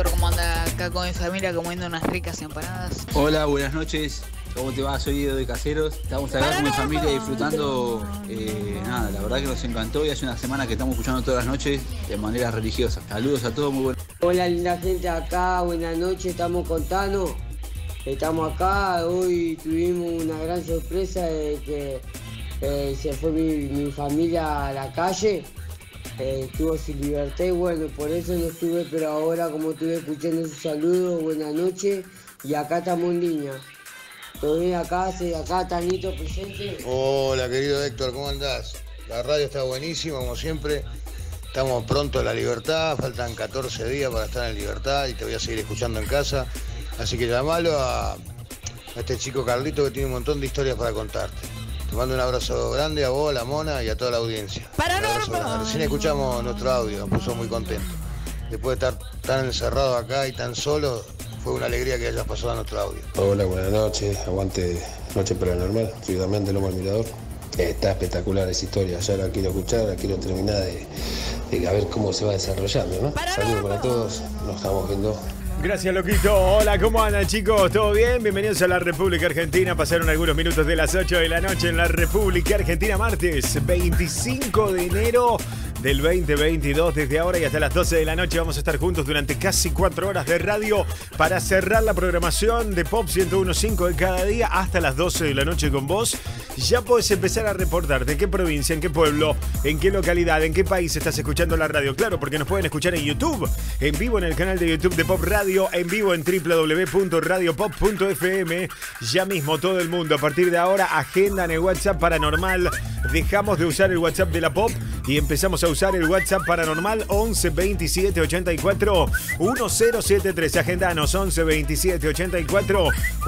Héctor, ¿cómo anda acá con mi familia comiendo unas ricas empanadas? Hola, buenas noches. ¿Cómo te va? Soy Guido de Caseros. Estamos acá con mi familia disfrutando. Nada, la verdad que nos encantó y hace una semana que estamos escuchando todas las noches de manera religiosa. Saludos a todos, muy buenos. Hola, linda gente acá, buenas noches, estamos con Tano. Estamos acá, hoy tuvimos una gran sorpresa de que se fue mi familia a la calle. Estuvo sin libertad y bueno, por eso no estuve, pero ahora como estuve escuchando sus saludos, buenas noches, y acá estamos en línea. ¿Todo bien acá, Tanito presente? Hola querido Héctor, ¿cómo andás? La radio está buenísima como siempre, estamos pronto a la libertad, faltan 14 días para estar en libertad y te voy a seguir escuchando en casa, así que llamalo a este chico Carlito que tiene un montón de historias para contarte. Te mando un abrazo grande a vos, a la Mona y a toda la audiencia. Recién escuchamos nuestro audio, nos puso muy contentos. Después de estar tan encerrado acá y tan solo, fue una alegría que hayas pasado a nuestro audio. Hola, buenas noches, aguante Noche Paranormal, soy Damián de Lomo al Mirador. Está espectacular esa historia, ya la quiero escuchar, la quiero terminar de a ver cómo se va desarrollando, ¿no? Saludos para todos, nos estamos viendo. Gracias, loquito. Hola, ¿cómo andan, chicos? ¿Todo bien? Bienvenidos a la República Argentina. Pasaron algunos minutos de las 8 de la noche en la República Argentina, martes 25 de enero del 2022. Desde ahora y hasta las 12 de la noche vamos a estar juntos durante casi 4 horas de radio para cerrar la programación de Pop 101.5 de cada día hasta las 12 de la noche con vos. Ya podés empezar a reportarte en qué provincia, en qué pueblo, en qué localidad, en qué país estás escuchando la radio. Claro, porque nos pueden escuchar en YouTube, en vivo en el canal de YouTube de Pop Radio, en vivo en www.radiopop.fm. Ya mismo todo el mundo, a partir de ahora, agendan el WhatsApp Paranormal. Dejamos de usar el WhatsApp de la Pop y empezamos a usar el WhatsApp Paranormal 11 27 84 1073. Agendanos 11 27 84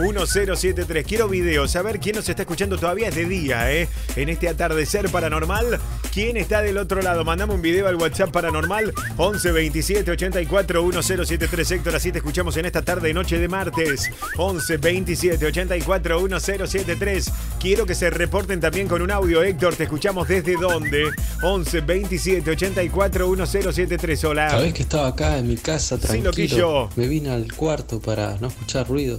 1073. Quiero videos, a ver quién nos está escuchando todavía es de día, en este atardecer paranormal. ¿Quién está del otro lado? Mandame un video al WhatsApp Paranormal 11 27 84 1073. Héctor, así te escuchamos en esta tarde y noche de martes. 11 27 84 1073. Quiero que se reporten también con un audio, Héctor. ¿Te escuchamos desde dónde? 11 27 84 1073. Hola. Sabés que estaba acá en mi casa tranquilo. Sí, loquillo. Me vine al cuarto para no escuchar ruido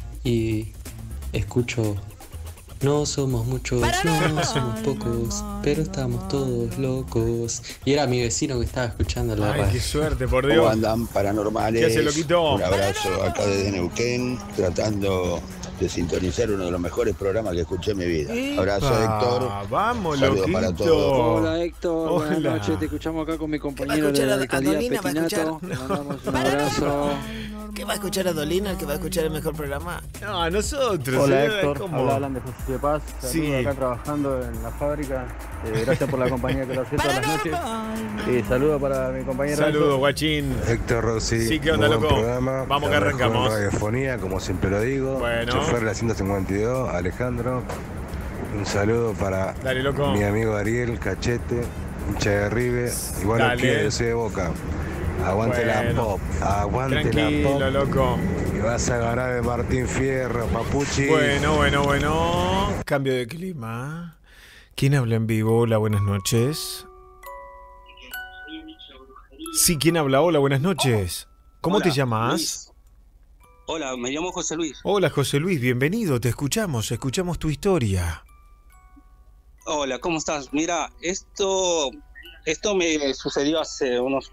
y escucho. No somos muchos, no somos pocos, pero estamos todos locos. Y era mi vecino que estaba escuchando la radio. Ay, qué suerte, por Dios. ¿Cómo andan, paranormales? ¿Qué hace, loquito? Un abrazo acá desde Neuquén, tratando de sintonizar uno de los mejores programas que escuché en mi vida. Abrazo, Héctor. Vamos, saludos loquito. para todos. Hola, Héctor. Hola. Buenas noches. Te escuchamos acá con mi compañero de la alcaldía Petinato. Te mandamos un abrazo. ¿Qué va a escuchar a Dolina, el que va a escuchar el mejor programa? No, a nosotros. Hola, Héctor. ¿Cómo? Hablan de José de Paz. Saludos Sí. acá trabajando en la fábrica. Gracias por la compañía que lo hace todas las noches. Saludos para mi compañero. Saludos, guachín. Héctor Rossi, Sí, ¿qué onda, muy buen loco? programa, Vamos que la mejor arrancamos. radiofonía, como siempre lo digo. Bueno. Chofer de la 152, Alejandro. Un saludo para Dale, loco. mi amigo Ariel Cachete, hincha de River. Igual Dale. lo quiere, soy de Boca. Aguante la Bueno. Pop, aguante Tranquilo, la Pop. loco. Y vas a ganar de Martín Fierro, Papuchi. Bueno. Cambio de clima. ¿Quién habla en vivo? Hola, buenas noches. Sí, ¿quién habla? Hola, buenas noches. ¿Cómo Hola, te llamas? Luis. Hola, me llamo José Luis. Hola, José Luis, bienvenido. Te escuchamos tu historia. Hola, ¿cómo estás? Mira, esto me sucedió hace unos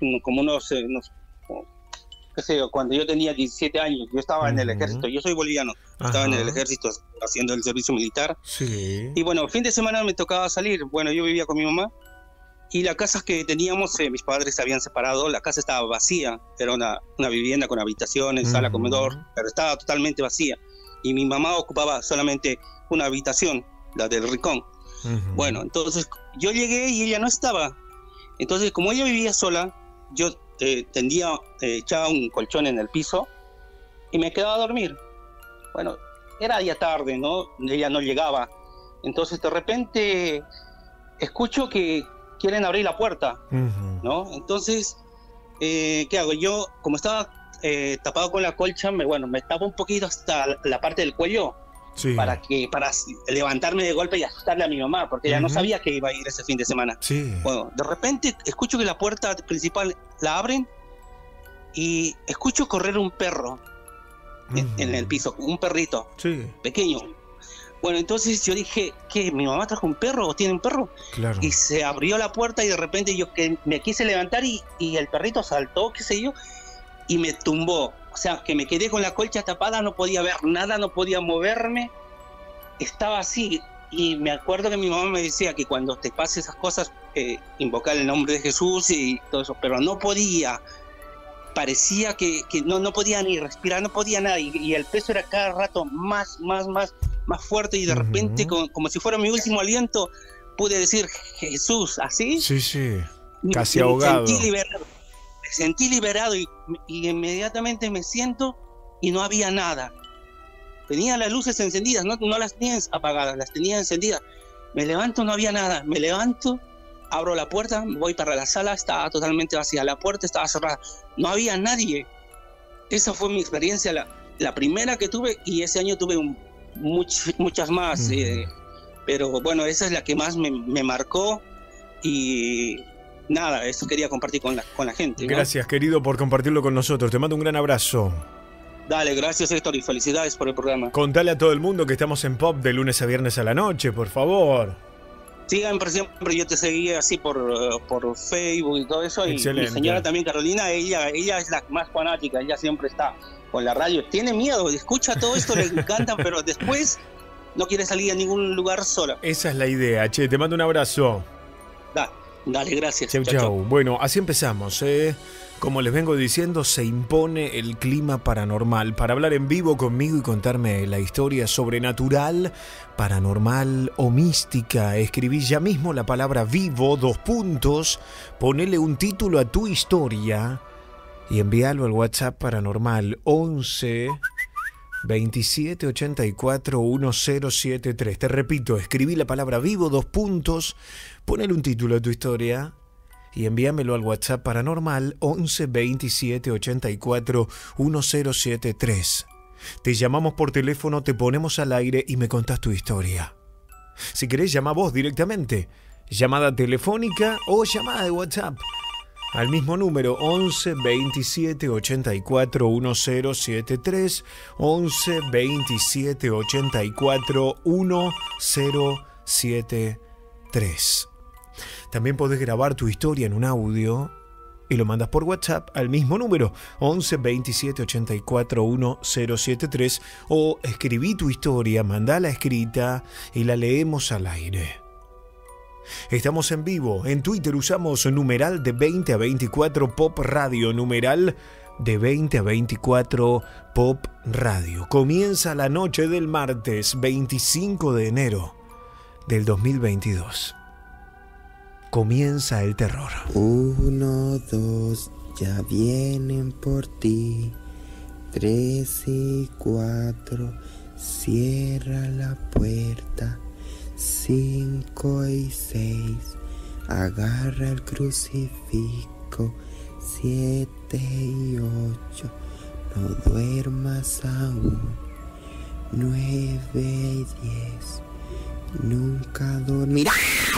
qué sé yo, cuando yo tenía 17 años. Yo estaba en el ejército, yo soy boliviano. Estaba en el ejército haciendo el servicio militar. Sí. Y bueno, fin de semana me tocaba salir. Bueno, yo vivía con mi mamá y la casa que teníamos, mis padres se habían separado, la casa estaba vacía. Era una vivienda con habitaciones, sala, comedor, pero estaba totalmente vacía. Y mi mamá ocupaba solamente una habitación, la del rincón. Bueno, entonces yo llegué y ella no estaba. Entonces, como ella vivía sola, yo echaba un colchón en el piso y me quedaba a dormir. Bueno, era ya tarde, ¿no? Ella no llegaba. Entonces, de repente, escucho que quieren abrir la puerta, ¿no? Entonces, ¿qué hago? Yo, como estaba tapado con la colcha, me tapo un poquito hasta la parte del cuello. Sí. Para levantarme de golpe y asustarle a mi mamá, porque ella no sabía que iba a ir ese fin de semana. Sí. Bueno, de repente escucho que la puerta principal la abren y escucho correr un perro en el piso, un perrito pequeño. Bueno, entonces yo dije, ¿qué? ¿Mi mamá trajo un perro o tiene un perro? Claro. Y se abrió la puerta y de repente yo que me quise levantar y el perrito saltó, qué sé yo, y me tumbó. O sea, que me quedé con la colcha tapada, no podía ver nada, no podía moverme. Estaba así. Y me acuerdo que mi mamá me decía que cuando te pase esas cosas, invocar el nombre de Jesús y todo eso, pero no podía. Parecía que no podía ni respirar, no podía nada. Y el peso era cada rato más fuerte y de repente, como si fuera mi último aliento, pude decir Jesús, ¿así? Sí. Casi ahogado. Me sentí liberado y inmediatamente me siento y no había nada. Tenía las luces encendidas, no las tenía apagadas, las tenía encendidas. Me levanto, no había nada. Me levanto, abro la puerta, voy para la sala, estaba totalmente vacía. La puerta estaba cerrada, no había nadie. Esa fue mi experiencia, la primera que tuve, y ese año tuve muchas más. Pero bueno, esa es la que más me marcó y nada, eso quería compartir con la gente. Gracias, querido, por compartirlo con nosotros. Te mando un gran abrazo. Dale, gracias, Héctor, y felicidades por el programa. Contale a todo el mundo que estamos en Pop de lunes a viernes a la noche, por favor. Sigan por siempre, yo te seguía así por Facebook y todo eso. Excelente. Y mi señora también, Carolina, ella es la más fanática, ella siempre está con la radio. Tiene miedo, escucha todo esto, le encanta, pero después no quiere salir a ningún lugar sola. Esa es la idea, che, te mando un abrazo. Dale, gracias. Chau. Bueno, así empezamos, Como les vengo diciendo, se impone el clima paranormal. Para hablar en vivo conmigo y contarme la historia sobrenatural, paranormal o mística, escribí ya mismo la palabra vivo, 2 puntos, ponele un título a tu historia y envíalo al WhatsApp paranormal 11 27 84 1073. Te repito, escribí la palabra vivo, 2 puntos, ponele un título a tu historia y envíamelo al WhatsApp paranormal 11 27 84 1073. Te llamamos por teléfono, te ponemos al aire y me contás tu historia. Si querés, llama vos directamente. Llamada telefónica o llamada de WhatsApp. Al mismo número, 11 27 84 1073, 11 27 84 1073. También podés grabar tu historia en un audio y lo mandas por WhatsApp al mismo número, 11 27 84 1073, o escribí tu historia, mandala escrita y la leemos al aire. Estamos en vivo, en Twitter usamos numeral de 20 a 24 Pop Radio, numeral de 20 a 24 Pop Radio. Comienza la noche del martes 25 de enero del 2022. Comienza el terror. 1, 2, ya vienen por ti. 3 y 4, cierra la puerta. 5 y 6, agarra el crucifijo. 7 y 8, no duermas aún. 9 y 10, nunca dormirás.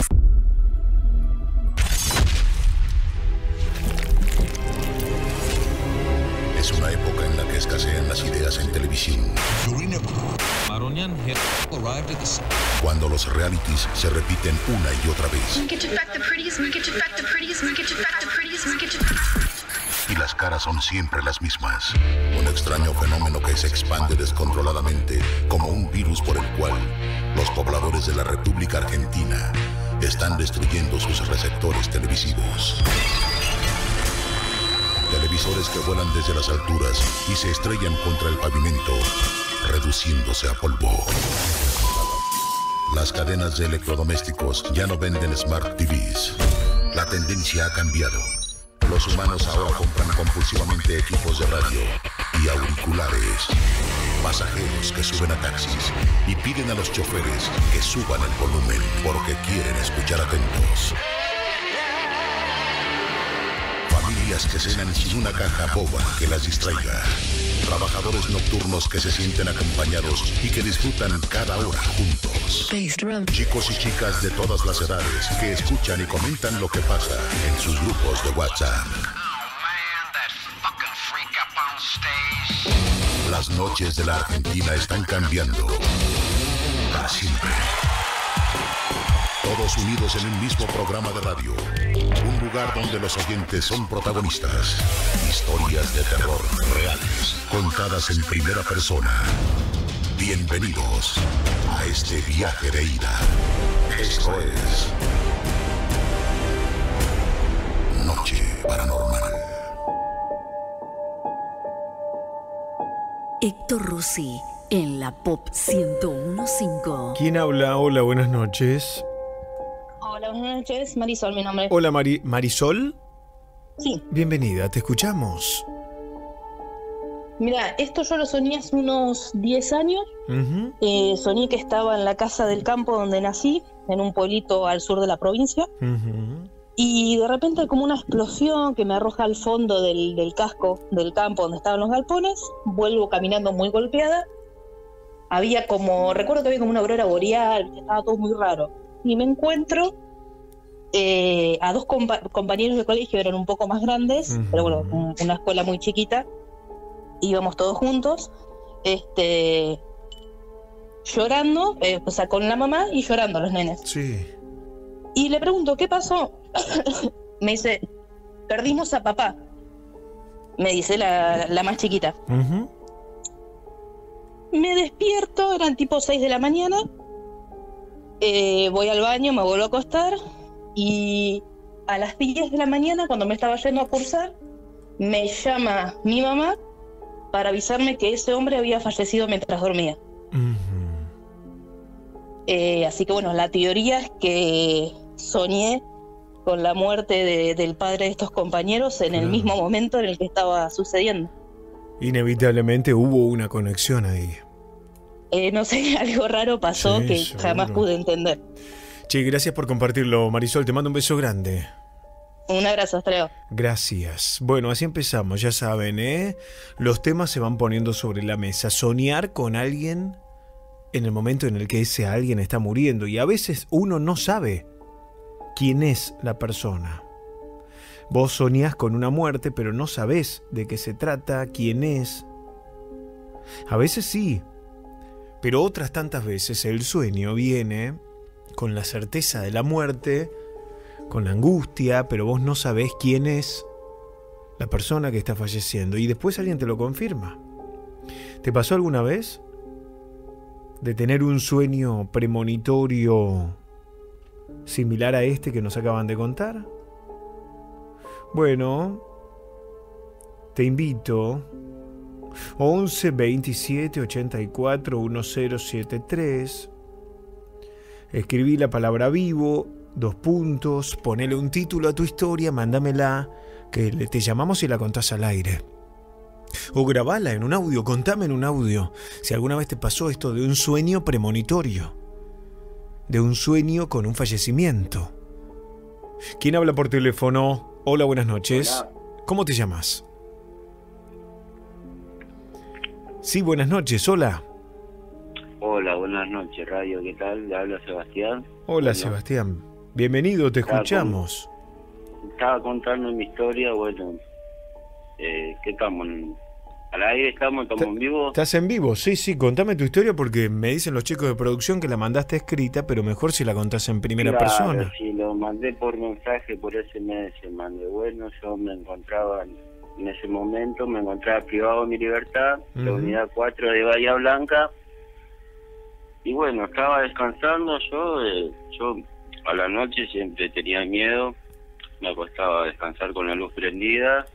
Es una época en la que escasean las ideas en televisión. Cuando los realities se repiten una y otra vez. Y las caras son siempre las mismas. Un extraño fenómeno que se expande descontroladamente como un virus por el cual los pobladores de la República Argentina están destruyendo sus receptores televisivos. Televisores que vuelan desde las alturas y se estrellan contra el pavimento, reduciéndose a polvo. Las cadenas de electrodomésticos ya no venden Smart TVs. La tendencia ha cambiado. Los humanos ahora compran compulsivamente equipos de radio y auriculares. Pasajeros que suben a taxis y piden a los choferes que suban el volumen porque quieren escuchar atentos. Familias que cenan sin una caja boba que las distraiga. Trabajadores nocturnos que se sienten acompañados y que disfrutan cada hora juntos. Chicos y chicas de todas las edades que escuchan y comentan lo que pasa en sus grupos de WhatsApp. Las noches de la Argentina están cambiando para siempre. Todos unidos en un mismo programa de radio. Un lugar donde los oyentes son protagonistas. Historias de terror reales, contadas en primera persona. Bienvenidos a este viaje de ida. Esto es Noche Paranormal. Héctor Rossi en la Pop 101.5. ¿Quién habla? Hola, buenas noches. Hola, buenas noches. Marisol, mi nombre. Hola, ¿Marisol? Sí. Bienvenida, te escuchamos. Mira, esto yo lo soñé hace unos 10 años. Uh-huh. Soñé que estaba en la casa del campo donde nací, en un pueblito al sur de la provincia. Uh-huh. Y de repente hay como una explosión que me arroja al fondo del casco del campo donde estaban los galpones. Vuelvo caminando muy golpeada. Recuerdo que había como una aurora boreal, estaba todo muy raro. Y me encuentro a dos compañeros de colegio, eran un poco más grandes, Uh-huh. pero bueno, una escuela muy chiquita. Íbamos todos juntos, llorando, o sea, con la mamá y llorando los nenes. Sí. Y le pregunto, ¿qué pasó? Me dice, perdimos a papá. Me dice la más chiquita. Uh-huh. Me despierto, eran tipo 6 de la mañana. Voy al baño, me vuelvo a acostar. Y a las 10 de la mañana, cuando me estaba yendo a cursar, me llama mi mamá para avisarme que ese hombre había fallecido mientras dormía. Uh-huh. Así que bueno, la teoría es que soñé con la muerte del padre de estos compañeros en el mismo momento en el que estaba sucediendo. Inevitablemente hubo una conexión ahí. No sé, algo raro pasó Sí, que seguro. jamás pude entender. Che, gracias por compartirlo, Marisol. Te mando un beso grande. Un abrazo, hasta luego. Gracias. Bueno, así empezamos, ya saben, ¿eh? Los temas se van poniendo sobre la mesa. Soñar con alguien en el momento en el que ese alguien está muriendo. Y a veces uno no sabe quién es la persona. Vos soñás con una muerte, pero no sabés de qué se trata, quién es. A veces sí, pero otras tantas veces el sueño viene con la certeza de la muerte, con la angustia, pero vos no sabés quién es la persona que está falleciendo. Y después alguien te lo confirma. ¿Te pasó alguna vez de tener un sueño premonitorio similar a este que nos acaban de contar? Bueno, te invito 11 27 84 1073. Escribí la palabra vivo, 2 puntos, ponele un título a tu historia, mándamela, que te llamamos y la contás al aire. O grabala en un audio, contame en un audio si alguna vez te pasó esto de un sueño premonitorio, de un sueño con un fallecimiento. ¿Quién habla por teléfono? Hola, buenas noches. Hola. ¿Cómo te llamas? Sí, buenas noches, hola. Hola, buenas noches, radio, ¿qué tal? Le habla Sebastián. Hola, Bueno, Sebastián. Bienvenido, te escuchamos. Estaba contando mi historia, bueno, ¿qué estamos? ¿Al aire estamos en vivo? ¿Estás en vivo? Sí, sí, contame tu historia porque me dicen los chicos de producción que la mandaste escrita, pero mejor si la contás en primera Claro, persona. sí, lo mandé por mensaje, por SMS, mandé. Bueno, yo me encontraba, en ese momento, me encontraba privado de mi libertad, la Ujú. unidad 4 de Bahía Blanca. Y bueno, estaba descansando yo a la noche siempre tenía miedo, me acostaba a descansar con la luz prendida.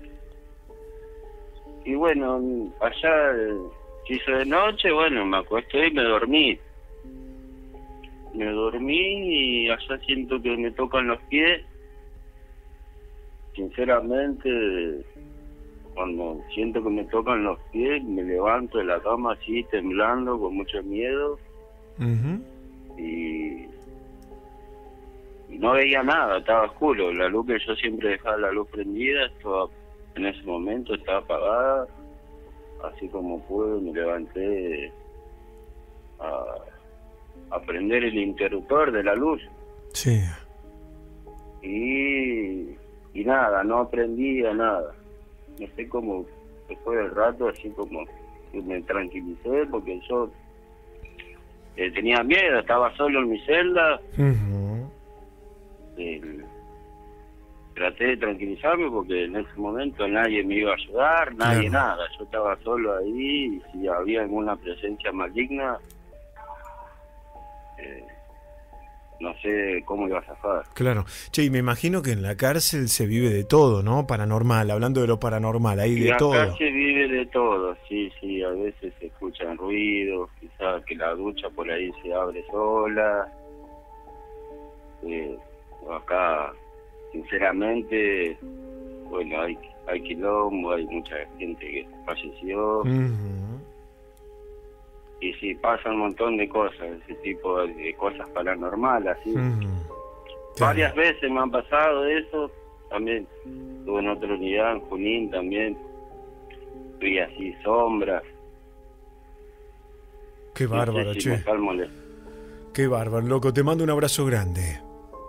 Y bueno, allá se hizo de noche, bueno, me acosté y me dormí. Me dormí y allá siento que me tocan los pies. Sinceramente, cuando siento que me tocan los pies, me levanto de la cama así, temblando, con mucho miedo. Ujú. Y no veía nada, estaba oscuro. La luz que yo siempre dejaba la luz prendida, en ese momento estaba apagada. Así como pude, me levanté a prender el interruptor de la luz. Sí. Y nada, no aprendía nada. No sé cómo después del rato, así como que me tranquilicé, porque yo tenía miedo, estaba solo en mi celda. Traté de tranquilizarme porque en ese momento nadie me iba a ayudar, nadie nada. Yo estaba solo ahí y si había alguna presencia maligna, no sé cómo iba a zafar. Claro. Che, y me imagino que en la cárcel se vive de todo, ¿no? Paranormal, hablando de lo paranormal, hay de todo. La cárcel vive de todo, sí, a veces se escuchan ruidos, quizás que la ducha por ahí se abre sola. Acá, sinceramente, bueno, hay quilombo, hay mucha gente que falleció. Y sí, pasan un montón de cosas, ese tipo de cosas paranormales, así. Varias veces me han pasado eso, también estuve en otra unidad, en Junín también, vi así sombras. Qué bárbaro, che. Qué bárbaro, loco, te mando un abrazo grande.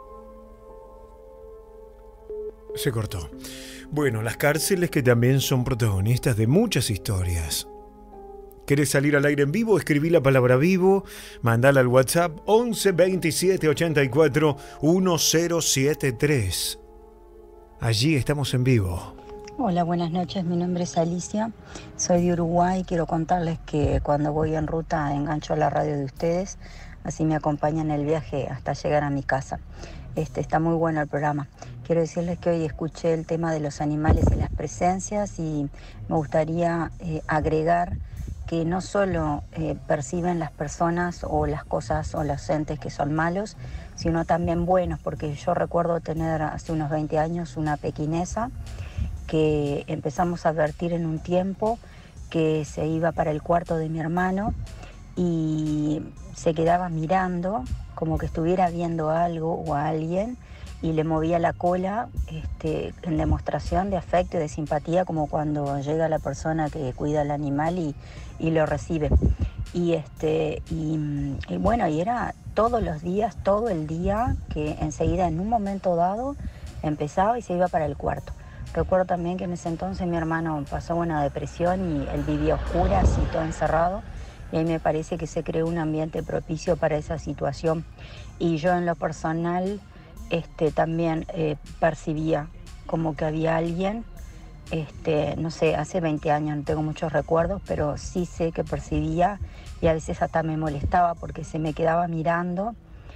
Se cortó. Bueno, las cárceles que también son protagonistas de muchas historias. ¿Querés salir al aire en vivo? Escribí la palabra vivo, mandala al WhatsApp 11 27 84 1073. Allí estamos en vivo. Hola, buenas noches, mi nombre es Alicia, soy de Uruguay. Quiero contarles que cuando voy en ruta engancho la radio de ustedes, así me acompañan en el viaje hasta llegar a mi casa. Está muy bueno el programa. Quiero decirles que hoy escuché el tema de los animales y las presencias y me gustaría agregar que no solo perciben las personas o las cosas o los entes que son malos, sino también buenos, porque yo recuerdo tener hace unos 20 años una pequinesa que empezamos a advertir en un tiempo que se iba para el cuarto de mi hermano y se quedaba mirando como que estuviera viendo algo o a alguien y le movía la cola en demostración de afecto y de simpatía, como cuando llega la persona que cuida al animal y lo recibe. Y bueno, y era todos los días, todo el día, que enseguida en un momento dado empezaba y se iba para el cuarto. Recuerdo también que en ese entonces mi hermano pasó una depresión y él vivía a oscuras y todo encerrado. Y ahí me parece que se creó un ambiente propicio para esa situación. Y yo en lo personal también percibía como que había alguien, no sé, hace 20 años, no tengo muchos recuerdos, pero sí sé que percibía y a veces hasta me molestaba porque se me quedaba mirando.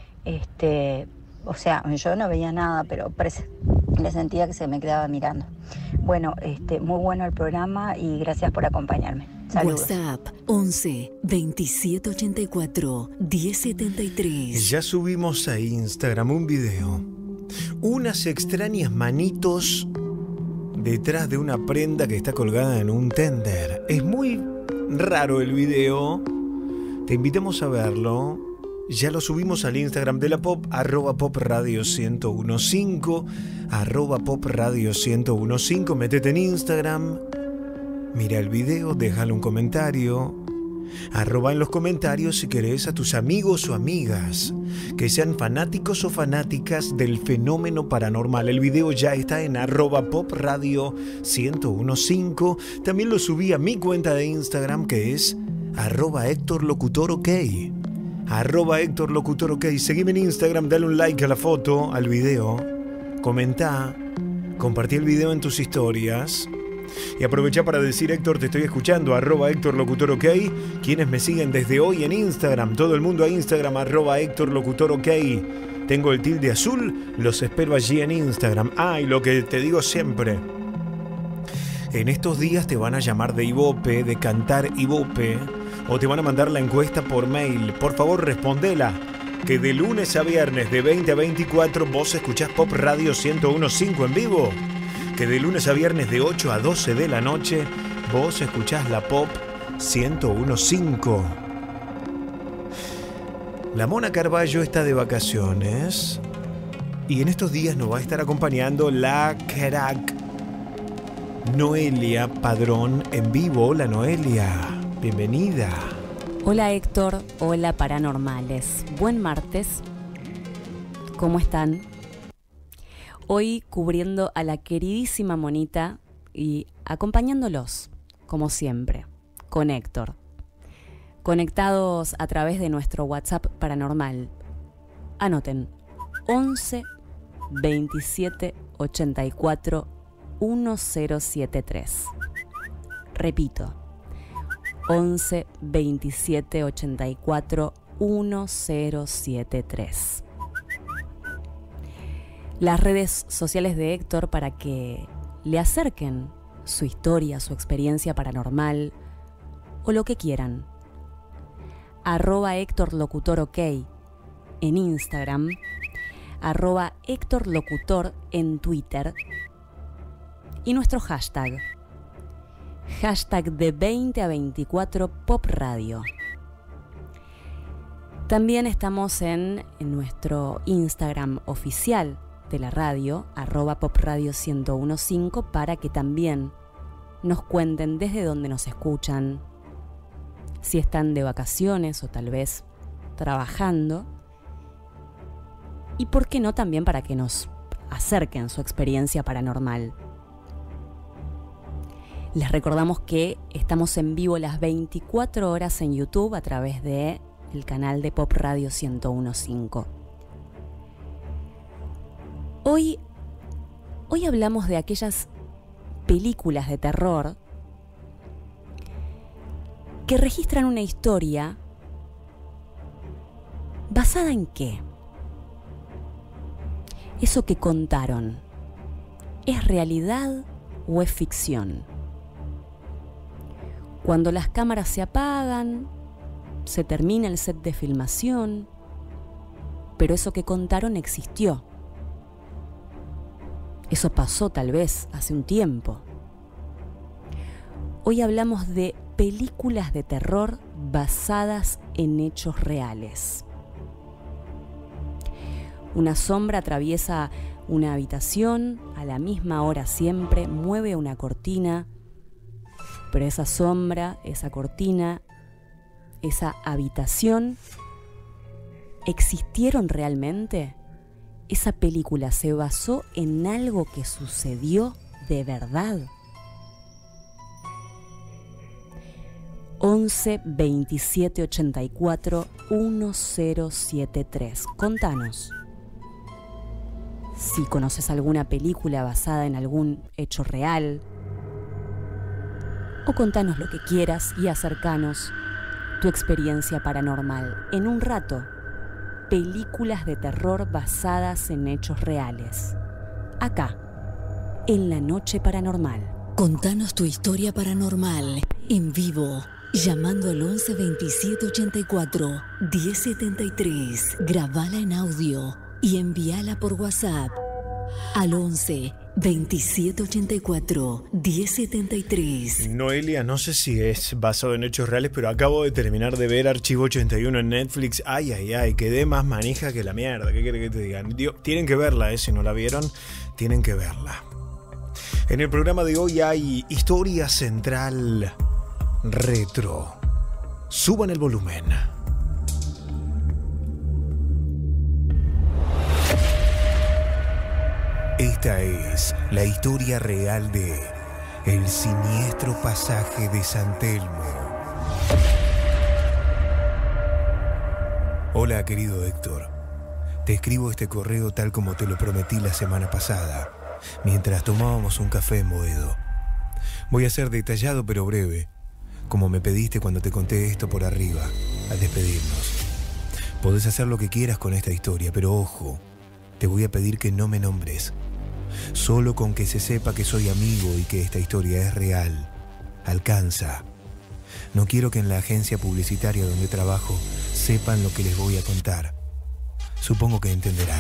O sea, yo no veía nada, pero le sentía que se me quedaba mirando. Bueno, muy bueno el programa y gracias por acompañarme. Saludos. WhatsApp 11 27 84 1073. Ya subimos a Instagram un video. Unas extrañas manitos detrás de una prenda que está colgada en un tender. Es muy raro el video. Te invitamos a verlo. Ya lo subimos al Instagram de la Pop, @popradio1015, @popradio1015. Métete en Instagram, mira el video, déjale un comentario. Arroba en los comentarios si querés a tus amigos o amigas que sean fanáticos o fanáticas del fenómeno paranormal. El video ya está en @popradio1015. También lo subí a mi cuenta de Instagram, que es @HéctorLocutorOK. @HéctorLocutorOK. Seguime en Instagram, dale un like a la foto, al video, comentá, compartí el video en tus historias y aprovecha para decir: Héctor, te estoy escuchando, @HéctorLocutorOK. Quienes me siguen desde hoy en Instagram, todo el mundo a Instagram, @HéctorLocutorOK. Tengo el tilde azul, los espero allí en Instagram. Y lo que te digo siempre, en estos días te van a llamar de Ibope, de Cantar Ibope, o te van a mandar la encuesta por mail. Por favor, respondela, que de lunes a viernes de 20 a 24 vos escuchás Pop Radio 101.5 en vivo, que de lunes a viernes de 8 a 12 de la noche vos escuchás la Pop 101.5. La Mona Carballo está de vacaciones y en estos días nos va a estar acompañando la crack Noelia Padrón en vivo. Hola, Noelia. Bienvenida. Hola Héctor, hola paranormales. Buen martes. ¿Cómo están? Hoy cubriendo a la queridísima Monita y acompañándolos como siempre, con Héctor. Conectados a través de nuestro WhatsApp paranormal. Anoten, 11 27 84 1073. Repito, 11 27 84 1073. Las redes sociales de Héctor para que le acerquen su historia, su experiencia paranormal o lo que quieran. @HéctorLocutorOK en Instagram, @HéctorLocutor en Twitter y nuestro hashtag de 20 a 24 Pop Radio. También estamos en nuestro Instagram oficial de la radio, @popradio1015, para que también nos cuenten desde dónde nos escuchan, si están de vacaciones o tal vez trabajando, y por qué no también para que nos acerquen su experiencia paranormal. Les recordamos que estamos en vivo las 24 horas en YouTube a través de el canal de Pop Radio 1015. Hoy hablamos de aquellas películas de terror que registran una historia basada en qué. Eso que contaron, ¿es realidad o es ficción? Cuando las cámaras se apagan, se termina el set de filmación, pero eso que contaron existió. Eso pasó tal vez hace un tiempo. Hoy hablamos de películas de terror basadas en hechos reales. Una sombra atraviesa una habitación a la misma hora siempre, mueve una cortina, pero esa sombra, esa cortina, esa habitación, ¿existieron realmente? ¿Esa película se basó en algo que sucedió de verdad? 11 27 84 1073. Contanos si conoces alguna película basada en algún hecho real, o contanos lo que quieras y acercanos tu experiencia paranormal. En un rato, películas de terror basadas en hechos reales. Acá, en La Noche Paranormal. Contanos tu historia paranormal en vivo, llamando al 11 27 84 1073. Grabala en audio y envíala por WhatsApp al 11 27 84 1073. Noelia, no sé si es basado en hechos reales, pero acabo de terminar de ver Archivo 81 en Netflix. Ay, quedé más manija que la mierda. ¿Qué querés que te digan? Tienen que verla, si no la vieron, tienen que verla. En el programa de hoy hay Historia Central Retro. Suban el volumen. Esta es la historia real de El Siniestro Pasaje de San Telmo. Hola, querido Héctor. Te escribo este correo tal como te lo prometí la semana pasada, mientras tomábamos un café en Boedo. Voy a ser detallado pero breve, como me pediste cuando te conté esto por arriba, al despedirnos. Podés hacer lo que quieras con esta historia, pero ojo, te voy a pedir que no me nombres. Solo con que se sepa que soy amigo y que esta historia es real, alcanza. No quiero que en la agencia publicitaria donde trabajo sepan lo que les voy a contar. Supongo que entenderán.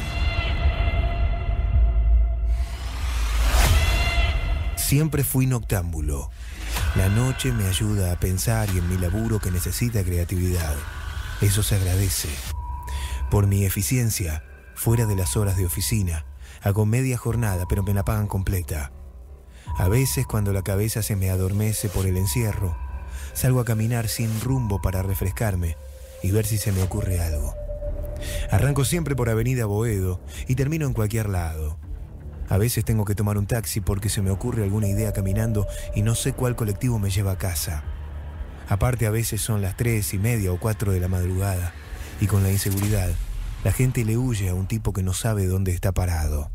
Siempre fui noctámbulo. La noche me ayuda a pensar y en mi laburo que necesita creatividad. Eso se agradece. Por mi eficiencia, fuera de las horas de oficina, hago media jornada, pero me la pagan completa. A veces, cuando la cabeza se me adormece por el encierro, salgo a caminar sin rumbo para refrescarme y ver si se me ocurre algo. Arranco siempre por Avenida Boedo y termino en cualquier lado. A veces tengo que tomar un taxi porque se me ocurre alguna idea caminando y no sé cuál colectivo me lleva a casa. Aparte, a veces son las 3:30 o 4 de la madrugada y con la inseguridad, la gente le huye a un tipo que no sabe dónde está parado.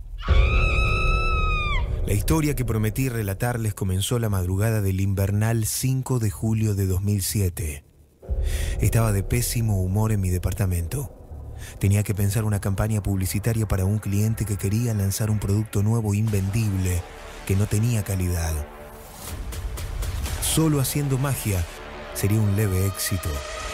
La historia que prometí relatarles comenzó la madrugada del invernal 5 de julio de 2007. Estaba de pésimo humor en mi departamento. Tenía que pensar una campaña publicitaria para un cliente que quería lanzar un producto nuevo invendible, que no tenía calidad. Solo haciendo magia sería un leve éxito.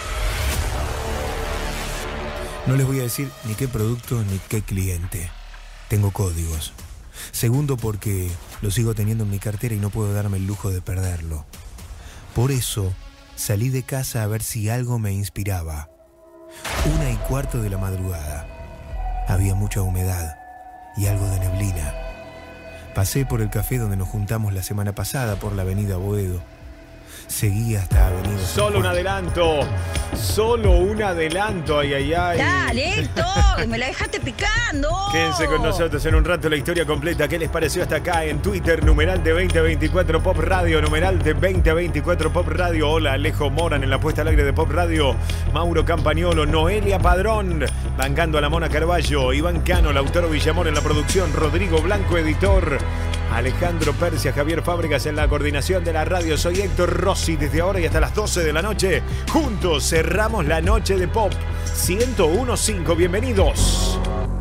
No les voy a decir ni qué producto ni qué cliente. Tengo códigos. Segundo, porque lo sigo teniendo en mi cartera y no puedo darme el lujo de perderlo. Por eso salí de casa a ver si algo me inspiraba. 1:15 de la madrugada. Había mucha humedad y algo de neblina. Pasé por el café donde nos juntamos la semana pasada por la avenida Boedo. Seguí hasta avenida... Solo un adelanto. Solo un adelanto. Ay, ay, ay. Dale, Héctor, me la dejaste picando. Quédense con nosotros en un rato la historia completa. ¿Qué les pareció hasta acá en Twitter? Numeral de 2024 Pop Radio. Numeral de 2024 Pop Radio. Hola, Alejo Moran en la puesta al aire de Pop Radio. Mauro Campagnolo, Noelia Padrón, bancando a la Mona Carballo. Iván Cano, Lautaro Villamor en la producción. Rodrigo Blanco, editor. Alejandro Persia, Javier Fábregas en la coordinación de la radio. Soy Héctor Rossi. Desde ahora y hasta las 12 de la noche, juntos cerramos la noche de Pop 101.5. Bienvenidos.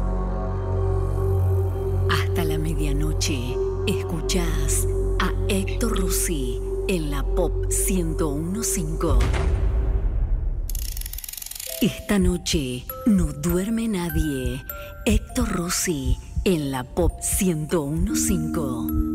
Hasta la medianoche, escuchás a Héctor Rossi en la Pop 101.5. Esta noche no duerme nadie. Héctor Rossi en la Pop 101.5.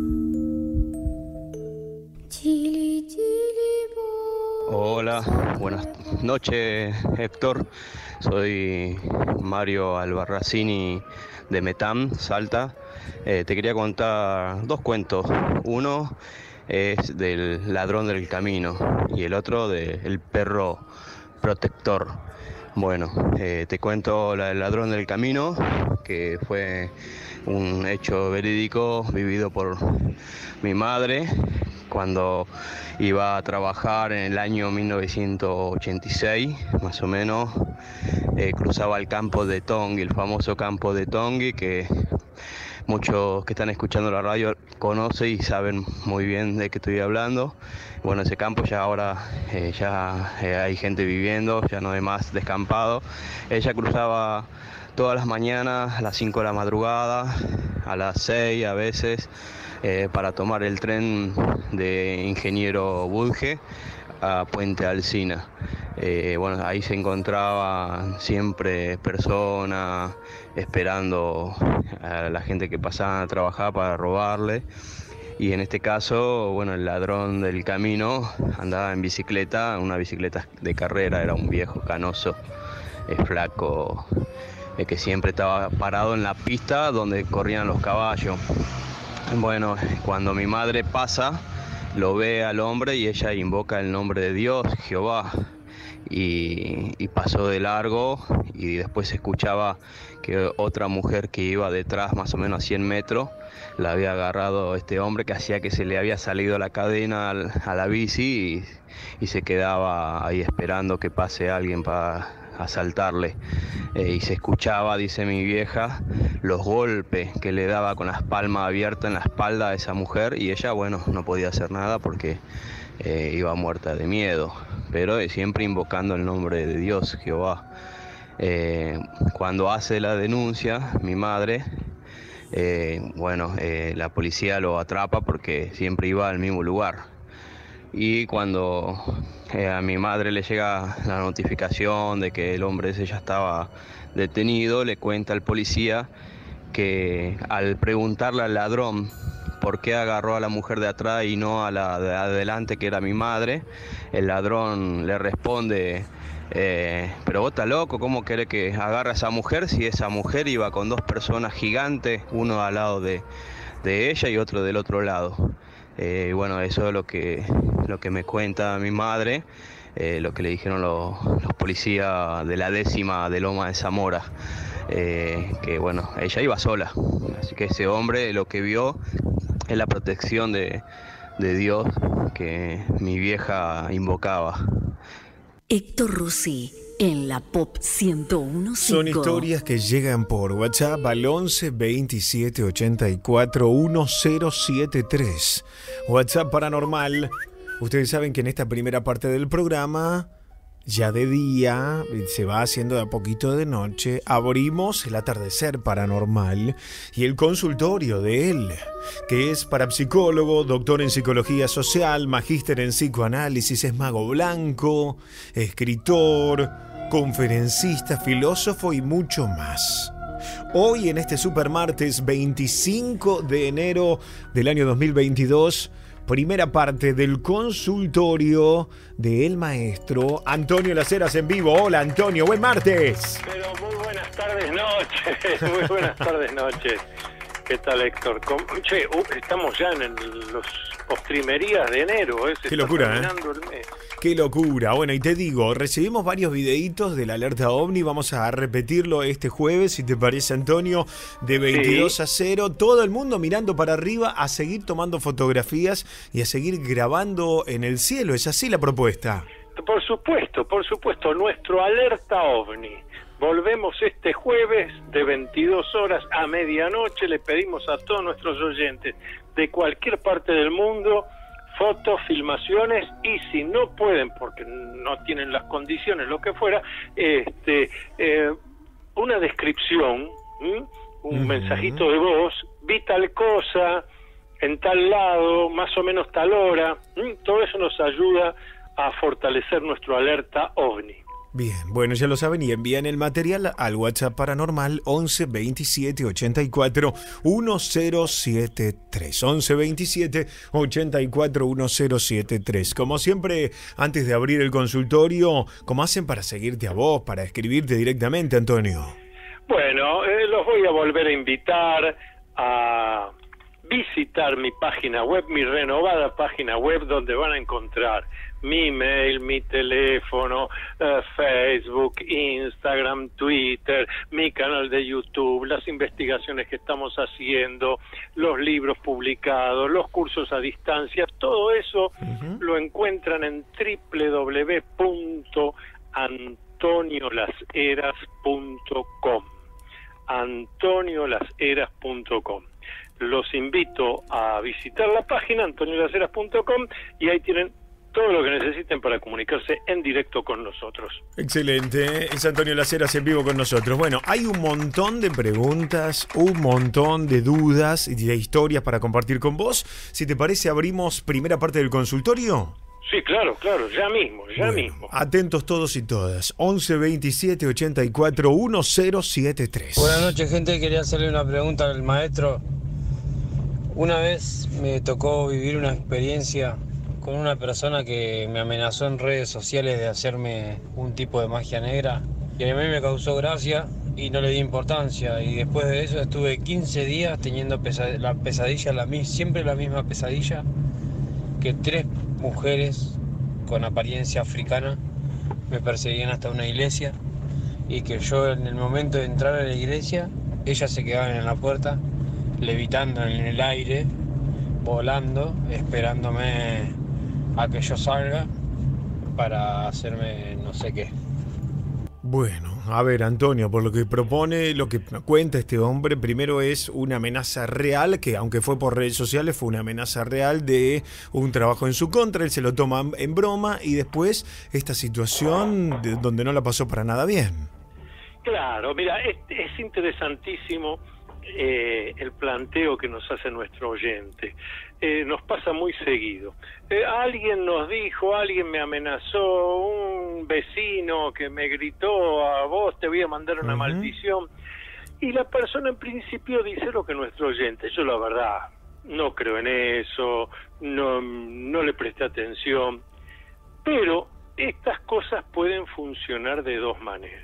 Hola, buenas noches, Héctor. Soy Mario Albarracini de Metam, Salta. Te quería contar dos cuentos. Uno es del ladrón del camino y el otro del perro protector. Bueno, te cuento la del ladrón del camino, que fue un hecho verídico vivido por mi madre cuando iba a trabajar en el año 1986, más o menos. Cruzaba el campo de Tongui, el famoso campo de Tongui, que muchos que están escuchando la radio conocen y saben muy bien de qué estoy hablando. Bueno, ese campo ya ahora hay gente viviendo, ya no hay más descampado. Ella cruzaba todas las mañanas a las 5 de la madrugada, a las 6 a veces, para tomar el tren de Ingeniero Budge a Puente Alsina. Bueno, ahí se encontraban siempre personas esperando a la gente que pasaba a trabajar para robarle. Y en este caso, bueno, el ladrón del camino andaba en bicicleta, una bicicleta de carrera, era un viejo canoso, flaco, que siempre estaba parado en la pista donde corrían los caballos. Bueno, cuando mi madre pasa, lo ve al hombre y ella invoca el nombre de Dios, Jehová, y pasó de largo, y después se escuchaba que otra mujer que iba detrás, más o menos a 100 metros, la había agarrado este hombre, que hacía que se le había salido la cadena a la bici y se quedaba ahí esperando que pase alguien para asaltarle. Y se escuchaba, dice mi vieja, los golpes que le daba con las palmas abiertas en la espalda a esa mujer, y ella, bueno, no podía hacer nada porque iba muerta de miedo, pero siempre invocando el nombre de Dios, Jehová. Cuando hace la denuncia, mi madre, la policía lo atrapa porque siempre iba al mismo lugar. Y cuando a mi madre le llega la notificación de que el hombre ese ya estaba detenido, le cuenta al policía que al preguntarle al ladrón por qué agarró a la mujer de atrás y no a la de adelante, que era mi madre, el ladrón le responde: pero vos estás loco, ¿cómo querés que agarre a esa mujer si esa mujer iba con dos personas gigantes, uno al lado de ella y otro del otro lado? Bueno, eso es lo que me cuenta mi madre, lo que le dijeron los policías de la 10ª de Loma de Zamora, que bueno, ella iba sola, así que ese hombre lo que vio es la protección de Dios que mi vieja invocaba. Héctor Rossi en la Pop 101.5. Son historias que llegan por WhatsApp al 11 27 84 1073. WhatsApp Paranormal. Ustedes saben que en esta primera parte del programa, ya de día, se va haciendo de a poquito de noche, abrimos el atardecer paranormal y el consultorio de él, que es parapsicólogo, doctor en psicología social, magíster en psicoanálisis, es mago blanco, escritor, conferencista, filósofo y mucho más. Hoy, en este supermartes 25 de enero del año 2022, primera parte del consultorio del maestro Antonio Las Heras en vivo. Hola, Antonio, buen martes. Pero muy buenas tardes, noches. Muy buenas tardes, noches. ¿Qué tal, Héctor? Che, estamos ya en los postrimerías de enero. Qué locura, ¿eh? El mes. Qué locura. Bueno, y te digo, recibimos varios videitos de la alerta OVNI. Vamos a repetirlo este jueves, si te parece, Antonio, de 22 a 0. Todo el mundo mirando para arriba a seguir tomando fotografías y a seguir grabando en el cielo. ¿Es así la propuesta? Por supuesto. Nuestro alerta OVNI. Volvemos este jueves de 22 horas a medianoche. Le pedimos a todos nuestros oyentes de cualquier parte del mundo fotos, filmaciones, y si no pueden, porque no tienen las condiciones, lo que fuera, una descripción, un mensajito de voz, vi tal cosa, en tal lado, más o menos tal hora, todo eso nos ayuda a fortalecer nuestro alerta OVNI. Bien, bueno, ya lo saben, y envían el material al WhatsApp Paranormal 11 27 84 1073. 11 27 84 1073. Como siempre, antes de abrir el consultorio, ¿cómo hacen para seguirte a vos, para escribirte directamente, Antonio? Bueno, los voy a volver a invitar a visitar mi página web, mi renovada página web, donde van a encontrar mi email, mi teléfono, Facebook, Instagram, Twitter, mi canal de YouTube, las investigaciones que estamos haciendo, los libros publicados, los cursos a distancia, todo eso lo encuentran en www.antoniolaseras.com. antoniolaseras.com. Los invito a visitar la página antoniolaseras.com y ahí tienen todo lo que necesiten para comunicarse en directo con nosotros. Excelente, es Antonio Las Heras en vivo con nosotros. Bueno, hay un montón de preguntas, un montón de dudas y de historias para compartir con vos. Si te parece, abrimos primera parte del consultorio. Sí, claro, ya mismo. Atentos todos y todas. 11 27 84 1073. Buenas noches, gente. Quería hacerle una pregunta al maestro. Una vez me tocó vivir una experiencia con una persona que me amenazó en redes sociales de hacerme un tipo de magia negra, y a mí me causó gracia y no le di importancia, y después de eso estuve 15 días teniendo la pesadilla, siempre la misma pesadilla, que 3 mujeres con apariencia africana me perseguían hasta una iglesia, y que yo, en el momento de entrar a la iglesia, ellas se quedaban en la puerta levitando en el aire, volando, esperándome a que yo salga para hacerme no sé qué. Bueno, a ver, Antonio, por lo que propone, lo que cuenta este hombre, primero es una amenaza real, que aunque fue por redes sociales, fue una amenaza real de un trabajo en su contra, él se lo toma en broma, y después esta situación donde no la pasó para nada bien. Claro, mira, es interesantísimo el planteo que nos hace nuestro oyente. Nos pasa muy seguido. Alguien nos dijo, alguien me amenazó, un vecino que me gritó, a vos te voy a mandar una maldición, y la persona en principio dice lo que nuestro oyente. Yo, la verdad, no creo en eso, no le presté atención, pero estas cosas pueden funcionar de dos maneras.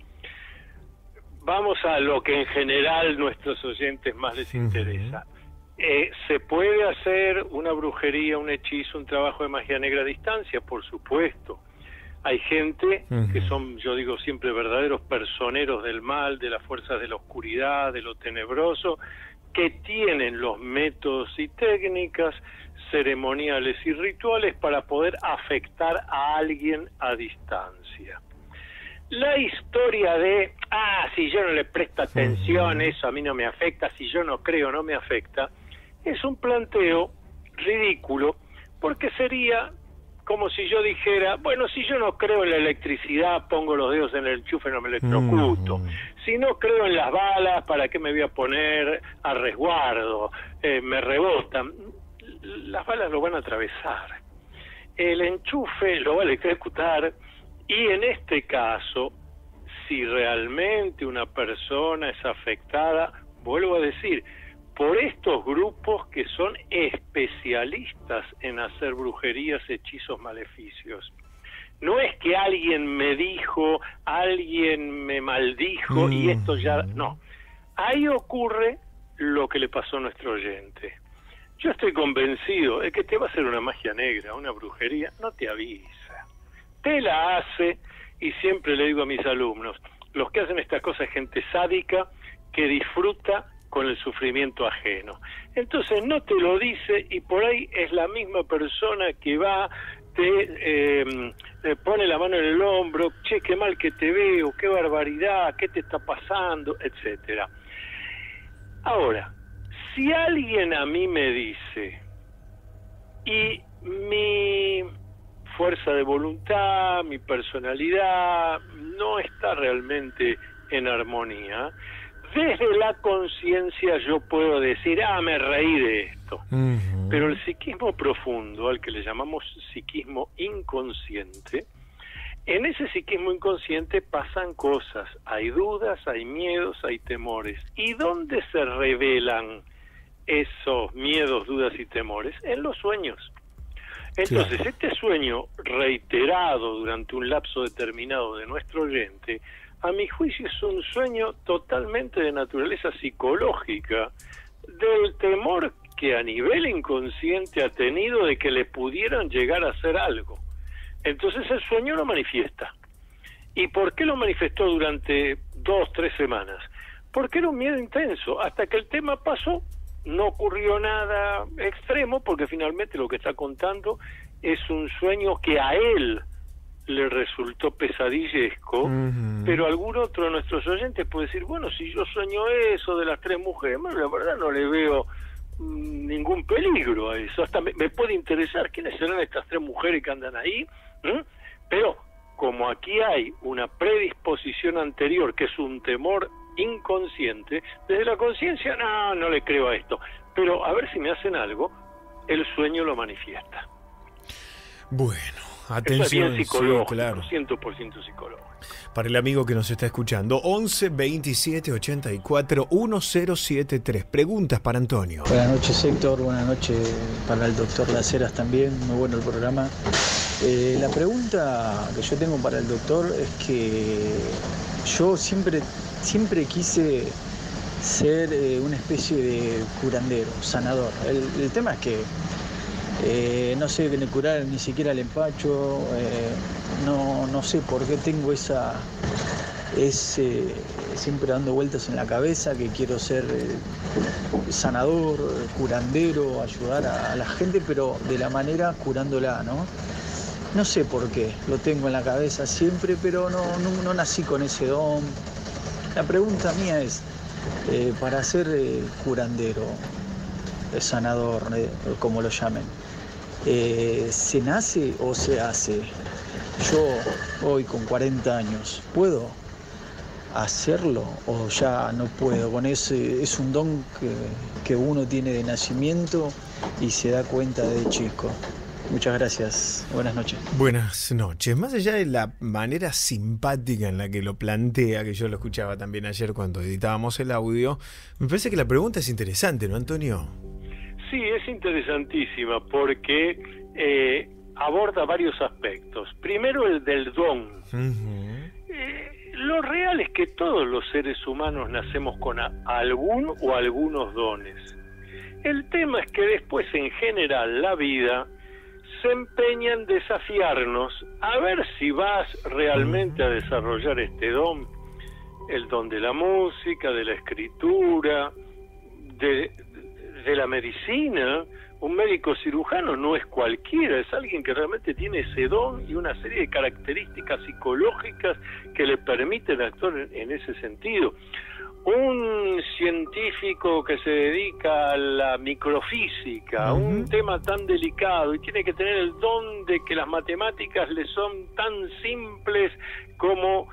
Vamos a lo que en general nuestros oyentes más les interesa. ¿Se puede hacer una brujería, un hechizo, un trabajo de magia negra a distancia? Por supuesto. Hay gente que son, yo digo siempre, verdaderos personeros del mal, de las fuerzas de la oscuridad, de lo tenebroso, que tienen los métodos y técnicas ceremoniales y rituales para poder afectar a alguien a distancia. La historia de, si yo no le presto atención, eso a mí no me afecta, si yo no creo, no me afecta, es un planteo ridículo, porque sería como si yo dijera, bueno, si yo no creo en la electricidad, pongo los dedos en el enchufe y no me electrocuto. Si no creo en las balas, ¿para qué me voy a poner a resguardo? Me rebotan. Las balas lo van a atravesar. El enchufe lo va a electrocutar. Y en este caso, si realmente una persona es afectada, vuelvo a decir, por estos grupos que son especialistas en hacer brujerías, hechizos, maleficios. No es que alguien me dijo, alguien me maldijo y esto ya... No. Ahí ocurre lo que le pasó a nuestro oyente. Yo estoy convencido de que te va a hacer una magia negra, una brujería, no te avisa. Te la hace, y siempre le digo a mis alumnos, los que hacen esta cosa es gente sádica que disfruta con el sufrimiento ajeno. Entonces no te lo dice y por ahí es la misma persona que va, te pone la mano en el hombro, che, qué mal que te veo, qué barbaridad, qué te está pasando, etcétera. Ahora, si alguien a mí me dice y mi fuerza de voluntad, mi personalidad no está realmente en armonía, desde la conciencia yo puedo decir, me reí de esto. Pero el psiquismo profundo, al que le llamamos psiquismo inconsciente, en ese psiquismo inconsciente pasan cosas, hay dudas, hay miedos, hay temores. ¿Y dónde se revelan esos miedos, dudas y temores? En los sueños. Entonces, este sueño reiterado durante un lapso determinado de nuestro oyente, a mi juicio es un sueño totalmente de naturaleza psicológica, del temor que a nivel inconsciente ha tenido de que le pudieran llegar a hacer algo. Entonces el sueño lo manifiesta. ¿Y por qué lo manifestó durante 2, 3 semanas? Porque era un miedo intenso. Hasta que el tema pasó, no ocurrió nada extremo, porque finalmente lo que está contando es un sueño que a él le resultó pesadillesco, pero algún otro de nuestros oyentes puede decir, bueno, si yo sueño eso de las 3 mujeres, bueno, la verdad no le veo ningún peligro a eso, hasta me puede interesar quiénes serán estas 3 mujeres que andan ahí, pero como aquí hay una predisposición anterior, que es un temor inconsciente, desde la conciencia, no le creo a esto, pero a ver si me hacen algo, el sueño lo manifiesta. Bueno, atención, es bien psicológico, sí, claro. 100% psicológico. Para el amigo que nos está escuchando, 11 27 84 1073. Preguntas para Antonio. Buenas noches, Héctor. Buenas noches para el doctor Las Heras también. Muy bueno el programa. La pregunta que yo tengo para el doctor es que yo siempre quise ser una especie de curandero, sanador. El tema es que no sé curar ni siquiera el empacho, no sé por qué tengo siempre dando vueltas en la cabeza que quiero ser sanador, curandero, ayudar a la gente, pero de la manera curándola, ¿no? No sé por qué, lo tengo en la cabeza siempre, pero no nací con ese don. La pregunta mía es, para ser curandero, sanador, como lo llamen, ¿se nace o se hace? Yo hoy con 40 años, ¿puedo hacerlo o ya no puedo? Con ese es un don que uno tiene de nacimiento y se da cuenta de chico. Muchas gracias. Buenas noches. Buenas noches. Más allá de la manera simpática en la que lo plantea, que yo lo escuchaba también ayer cuando editábamos el audio, me parece que la pregunta es interesante, ¿no, Antonio? Sí, es interesantísima porque aborda varios aspectos. Primero, el del don. Lo real es que todos los seres humanos nacemos con algún o algunos dones. El tema es que después, en general, la vida se empeña en desafiarnos a ver si vas realmente a desarrollar este don, el don de la música, de la escritura, de la medicina. Un médico cirujano no es cualquiera, es alguien que realmente tiene ese don y una serie de características psicológicas que le permiten actuar en ese sentido. Un científico que se dedica a la microfísica, un tema tan delicado, y tiene que tener el don de que las matemáticas le son tan simples como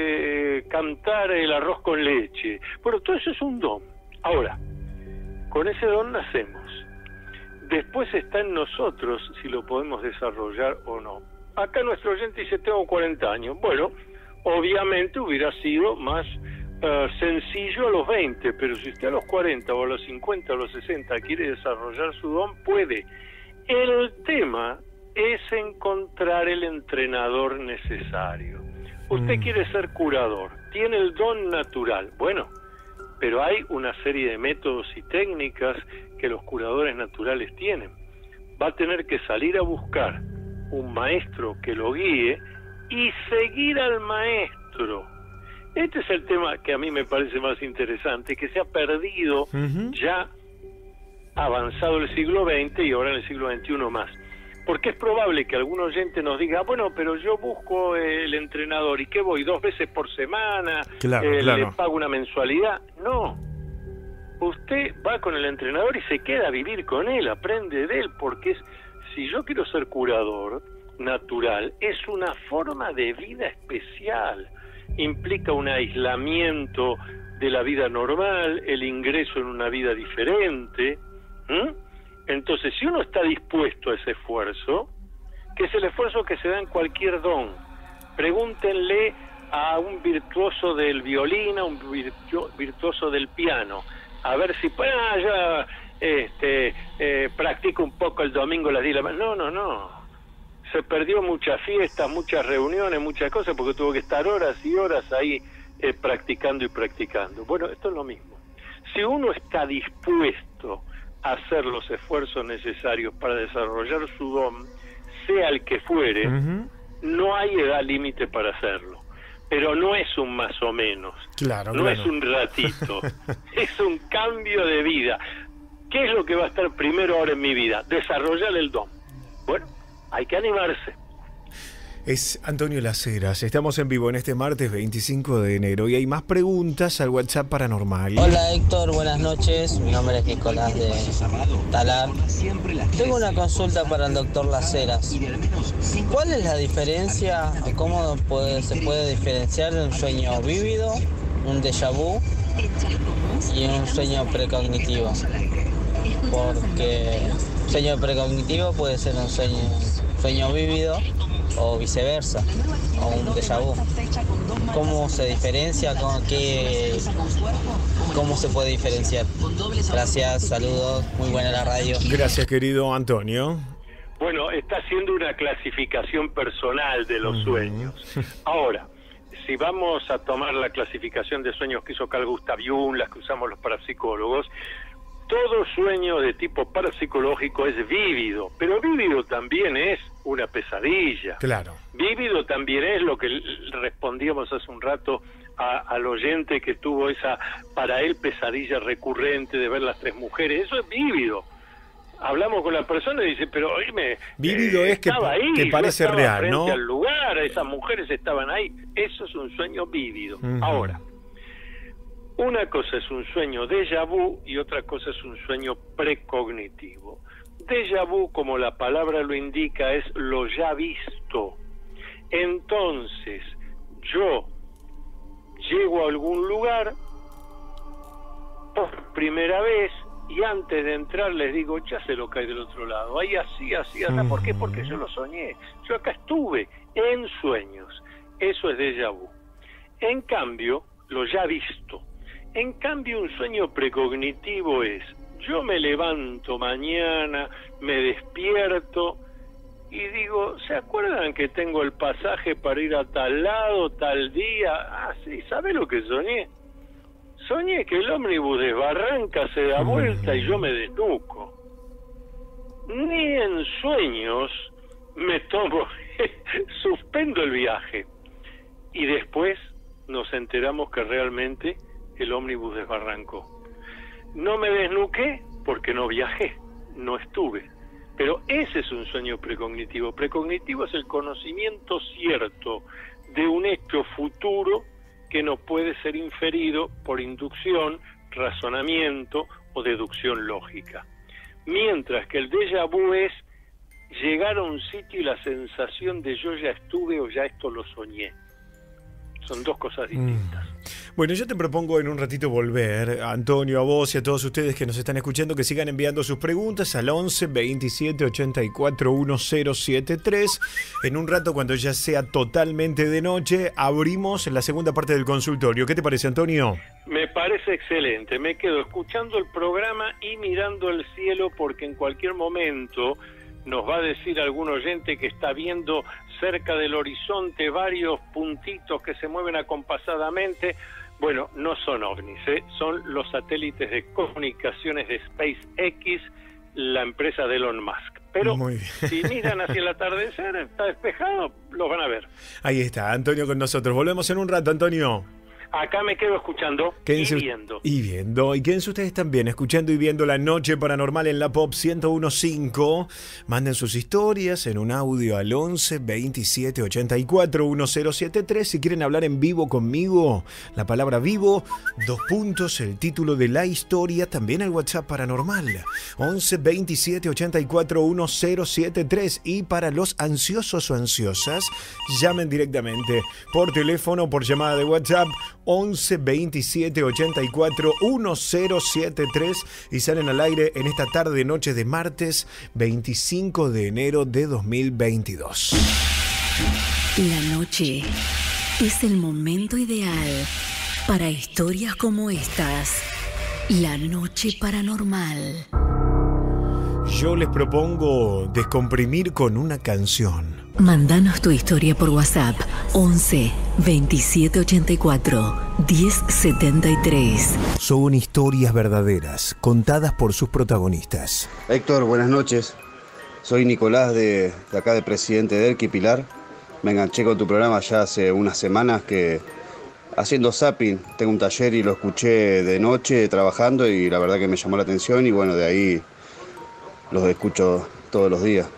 cantar el arroz con leche. Bueno, todo eso es un don. Ahora, con ese don nacemos. Después está en nosotros si lo podemos desarrollar o no. Acá nuestro oyente dice, tengo 40 años. Bueno, obviamente hubiera sido más sencillo a los 20, pero si usted a los 40 o a los 50 o a los 60 quiere desarrollar su don, puede. El tema es encontrar el entrenador necesario. Usted quiere ser curador, tiene el don natural. Bueno, pero hay una serie de métodos y técnicas que los curadores naturales tienen. Va a tener que salir a buscar un maestro que lo guíe y seguir al maestro. Este es el tema que a mí me parece más interesante, que se ha perdido ya avanzado el siglo XX y ahora en el siglo XXI más. Porque es probable que algún oyente nos diga, bueno, pero yo busco el entrenador, ¿y qué voy? 2 veces por semana, le pago una mensualidad. No, usted va con el entrenador y se queda a vivir con él, aprende de él, porque si yo quiero ser curador natural, es una forma de vida especial. Implica un aislamiento de la vida normal, el ingreso en una vida diferente. Entonces, si uno está dispuesto a ese esfuerzo, que es el esfuerzo que se da en cualquier don. Pregúntenle a un virtuoso del violín, a un virtuoso del piano, a ver si practico un poco el domingo las 10 de la mañana. No. Se perdió muchas fiestas, muchas reuniones, muchas cosas, porque tuvo que estar horas y horas ahí practicando y practicando. Bueno, esto es lo mismo. Si uno está dispuesto a hacer los esfuerzos necesarios para desarrollar su don, sea el que fuere, no hay edad límite para hacerlo. Pero no es un más o menos, no es un ratito, es un cambio de vida. ¿Qué es lo que va a estar primero ahora en mi vida? Desarrollar el don. Bueno, hay que animarse. Es Antonio Las Heras. Estamos en vivo en este martes 25 de enero y hay más preguntas al WhatsApp Paranormal. Hola Héctor, buenas noches. Mi nombre es Nicolás de Talar. Tengo una consulta para el doctor Las Heras. ¿Cuál es la diferencia o cómo se puede diferenciar un sueño vívido, un déjà vu y un sueño precognitivo? Porque un sueño precognitivo puede ser un sueño vívido o viceversa, o un déjà vu. ¿Cómo se diferencia? ¿Cómo se puede diferenciar? Gracias, saludos, muy buena la radio. Gracias, querido Antonio. Bueno, está haciendo una clasificación personal de los sueños. Ahora, si vamos a tomar la clasificación de sueños que hizo Carl Gustav Jung, las que usamos los parapsicólogos, todo sueño de tipo parapsicológico es vívido, pero vívido también es una pesadilla. Claro. Vívido también es lo que respondíamos hace un rato al oyente que tuvo esa, para él, pesadilla recurrente de ver las 3 mujeres. Eso es vívido. Hablamos con la persona y dice, pero oíme, vívido es que ahí, te parece real, frente ¿no? al lugar, esas mujeres estaban ahí. Eso es un sueño vívido. Ahora, una cosa es un sueño déjà vu y otra cosa es un sueño precognitivo. Déjà vu, como la palabra lo indica, es lo ya visto. Entonces, yo llego a algún lugar por primera vez y antes de entrar les digo, ya sé lo que hay del otro lado. Ahí así. ¿Por qué? Porque yo lo soñé. Yo acá estuve en sueños. Eso es déjà vu. En cambio, lo ya visto. En cambio, un sueño precognitivo es, yo me levanto mañana, me despierto y digo, ¿se acuerdan que tengo el pasaje para ir a tal lado, tal día? Ah, sí, ¿sabe lo que soñé? Soñé que el ómnibus desbarranca, se da vuelta y yo me desnuco. Ni en sueños me tomo, suspendo el viaje. Y después nos enteramos que realmente el ómnibus desbarrancó. No me desnuqué porque no viajé, no estuve. Pero ese es un sueño precognitivo. Precognitivo es el conocimiento cierto de un hecho futuro que no puede ser inferido por inducción, razonamiento o deducción lógica. Mientras que el déjà vu es llegar a un sitio y la sensación de yo ya estuve o ya esto lo soñé. Son dos cosas distintas. Bueno, yo te propongo en un ratito volver, Antonio, a vos y a todos ustedes que nos están escuchando, que sigan enviando sus preguntas al 11 27 84 1073. En un rato, cuando ya sea totalmente de noche, abrimos la segunda parte del consultorio. ¿Qué te parece, Antonio? Me parece excelente. Me quedo escuchando el programa y mirando el cielo, porque en cualquier momento nos va a decir algún oyente que está viendo cerca del horizonte varios puntitos que se mueven acompasadamente. Bueno, no son ovnis, son los satélites de comunicaciones de SpaceX, la empresa de Elon Musk. Pero si miran hacia el atardecer, está despejado, los van a ver. Ahí está, Antonio con nosotros. Volvemos en un rato, Antonio. Acá me quedo escuchando y viendo. Y quédense ustedes también escuchando y viendo La Noche Paranormal en la Pop 101.5. Manden sus historias en un audio al 11 27 84 1073. Si quieren hablar en vivo conmigo, la palabra vivo, 2 puntos, el título de la historia, también el WhatsApp Paranormal 11 27 84 1073. Y para los ansiosos o ansiosas, llamen directamente por teléfono, por llamada de WhatsApp 11 27 84 1073 y salen al aire en esta tarde noche de martes 25 de enero de 2022. La noche es el momento ideal para historias como estas. La Noche Paranormal. Yo les propongo descomprimir con una canción. Mándanos tu historia por WhatsApp 11 27 84 1073. Son historias verdaderas, contadas por sus protagonistas. Héctor, buenas noches. Soy Nicolás de acá de Presidente Derqui, Pilar. Me enganché con tu programa ya hace unas semanas que haciendo zapping, tengo un taller y lo escuché de noche trabajando y la verdad que me llamó la atención y bueno, de ahí los escucho todos los días.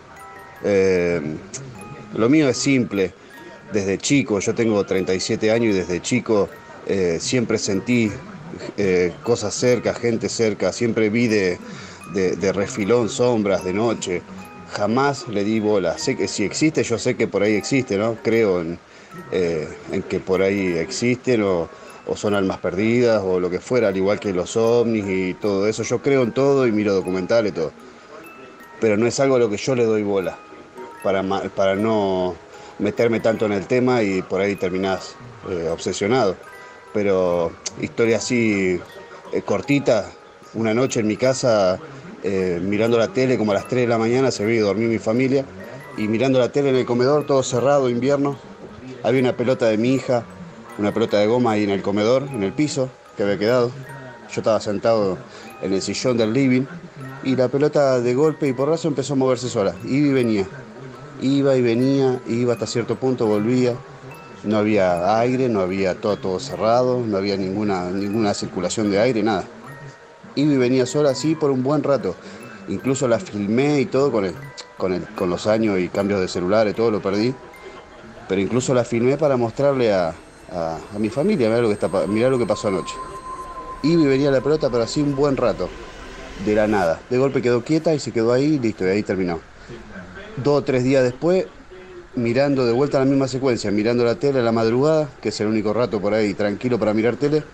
Lo mío es simple. Desde chico, yo tengo 37 años y desde chico siempre sentí cosas cerca, gente cerca, siempre vi de refilón sombras de noche. Jamás le di bola. Sé que si existe, yo sé que por ahí existe, ¿no? Creo en que por ahí existen o son almas perdidas o lo que fuera, al igual que los ovnis y todo eso. Yo creo en todo y miro documentales y todo. Pero no es algo a lo que yo le doy bola, para no meterme tanto en el tema y por ahí terminás obsesionado. Pero historia así cortita, una noche en mi casa mirando la tele como a las 3 de la mañana, se veía dormir mi familia y mirando la tele en el comedor, todo cerrado, invierno, había una pelota de mi hija, una pelota de goma ahí en el comedor, en el piso, que había quedado. Yo estaba sentado en el sillón del living y la pelota de golpe y porrazo empezó a moverse sola, iba y venía. Iba y venía, iba hasta cierto punto, volvía. No había aire, no había todo cerrado, no había ninguna circulación de aire, nada. Iba y venía sola así por un buen rato. Incluso la filmé y todo con los años y cambios de celular y todo lo perdí. Pero incluso la filmé para mostrarle a mi familia, mirá lo que pasó anoche. Iba y venía la pelota, pero así un buen rato, de la nada. De golpe quedó quieta y se quedó ahí, listo, y ahí terminó. 2 o 3 días después, mirando de vuelta la misma secuencia, mirando la tele a la madrugada, que es el único rato por ahí tranquilo para mirar tele,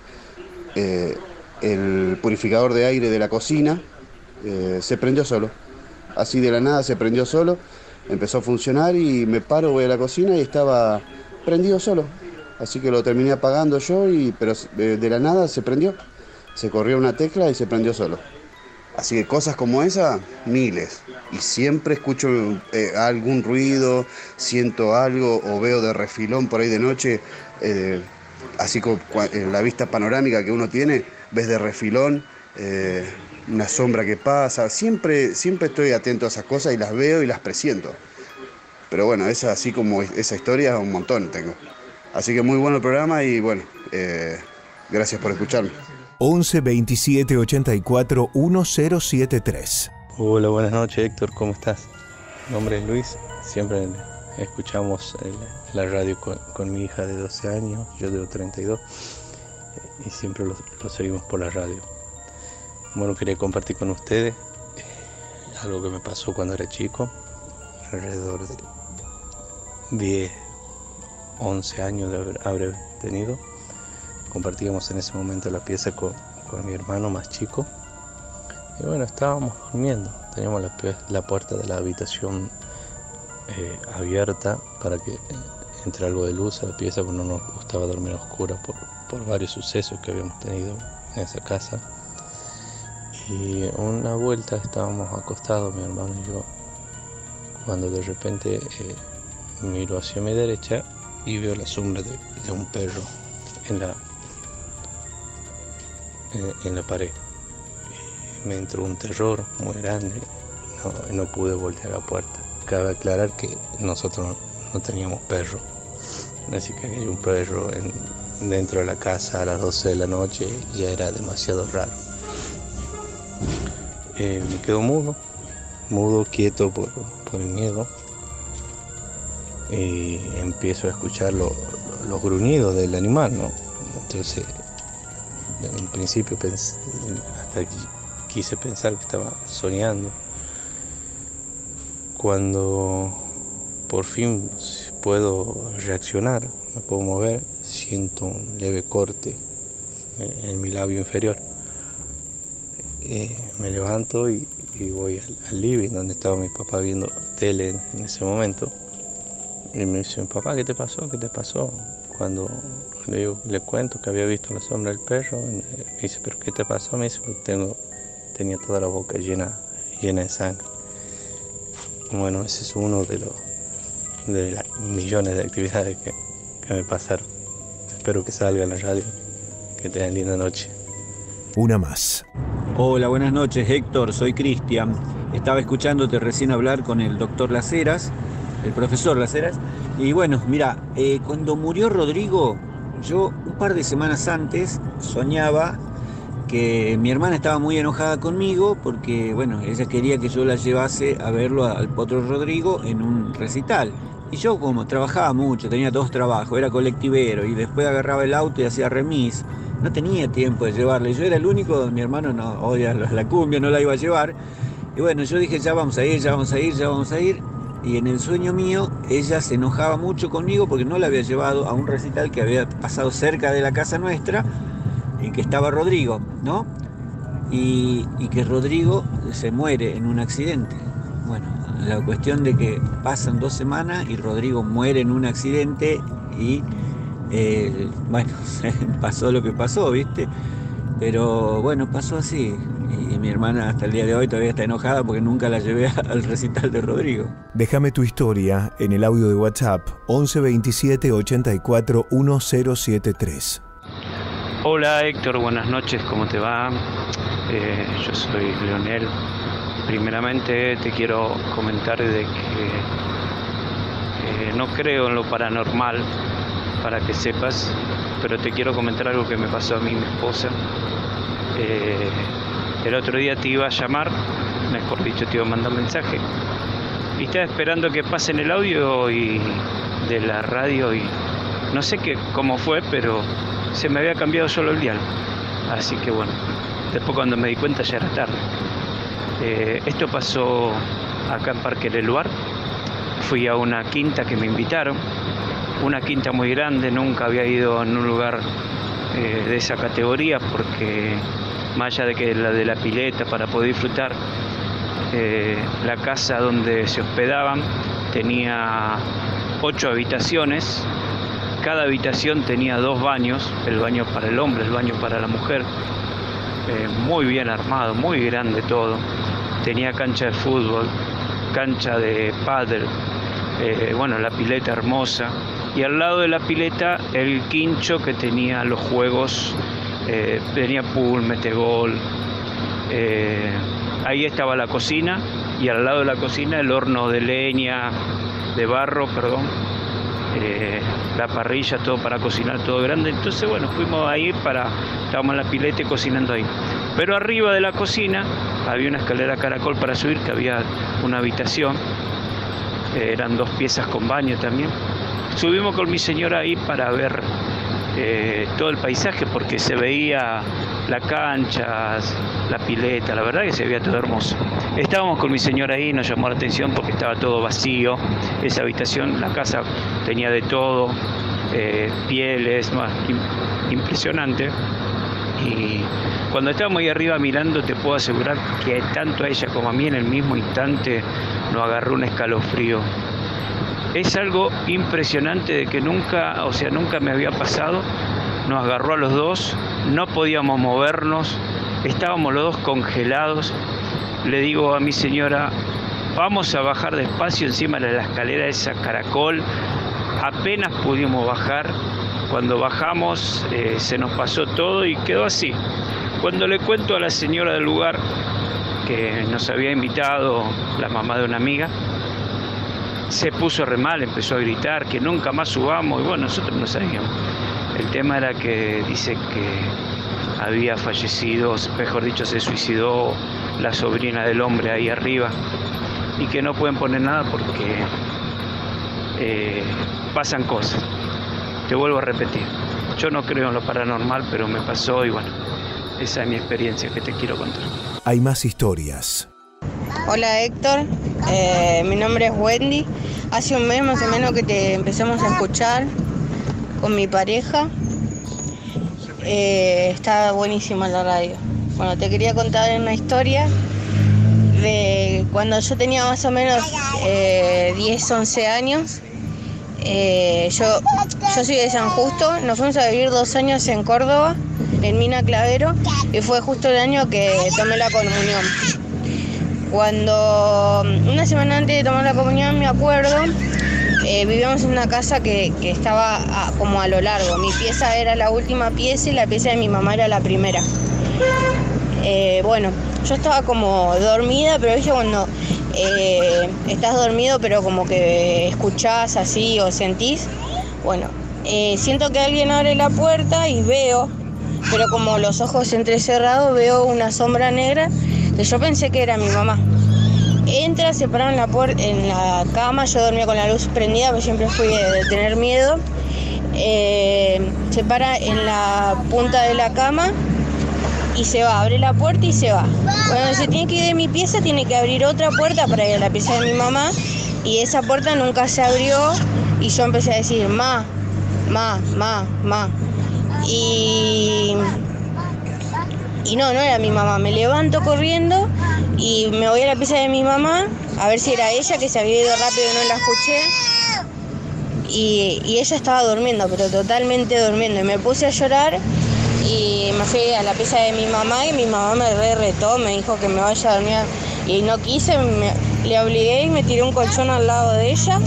el purificador de aire de la cocina se prendió solo. Así de la nada se prendió solo, empezó a funcionar y me paro, voy a la cocina y estaba prendido solo. Así que lo terminé apagando yo, pero de la nada se prendió. Se corrió una tecla y se prendió solo. Así que cosas como esa, miles. Y siempre escucho algún ruido, siento algo o veo de refilón por ahí de noche así como la vista panorámica que uno tiene, ves de refilón una sombra que pasa. Siempre estoy atento a esas cosas y las veo y las presiento. Pero bueno, así como esa historia, un montón tengo. Así que muy bueno el programa y bueno, gracias por escucharme. 11 27 84 1073. Hola, buenas noches, Héctor, ¿cómo estás? Mi nombre es Luis, siempre escuchamos la radio con mi hija de 12 años, yo tengo 32, y siempre lo seguimos por la radio. Bueno, quería compartir con ustedes algo que me pasó cuando era chico, alrededor de 10, 11 años de haber tenido. Compartíamos en ese momento la pieza con mi hermano más chico. Y bueno, estábamos durmiendo. Teníamos la puerta de la habitación abierta para que entre algo de luz a la pieza, porque no nos gustaba dormir a oscuras por varios sucesos que habíamos tenido en esa casa. Y una vuelta estábamos acostados, mi hermano y yo, cuando de repente miro hacia mi derecha y veo la sombra de un perro en la pared. Me entró un terror muy grande, no pude voltear la puerta. Cabe aclarar que nosotros no teníamos perro, así que hay un perro dentro de la casa a las 12 de la noche ya era demasiado raro. Me quedo mudo, quieto por el miedo, y empiezo a escuchar los gruñidos del animal, ¿no? Entonces, en un principio hasta quise pensar que estaba soñando. Cuando por fin puedo reaccionar, me puedo mover, siento un leve corte en mi labio inferior. Me levanto y voy al living donde estaba mi papá viendo tele en ese momento. Y me dice: papá, ¿qué te pasó? ¿Qué te pasó? Cuando le cuento que había visto la sombra del perro, me dice: ¿pero qué te pasó? Me dice: tenía toda la boca llena de sangre. Bueno, ese es uno de las millones de actividades que me pasaron. Espero que salga en la radio. Que tengan linda noche. Una más. Hola, buenas noches, Héctor, soy Cristian. Estaba escuchándote recién hablar con el doctor Las Heras, el profesor Las Heras. Y bueno, mira, cuando murió Rodrigo, yo un par de semanas antes soñaba que mi hermana estaba muy enojada conmigo porque, bueno, ella quería que yo la llevase a verlo al Potro Rodrigo en un recital. Y yo, como trabajaba mucho, tenía 2 trabajos, era colectivero y después agarraba el auto y hacía remis, no tenía tiempo de llevarle. Yo era el único, mi hermano no odia la cumbia, no la iba a llevar. Y bueno, yo dije: ya vamos a ir. Y en el sueño mío, ella se enojaba mucho conmigo porque no la había llevado a un recital que había pasado cerca de la casa nuestra, en que estaba Rodrigo, ¿no? Y que Rodrigo se muere en un accidente. Bueno, la cuestión de que pasan 2 semanas y Rodrigo muere en un accidente y, bueno, pasó lo que pasó, ¿viste? Pero bueno, pasó así. Y mi hermana hasta el día de hoy todavía está enojada porque nunca la llevé al recital de Rodrigo. Déjame tu historia en el audio de WhatsApp 11 27 84 1073. Hola Héctor, buenas noches, ¿cómo te va? Yo soy Leonel. Primeramente te quiero comentar de que no creo en lo paranormal, para que sepas, pero te quiero comentar algo que me pasó a mí y mi esposa. El otro día te iba a llamar, mejor dicho, te iba a mandar un mensaje, y estaba esperando que pasen el audio y de la radio y no sé cómo fue, pero se me había cambiado solo el dial. Así que bueno, después cuando me di cuenta ya era tarde. Esto pasó acá en Parque del Luar. Fui a una quinta que me invitaron, una quinta muy grande, nunca había ido en un lugar de esa categoría, porque más allá de que la de la pileta para poder disfrutar, la casa donde se hospedaban tenía 8 habitaciones, cada habitación tenía 2 baños, el baño para el hombre, el baño para la mujer, muy bien armado, muy grande todo, tenía cancha de fútbol, cancha de pádel, bueno, la pileta hermosa, y al lado de la pileta el quincho que tenía los juegos, tenía pool, metegol, ahí estaba la cocina, y al lado de la cocina el horno de leña, de barro, perdón, la parrilla, todo para cocinar, todo grande. Entonces, bueno, fuimos ahí estábamos en la pileta y cocinando ahí. Pero arriba de la cocina había una escalera caracol para subir, que había una habitación, eran 2 piezas con baño también. Subimos con mi señora ahí para ver todo el paisaje, porque se veía la cancha, la pileta, la verdad que se veía todo hermoso. Estábamos con mi señora ahí, nos llamó la atención porque estaba todo vacío, esa habitación, la casa tenía de todo, pieles, impresionante. Y cuando estábamos ahí arriba mirando, te puedo asegurar que tanto a ella como a mí en el mismo instante nos agarró un escalofrío. Es algo impresionante de que nunca me había pasado. Nos agarró a los dos, no podíamos movernos, estábamos los dos congelados. Le digo a mi señora, vamos a bajar despacio encima de la escalera esa caracol. Apenas pudimos bajar. Cuando bajamos se nos pasó todo y quedó así. Cuando le cuento a la señora del lugar que nos había invitado la mamá de una amiga, se puso re mal, empezó a gritar que nunca más subamos, y bueno, nosotros no sabíamos. El tema era que dice que había fallecido, mejor dicho, se suicidó la sobrina del hombre ahí arriba, y que no pueden poner nada porque pasan cosas. Te vuelvo a repetir, yo no creo en lo paranormal, pero me pasó y bueno, esa es mi experiencia que te quiero contar. Hay más historias. Hola Héctor, mi nombre es Wendy. Hace un mes más o menos que te empezamos a escuchar con mi pareja. Está buenísima la radio. Bueno, te quería contar una historia de cuando yo tenía más o menos 10, 11 años. Yo soy de San Justo, nos fuimos a vivir 2 años en Córdoba, en Mina Clavero, y fue justo el año que tomé la comunión. Cuando una semana antes de tomar la comunión, me acuerdo, vivíamos en una casa que estaba como a lo largo. Mi pieza era la última pieza y la pieza de mi mamá era la primera. Bueno, yo estaba como dormida, pero viste cuando estás dormido pero como que escuchás así o sentís. Bueno, siento que alguien abre la puerta y veo, pero como los ojos entrecerrados, veo una sombra negra que yo pensé que era mi mamá. Entra, se para en la cama, yo dormía con la luz prendida, pero siempre fui de tener miedo. Se para en la punta de la cama y se va, abre la puerta y se va. Cuando se tiene que ir de mi pieza, tiene que abrir otra puerta para ir a la pieza de mi mamá, y esa puerta nunca se abrió, y yo empecé a decir, ma. Y no era mi mamá. Me levanto corriendo y me voy a la pieza de mi mamá a ver si era ella, que se había ido rápido y no la escuché. Y ella estaba durmiendo, pero totalmente durmiendo. Y me puse a llorar y me fui a la pieza de mi mamá, y mi mamá me retó, me dijo que me vaya a dormir. Y no quise, le obligué y me tiré un colchón al lado de ella.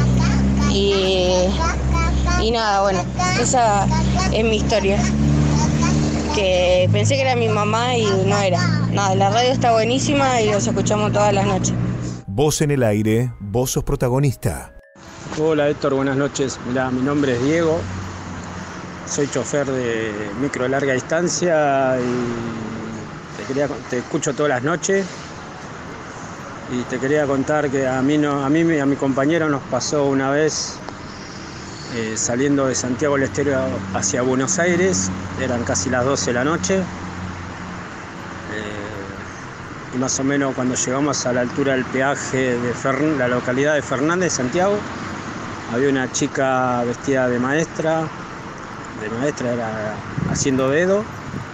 Y nada, bueno, esa es mi historia. Que pensé que era mi mamá y no era. Nada, la radio está buenísima y los escuchamos todas las noches. Voz en el aire, vos sos protagonista. Hola Héctor, buenas noches. Mirá, mi nombre es Diego, soy chofer de micro larga distancia y te escucho todas las noches. Y te quería contar que a mí y a mi compañero nos pasó una vez saliendo de Santiago del Estero hacia Buenos Aires, eran casi las 12 de la noche, y más o menos cuando llegamos a la altura del peaje de la localidad de Fernández, Santiago, había una chica vestida de maestra era haciendo dedo,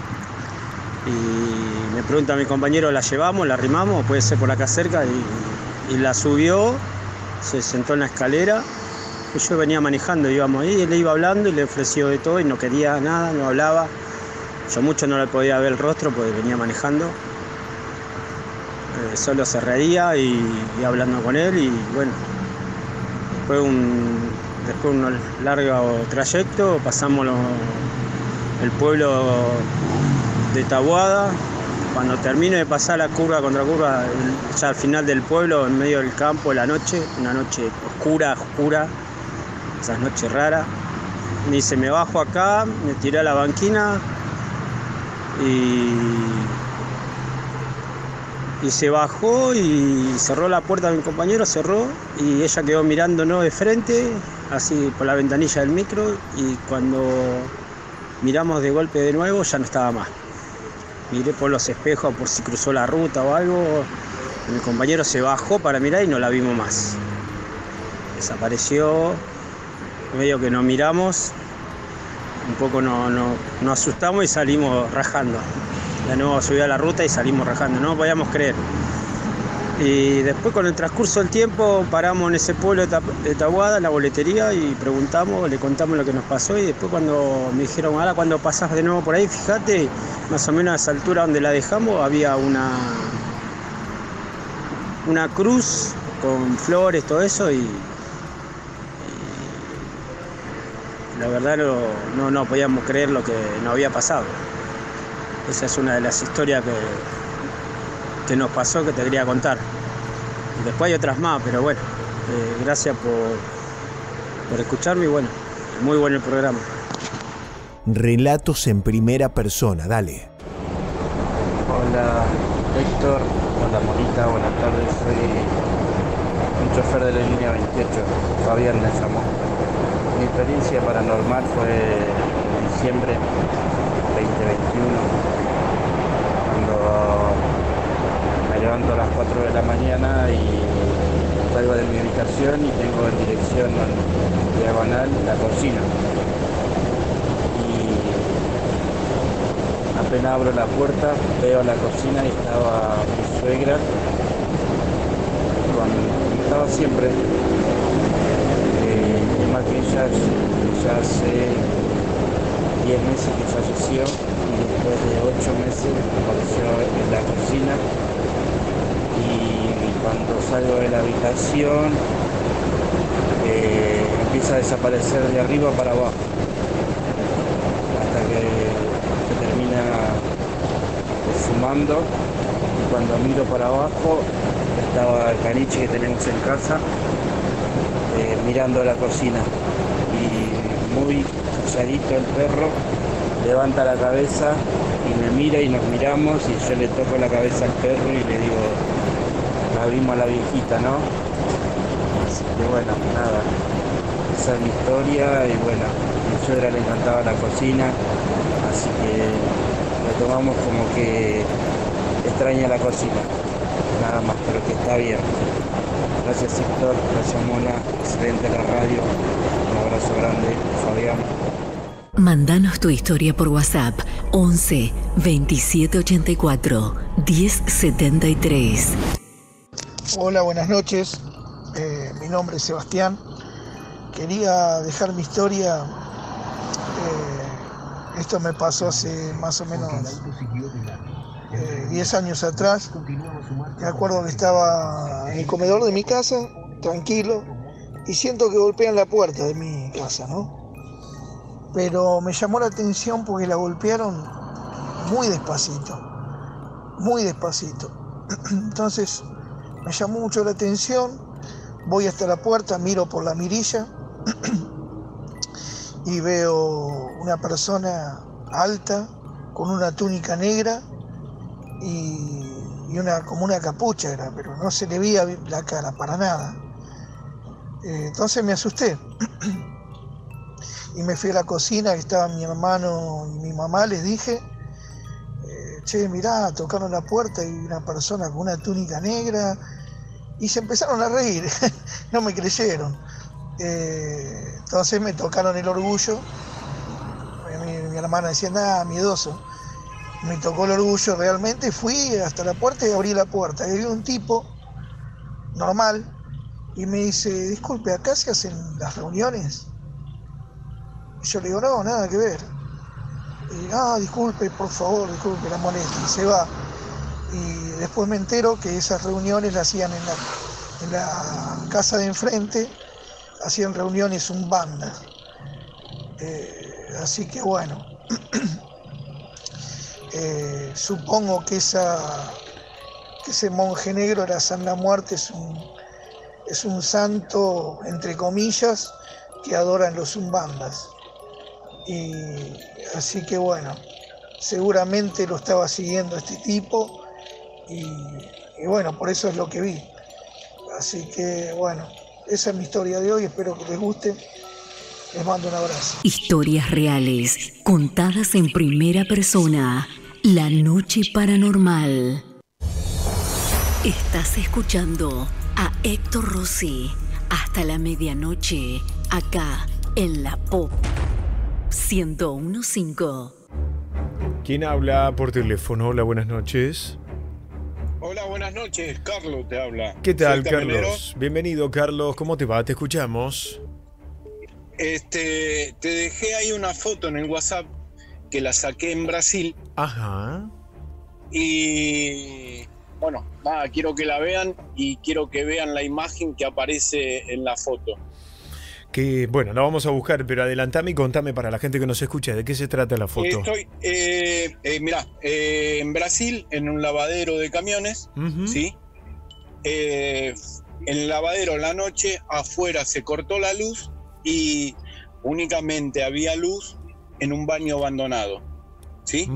y me pregunta a mi compañero, ¿la llevamos, la arrimamos, puede ser por acá cerca? Y la subió, se sentó en la escalera. Yo venía manejando, íbamos ahí, él le iba hablando y le ofreció de todo y no quería nada, no hablaba. Yo mucho no le podía ver el rostro porque venía manejando. Solo se reía y hablando con él, y bueno, después de un largo trayecto pasamos el pueblo de Taboada. Cuando termino de pasar la curva contra curva, ya al final del pueblo, en medio del campo, la noche, una noche oscura, esas noches raras, me dice, me bajo acá, me tiré a la banquina y se bajó y cerró la puerta de mi compañero, cerró, y ella quedó mirándonos de frente, así por la ventanilla del micro, y cuando miramos de golpe de nuevo ya no estaba más. Miré por los espejos por si cruzó la ruta o algo, mi compañero se bajó para mirar y no la vimos más. Desapareció, medio que nos miramos, un poco nos asustamos y salimos rajando. De nuevo subí a la ruta y salimos rajando, no podíamos creer. Y después con el transcurso del tiempo paramos en ese pueblo de Taboada, en la boletería, y preguntamos, le contamos lo que nos pasó, y después cuando me dijeron, ahora cuando pasás de nuevo por ahí, fíjate, más o menos a esa altura donde la dejamos había una cruz con flores, todo eso, y la verdad no podíamos creer lo que nos había pasado. Esa es una de las historias que nos pasó, que te quería contar. Después hay otras más, pero bueno, gracias por escucharme y bueno, muy bueno el programa. Relatos en primera persona, dale. Hola Héctor, hola Monita, buenas tardes, soy un chofer de la línea 28, Fabián me llamó. Mi experiencia paranormal fue en diciembre 2021. Me levanto a las 4 de la mañana y salgo de mi habitación y tengo en dirección diagonal la cocina. Y apenas abro la puerta, veo la cocina y estaba mi suegra, estaba siempre. Más que ella ya hace 10 meses que falleció, y después de 8 meses apareció en la cocina, y cuando salgo de la habitación empieza a desaparecer de arriba para abajo hasta que se termina fumando, y cuando miro para abajo estaba el caniche que tenemos en casa mirando la cocina, y muy calladito el perro levanta la cabeza y me mira y nos miramos, y yo le toco la cabeza al perro y le digo, la vimos a la viejita, ¿no? Así que bueno, nada, esa es mi historia, y bueno, a mi suegra le encantaba la cocina, así que lo tomamos como que extraña la cocina, nada más, pero que está bien. Gracias Héctor, gracias Mona, excelente la radio, un abrazo grande, Fabián. Mándanos tu historia por WhatsApp 11 27 84 10 73. Hola, buenas noches. Mi nombre es Sebastián. Quería dejar mi historia. Esto me pasó hace más o menos 10 años atrás. Me acuerdo que estaba en el comedor de mi casa, tranquilo, y siento que golpean la puerta de mi casa, ¿no? Pero me llamó la atención porque la golpearon muy despacito. Entonces me llamó mucho la atención, voy hasta la puerta, miro por la mirilla y veo una persona alta con una túnica negra y como una capucha era, pero no se le veía la cara para nada. Entonces me asusté y me fui a la cocina, que estaban mi hermano y mi mamá, les dije, che, mirá, tocaron la puerta y una persona con una túnica negra, y se empezaron a reír, no me creyeron. Entonces me tocaron el orgullo, mi hermana decía, nada, miedoso. Me tocó el orgullo realmente, fui hasta la puerta y abrí la puerta. Y había un tipo normal y me dice, disculpe, ¿acá se hacen las reuniones? Y yo le digo, no, nada que ver. Y, disculpe, por favor, disculpe la molestia, y se va. Y después me entero que esas reuniones las hacían en la casa de enfrente, hacían reuniones umbandas. Así que bueno, supongo que ese monje negro era San La Muerte, es un santo, entre comillas, que adoran los umbandas. Y así que bueno, seguramente lo estaba siguiendo este tipo y bueno, por eso es lo que vi. Así que bueno, esa es mi historia de hoy, espero que les guste. Les mando un abrazo. Historias reales, contadas en primera persona. La noche paranormal. Estás escuchando a Héctor Rossi hasta la medianoche, acá en la Pop 101.5. ¿Quién habla por teléfono? Hola, buenas noches. Hola, buenas noches. Carlos te habla. ¿Qué tal, Soy camionero. Carlos? Bienvenido, Carlos. ¿Cómo te va? Te escuchamos. Te dejé ahí una foto en el WhatsApp que la saqué en Brasil. Ajá. Y bueno, nada, quiero que la vean y quiero que vean la imagen que aparece en la foto. Que bueno, la vamos a buscar, pero adelantame y contame para la gente que nos escucha, ¿de qué se trata la foto? Estoy, mirá, en Brasil, en un lavadero de camiones, ¿sí? En el lavadero la noche, afuera se cortó la luz y únicamente había luz en un baño abandonado, ¿sí?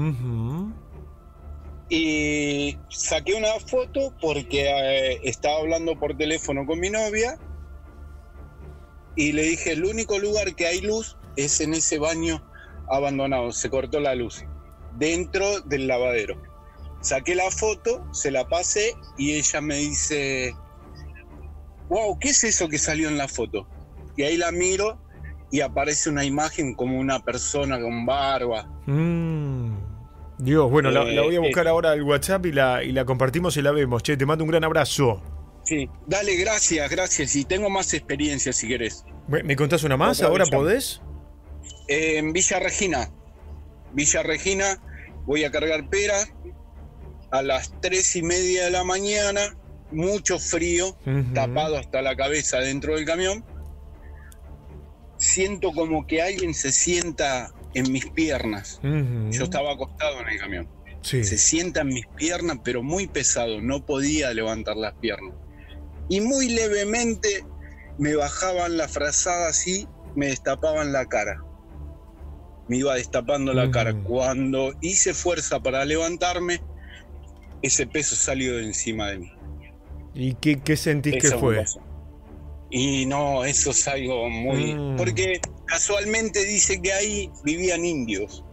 Y saqué una foto porque estaba hablando por teléfono con mi novia y le dije, el único lugar que hay luz es en ese baño abandonado, se cortó la luz dentro del lavadero. Saqué la foto, se la pasé y ella me dice, wow, ¿qué es eso que salió en la foto? Y ahí la miro y aparece una imagen como una persona con barba. Dios, bueno, la voy a buscar ahora al WhatsApp y la compartimos y la vemos. Che, te mando un gran abrazo. Sí, dale, gracias. Y tengo más experiencia si querés. ¿Me contás una más? ¿Ahora podés? En Villa Regina, voy a cargar pera a las 3:30 de la mañana, mucho frío, tapado hasta la cabeza dentro del camión. Siento como que alguien se sienta en mis piernas. Yo estaba acostado en el camión. Sí. Se sienta en mis piernas, pero muy pesado, no podía levantar las piernas. Y muy levemente me bajaban la frazada así, me destapaban la cara. Me iba destapando la cara. Cuando hice fuerza para levantarme, ese peso salió de encima de mí. ¿Y qué sentís que fue? Y no, eso es algo muy... Porque casualmente dice que ahí vivían indios.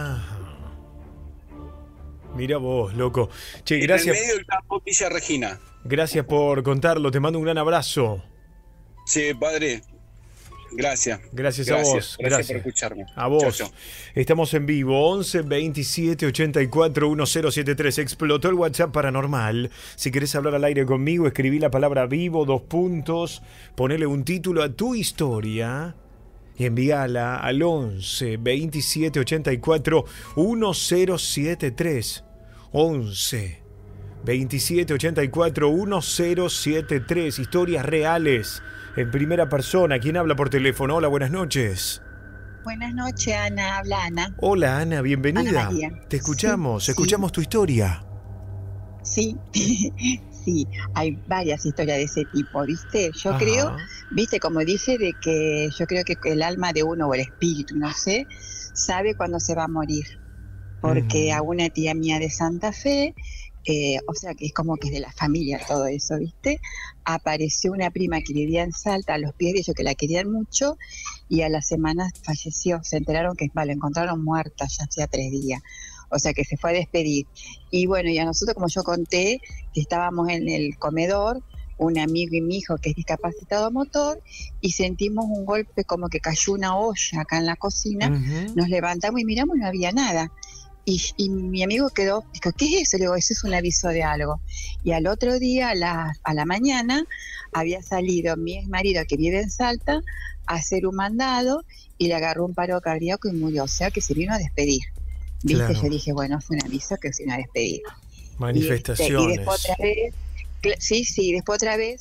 Mira vos, loco. Che, gracias. En el medio del campo Villa Regina. Gracias por contarlo, te mando un gran abrazo. Sí, padre. Gracias. Gracias a vos. Gracias por escucharme. A vos. Chau, chau. Estamos en vivo, 11 27 84 1073. Explotó el WhatsApp paranormal. Si querés hablar al aire conmigo, escribí la palabra vivo, 2 puntos, ponele un título a tu historia y envíala al 11 27 84 1073. 11 27 84 1073. Historias reales en primera persona. ¿Quién habla por teléfono? Hola, buenas noches. Buenas noches, Ana. Habla Ana. Hola, Ana, bienvenida. Ana María. Te escuchamos, Sí, escuchamos tu historia. Sí, sí, hay varias historias de ese tipo, ¿viste? Yo creo, ¿viste? Como dije, de que yo creo que el alma de uno o el espíritu, no sé, sabe cuándo se va a morir. Porque a una tía mía de Santa Fe, o sea que es como que es de la familia todo eso, ¿viste? Apareció una prima que vivía en Salta a los pies de ellos, que la querían mucho, y a la semana falleció. Se enteraron que la encontraron muerta ya hacía 3 días. O sea que se fue a despedir. Y bueno, y a nosotros, como yo conté, que estábamos en el comedor, un amigo y mi hijo que es discapacitado motor, y sentimos un golpe como que cayó una olla acá en la cocina. Nos levantamos y miramos y no había nada. Y mi amigo dijo, ¿qué es eso? Le digo, eso es un aviso de algo. Y al otro día, a la mañana, había salido mi ex marido, que vive en Salta, a hacer un mandado y le agarró un paro cardíaco y murió. O sea que se vino a despedir. ¿Viste? Claro. Yo dije, bueno, fue un aviso que se vino a despedir. Manifestaciones. Y después otra vez, después otra vez,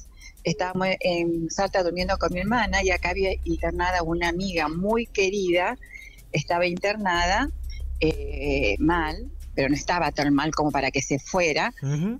estábamos en Salta durmiendo con mi hermana y acá había internada una amiga muy querida, estaba internada mal, pero no estaba tan mal como para que se fuera.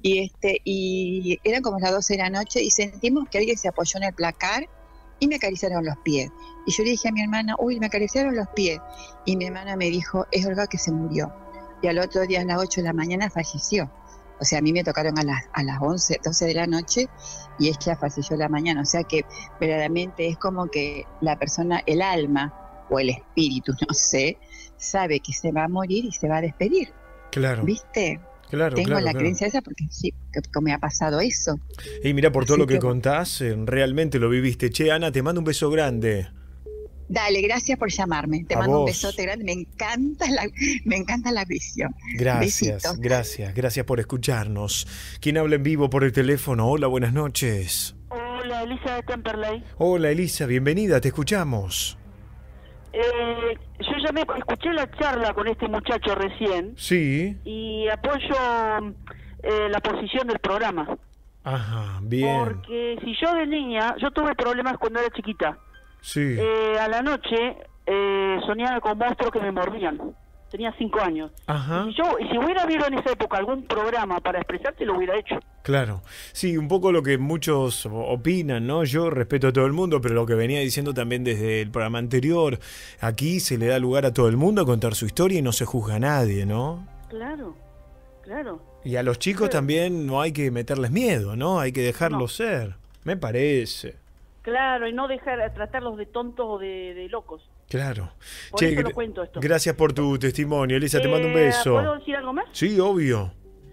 Y eran como las 12 de la noche y sentimos que alguien se apoyó en el placar y me acariciaron los pies. Y yo le dije a mi hermana, uy, me acariciaron los pies. Y mi hermana me dijo, es Olga que se murió. Y al otro día a las 8 de la mañana falleció. O sea, a mí me tocaron a las 11, 12 de la noche y ella falleció a la mañana. O sea que verdaderamente es como que la persona, el alma o el espíritu, no sé, sabe que se va a morir y se va a despedir. Claro. ¿Viste? Claro, Tengo la creencia esa porque sí, que me ha pasado eso. Y mira, por todo Así lo que que- contás, realmente lo viviste. Che, Ana, te mando un beso grande. Dale, gracias por llamarme. Te A mando un vos. besote grande. Me encanta la visión. Gracias, Besitos. gracias por escucharnos. ¿Quién habla en vivo por el teléfono? Hola, buenas noches. Hola, Elisa de Temperley. Hola, Elisa, bienvenida, te escuchamos. Yo llamé, escuché la charla con este muchacho recién Sí. y apoyo la posición del programa. Ajá, bien. Porque si yo de niña, yo tuve problemas cuando era chiquita. Sí. A la noche soñaba con monstruos que me mordían. Tenía 5 años. Ajá. Y si hubiera habido en esa época algún programa para expresarte, lo hubiera hecho. Claro, sí, un poco lo que muchos opinan, ¿no? Yo respeto a todo el mundo, pero lo que venía diciendo también desde el programa anterior, aquí se le da lugar a todo el mundo a contar su historia y no se juzga a nadie, ¿no? Claro, claro. Y a los chicos también no hay que meterles miedo, ¿no? Hay que dejarlos ser, me parece. Claro, y no tratarlos de tontos o de locos. Claro. Por eso lo cuento esto. Gracias por tu testimonio, Elisa, te mando un beso. ¿Puedo decir algo más? Sí, obvio.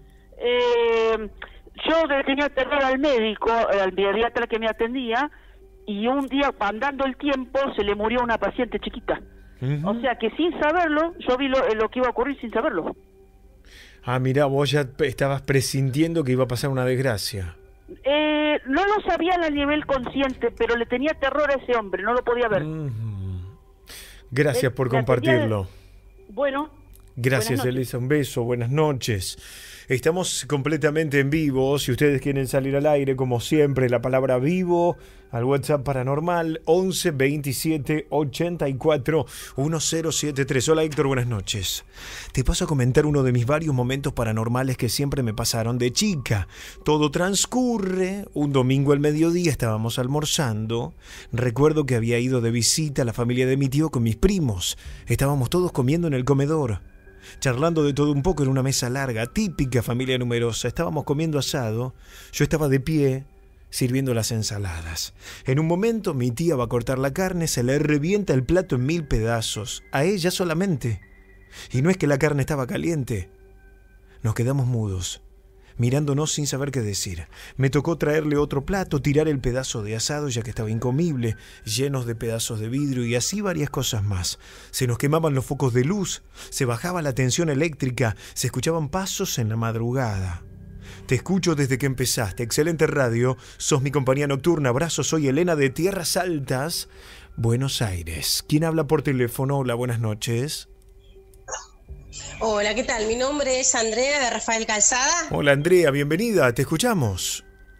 Yo le tenía terror al médico, al pediatra que me atendía, y un día, andando el tiempo, se le murió una paciente chiquita. O sea que sin saberlo, yo vi lo que iba a ocurrir sin saberlo. Ah, mirá, vos ya estabas presintiendo que iba a pasar una desgracia. No lo sabía a nivel consciente, pero le tenía terror a ese hombre, no lo podía ver. Gracias por compartirlo. Bueno. Gracias, buenas noches. Elisa. Un beso, buenas noches. Estamos completamente en vivo. Si ustedes quieren salir al aire, como siempre, la palabra vivo al WhatsApp paranormal 11 27 84 1073. Hola, Héctor, buenas noches. Te paso a comentar uno de mis varios momentos paranormales que siempre me pasaron de chica. Todo transcurre. Un domingo al mediodía estábamos almorzando. Recuerdo que había ido de visita a la familia de mi tío con mis primos. Estábamos todos comiendo en el comedor, charlando de todo un poco en una mesa larga, típica familia numerosa. Estábamos comiendo asado, yo estaba de pie, sirviendo las ensaladas. En un momento mi tía va a cortar la carne, se le revienta el plato en 1000 pedazos, a ella solamente. Y no es que la carne estaba caliente. Nos quedamos mudos, mirándonos sin saber qué decir. Me tocó traerle otro plato, tirar el pedazo de asado ya que estaba incomible, llenos de pedazos de vidrio y así varias cosas más. Se nos quemaban los focos de luz, se bajaba la tensión eléctrica, se escuchaban pasos en la madrugada. Te escucho desde que empezaste, excelente radio, sos mi compañía nocturna, abrazo, soy Elena de Tierras Altas, Buenos Aires. ¿Quién habla por teléfono? Hola, buenas noches. Hola, ¿qué tal? Mi nombre es Andrea de Rafael Calzada. Hola Andrea, bienvenida, te escuchamos.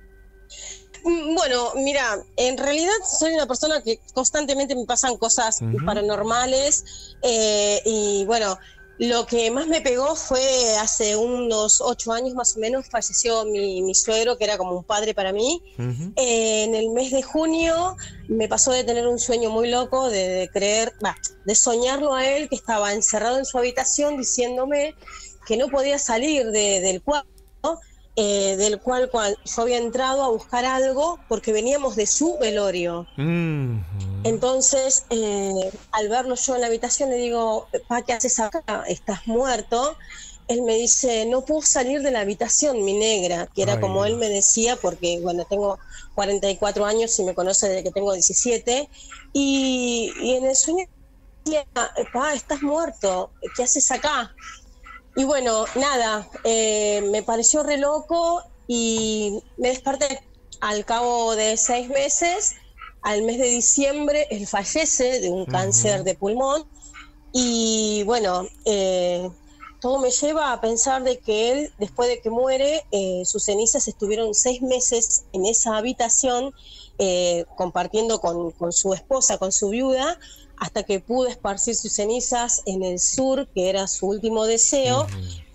Bueno, mira, en realidad soy una persona que constantemente me pasan cosas paranormales y bueno, lo que más me pegó fue hace unos 8 años más o menos, falleció mi suegro, que era como un padre para mí. En el mes de junio me pasó de tener un sueño muy loco, de soñarlo a él, que estaba encerrado en su habitación diciéndome que no podía salir del cuarto, del cual yo había entrado a buscar algo porque veníamos de su velorio. Entonces, al verlo yo en la habitación, le digo, Pa, ¿qué haces acá? ¿Estás muerto? Él me dice, no puedo salir de la habitación, mi negra, que era como él me decía, porque bueno, tengo 44 años y me conoce desde que tengo 17, y en el sueño decía, Pa, estás muerto, ¿qué haces acá? Y bueno, nada, me pareció re loco y me desperté. Al cabo de 6 meses, al mes de diciembre, él fallece de un cáncer de pulmón. Y bueno, todo me lleva a pensar de que él, después de que muere, sus cenizas estuvieron 6 meses en esa habitación, compartiendo con su esposa, con su viuda, hasta que pudo esparcir sus cenizas en el sur, que era su último deseo.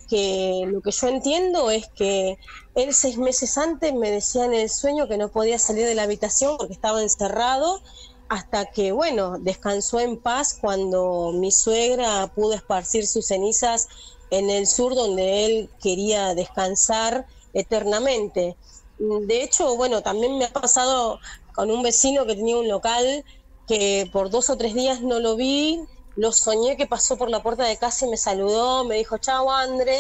Que lo que yo entiendo es que él 6 meses antes me decía en el sueño que no podía salir de la habitación porque estaba encerrado, hasta que, bueno, descansó en paz cuando mi suegra pudo esparcir sus cenizas en el sur, donde él quería descansar eternamente. De hecho, bueno, también me ha pasado con un vecino que tenía un local que por 2 o 3 días no lo vi, lo soñé que pasó por la puerta de casa y me saludó, me dijo chao André,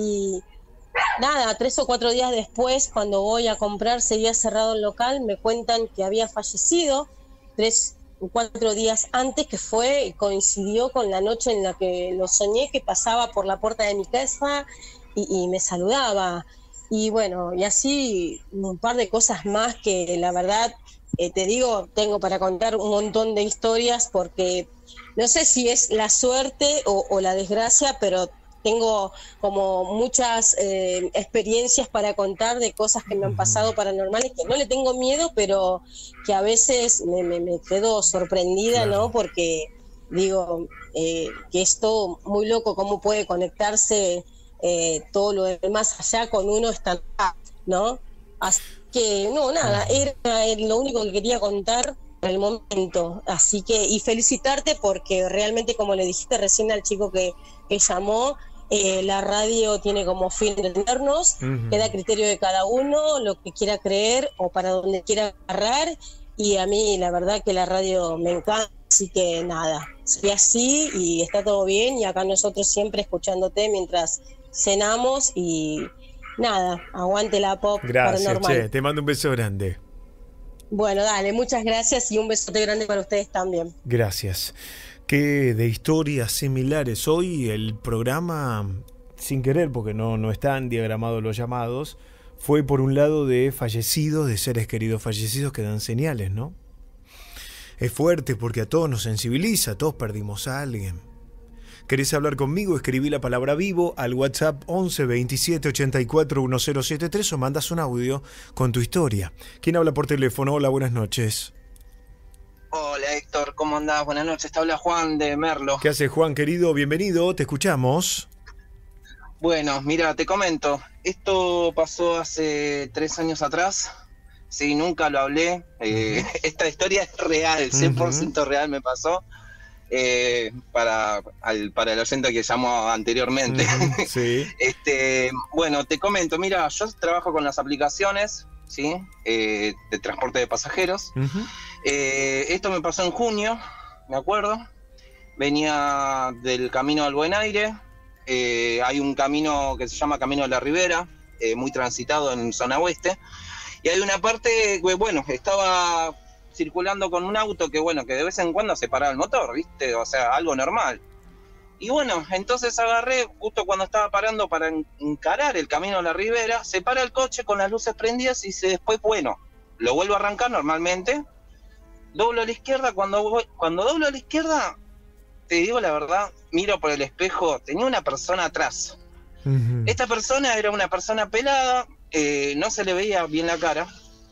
y nada, 3 o 4 días después, cuando voy a comprar, seguía cerrado el local, me cuentan que había fallecido 3 o 4 días antes, que fue y coincidió con la noche en la que lo soñé, que pasaba por la puerta de mi casa y me saludaba. Y bueno, y así un par de cosas más que la verdad, te digo, tengo para contar un montón de historias, porque no sé si es la suerte o la desgracia, pero tengo como muchas experiencias para contar de cosas que me han pasado paranormales, que no le tengo miedo, pero que a veces me quedo sorprendida, ¿no? Porque digo que es todo muy loco, cómo puede conectarse todo lo demás allá con uno estando acá, ¿no? Así que, no, nada, era lo único que quería contar por el momento. Así que, y felicitarte porque realmente, como le dijiste recién al chico que llamó, la radio tiene como fin de entendernos, queda a criterio de cada uno, lo que quiera creer o para donde quiera agarrar, y a mí la verdad que la radio me encanta, así que nada, soy así y está todo bien, y acá nosotros siempre escuchándote mientras cenamos, y nada, aguante la pop. Gracias, paranormal. Che, te mando un beso grande. Bueno, dale, muchas gracias y un besote grande para ustedes también. Gracias. Que de historias similares. Hoy el programa, sin querer, porque no están diagramados los llamados, fue por un lado de fallecidos, de seres queridos fallecidos que dan señales, ¿no? Es fuerte porque a todos nos sensibiliza, todos perdimos a alguien. ¿Querés hablar conmigo? Escribí la palabra vivo al WhatsApp 11 27 84 1073 o mandas un audio con tu historia. ¿Quién habla por teléfono? Hola, buenas noches. Hola Héctor, ¿cómo andás? Buenas noches, te habla Juan de Merlo. ¿Qué haces, Juan, querido? Bienvenido, te escuchamos. Bueno, mira, te comento, esto pasó hace 3 años atrás, sí, nunca lo hablé, esta historia es real, 100% real me pasó, para el oyente que llamó anteriormente. Sí. Bueno, te comento, mira, yo trabajo con las aplicaciones, ¿sí? De transporte de pasajeros. Esto me pasó en junio, me acuerdo. Venía del camino al Buen Aire. Hay un camino que se llama Camino de la Ribera, muy transitado en zona oeste. Y hay una parte, bueno, estaba circulando con un auto que, bueno, que de vez en cuando se paraba el motor, ¿viste? O sea, algo normal. Y bueno, entonces agarré, justo cuando estaba parando para encarar el camino a la Ribera, se para el coche con las luces prendidas y después, bueno, lo vuelvo a arrancar normalmente, doblo a la izquierda, cuando doblo a la izquierda, te digo la verdad, miro por el espejo, tenía una persona atrás. Esta persona era una persona pelada, no se le veía bien la cara,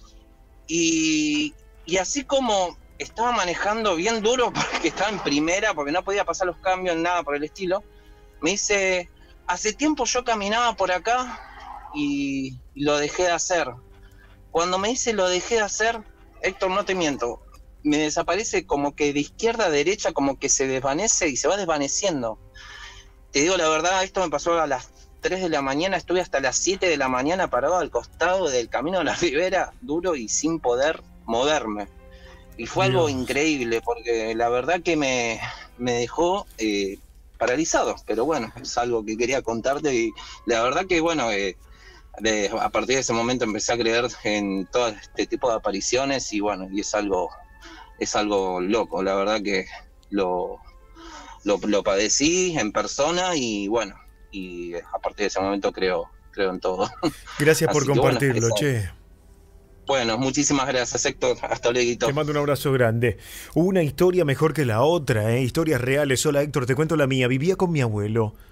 y así como estaba manejando bien duro porque estaba en primera, porque no podía pasar los cambios, nada por el estilo, me dice, hace tiempo yo caminaba por acá y lo dejé de hacer. Cuando me dice lo dejé de hacer, Héctor, no te miento, me desaparece como que de izquierda a derecha, como que se desvanece y se va desvaneciendo. Te digo la verdad, esto me pasó a las 3 de la mañana, estuve hasta las 7 de la mañana parado al costado del camino de la Ribera, duro y sin poder moverme. Y fue algo increíble, porque la verdad que me dejó paralizado. Pero bueno, es algo que quería contarte. Y la verdad que, bueno, a partir de ese momento empecé a creer en todo este tipo de apariciones. Y bueno, y es algo loco. La verdad que lo padecí en persona. Y bueno, y a partir de ese momento creo en todo. Gracias por compartirlo, bueno, che. Bueno, muchísimas gracias, Héctor. Hasta luego. Te mando un abrazo grande. Una historia mejor que la otra, historias reales. Hola, Héctor, te cuento la mía. Vivía con mi abuelo.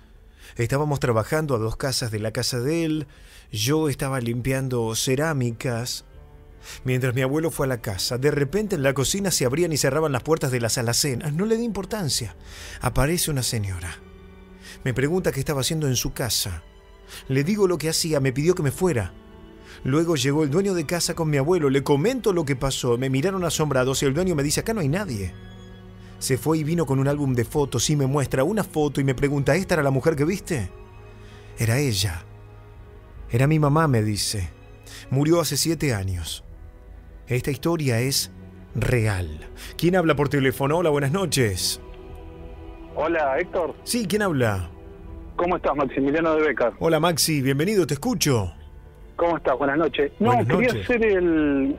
Estábamos trabajando a 2 casas de la casa de él. Yo estaba limpiando cerámicas mientras mi abuelo fue a la casa. De repente en la cocina se abrían y cerraban las puertas de las alacenas. No le di importancia. Aparece una señora. Me pregunta qué estaba haciendo en su casa. Le digo lo que hacía, me pidió que me fuera. Luego llegó el dueño de casa con mi abuelo, le comento lo que pasó, me miraron asombrados y el dueño me dice, acá no hay nadie. Se fue y vino con un álbum de fotos y me muestra una foto y me pregunta, ¿esta era la mujer que viste? Era ella. Era mi mamá, me dice. Murió hace 7 años. Esta historia es real. ¿Quién habla por teléfono? Hola, buenas noches. Hola, Héctor. Sí, ¿quién habla? ¿Cómo estás, Maximiliano de Becar? Hola, Maxi, bienvenido, te escucho. ¿Cómo estás? Buenas noches. No, Buenas quería noches. hacer el...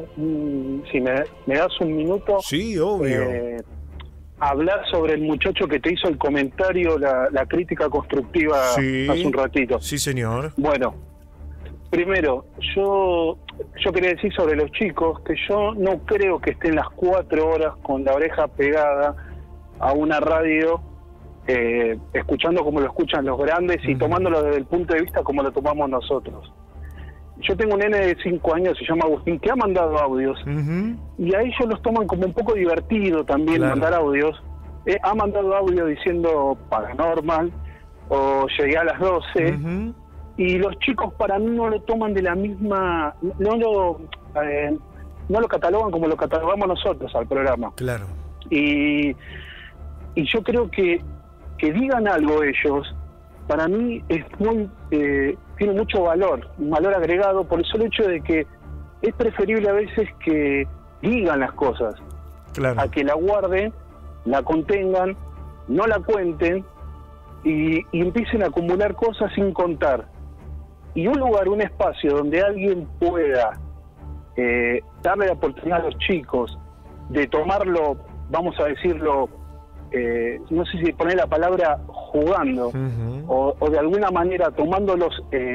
Si me das un minuto... Sí, obvio. Hablar sobre el muchacho que te hizo el comentario, la crítica constructiva Sí. hace un ratito. Sí, señor. Bueno, primero, yo quería decir sobre los chicos que yo no creo que estén las 4 horas con la oreja pegada a una radio, escuchando como lo escuchan los grandes y tomándolo desde el punto de vista como lo tomamos nosotros. Yo tengo un nene de 5 años, se llama Agustín, que ha mandado audios, y a ellos los toman como un poco divertido también, Claro. mandar audios. Ha mandado audio diciendo Paranormal, o llegué a las 12, y los chicos para mí no lo toman de la misma, no lo catalogan como lo catalogamos nosotros al programa. Claro. Y yo creo que digan algo ellos, para mí es muy tiene mucho valor, un valor agregado por el solo hecho de que es preferible a veces que digan las cosas, claro, a que la guarden, la contengan, no la cuenten y empiecen a acumular cosas sin contar. Y un lugar, un espacio donde alguien pueda darle la oportunidad a los chicos de tomarlo, vamos a decirlo, no sé si poner la palabra jugando, o de alguna manera tomándolos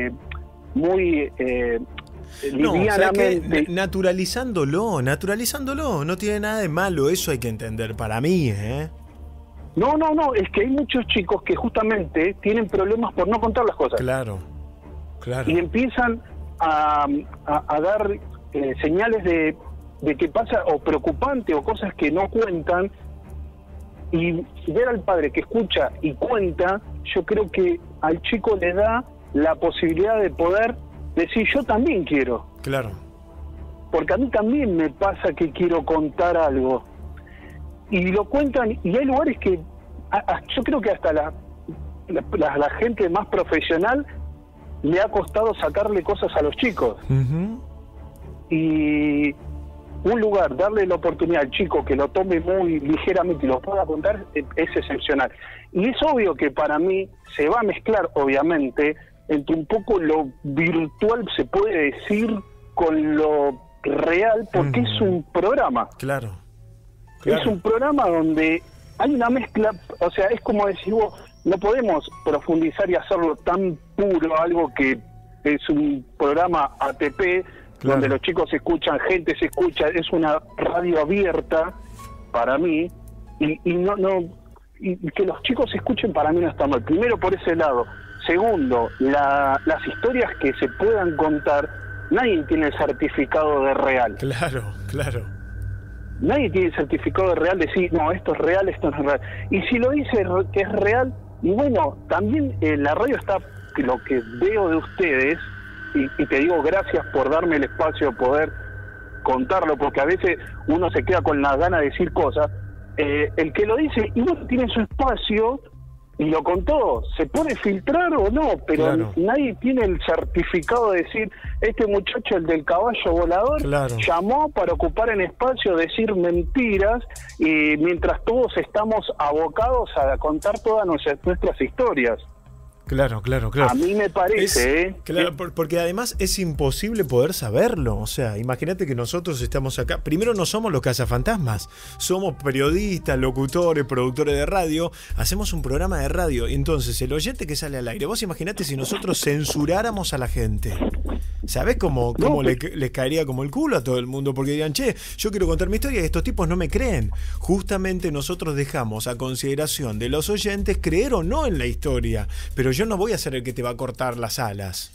muy No, livianamente. ¿sabes qué? Naturalizándolo, no tiene nada de malo, eso hay que entender para mí, ¿eh? No, es que hay muchos chicos que justamente tienen problemas por no contar las cosas. Claro. Y empiezan a dar señales de que pasa, o preocupante, o cosas que no cuentan, y ver al padre que escucha y cuenta, yo creo que al chico le da la posibilidad de poder decir, yo también quiero. Claro. Porque a mí también me pasa que quiero contar algo. Y lo cuentan, y hay lugares que yo creo que hasta la gente más profesional le ha costado sacarle cosas a los chicos. Y un lugar, darle la oportunidad al chico que lo tome muy ligeramente y lo pueda contar, es excepcional. Y es obvio que para mí se va a mezclar, obviamente, entre un poco lo virtual, se puede decir, con lo real, porque es un programa. Claro. Es un programa donde hay una mezcla, o sea, es como decir, vos, no podemos profundizar y hacerlo tan puro, algo que es un programa ATP, donde los chicos se escuchan, gente se escucha, es una radio abierta para mí, y que los chicos se escuchen para mí no está mal. Primero por ese lado. Segundo, las historias que se puedan contar, nadie tiene el certificado de real. Claro. Nadie tiene el certificado de real de decir, no, esto es real, esto no es real. Y si lo dice que es real, y bueno, también la radio está, lo que veo de ustedes, y te digo gracias por darme el espacio de poder contarlo, porque a veces uno se queda con la gana de decir cosas, el que lo dice, y bueno, tiene su espacio, y lo contó, se puede filtrar o no, pero nadie tiene el certificado de decir, este muchacho, el del caballo volador, llamó para ocupar en espacio, decir mentiras, y mientras todos estamos abocados a contar todas nuestras historias. Claro. A mí me parece, Claro, porque además es imposible poder saberlo. O sea, imagínate que nosotros estamos acá. Primero, no somos los cazafantasmas. Somos periodistas, locutores, productores de radio. Hacemos un programa de radio. Entonces, el oyente que sale al aire. Vos imaginate si nosotros censuráramos a la gente. ¿Sabés cómo les caería como el culo a todo el mundo? Porque dirían, che, yo quiero contar mi historia y estos tipos no me creen. Justamente nosotros dejamos a consideración de los oyentes creer o no en la historia, pero yo no voy a ser el que te va a cortar las alas.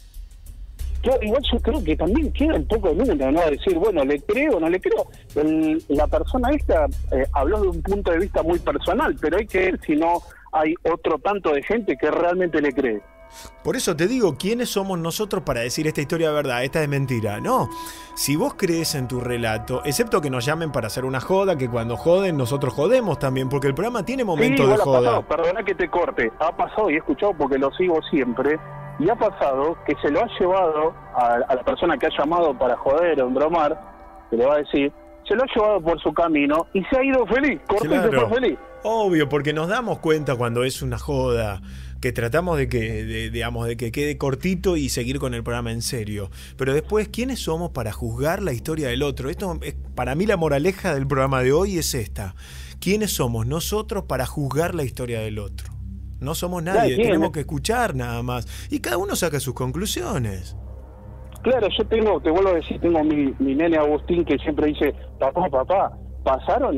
Igual yo creo que también queda un poco de número, ¿no? Decir, bueno, ¿le creo o no le creo? La persona esta habló de un punto de vista muy personal, pero hay que ver si no hay otro tanto de gente que realmente le cree. Por eso te digo, ¿quiénes somos nosotros para decir esta historia es verdad, esta es mentira? No, si vos crees en tu relato, excepto que nos llamen para hacer una joda, que cuando joden nosotros jodemos también, porque el programa tiene momentos de joda. Ha pasado, perdona que te corte, ha pasado y he escuchado porque lo sigo siempre, y ha pasado que se lo ha llevado a la persona que ha llamado para joder o embromar, que le va a decir, se lo ha llevado por su camino y se ha ido feliz, cortó y se fue feliz. Obvio, porque nos damos cuenta cuando es una joda, que tratamos de que quede cortito y seguir con el programa en serio. Pero después, ¿quiénes somos para juzgar la historia del otro? Esto es, para mí la moraleja del programa de hoy es esta. ¿Quiénes somos nosotros para juzgar la historia del otro? No somos nadie, tenemos que escuchar nada más. Y cada uno saca sus conclusiones. Claro, yo te vuelvo a decir, tengo mi nene Agustín que siempre dice, papá, ¿pasaron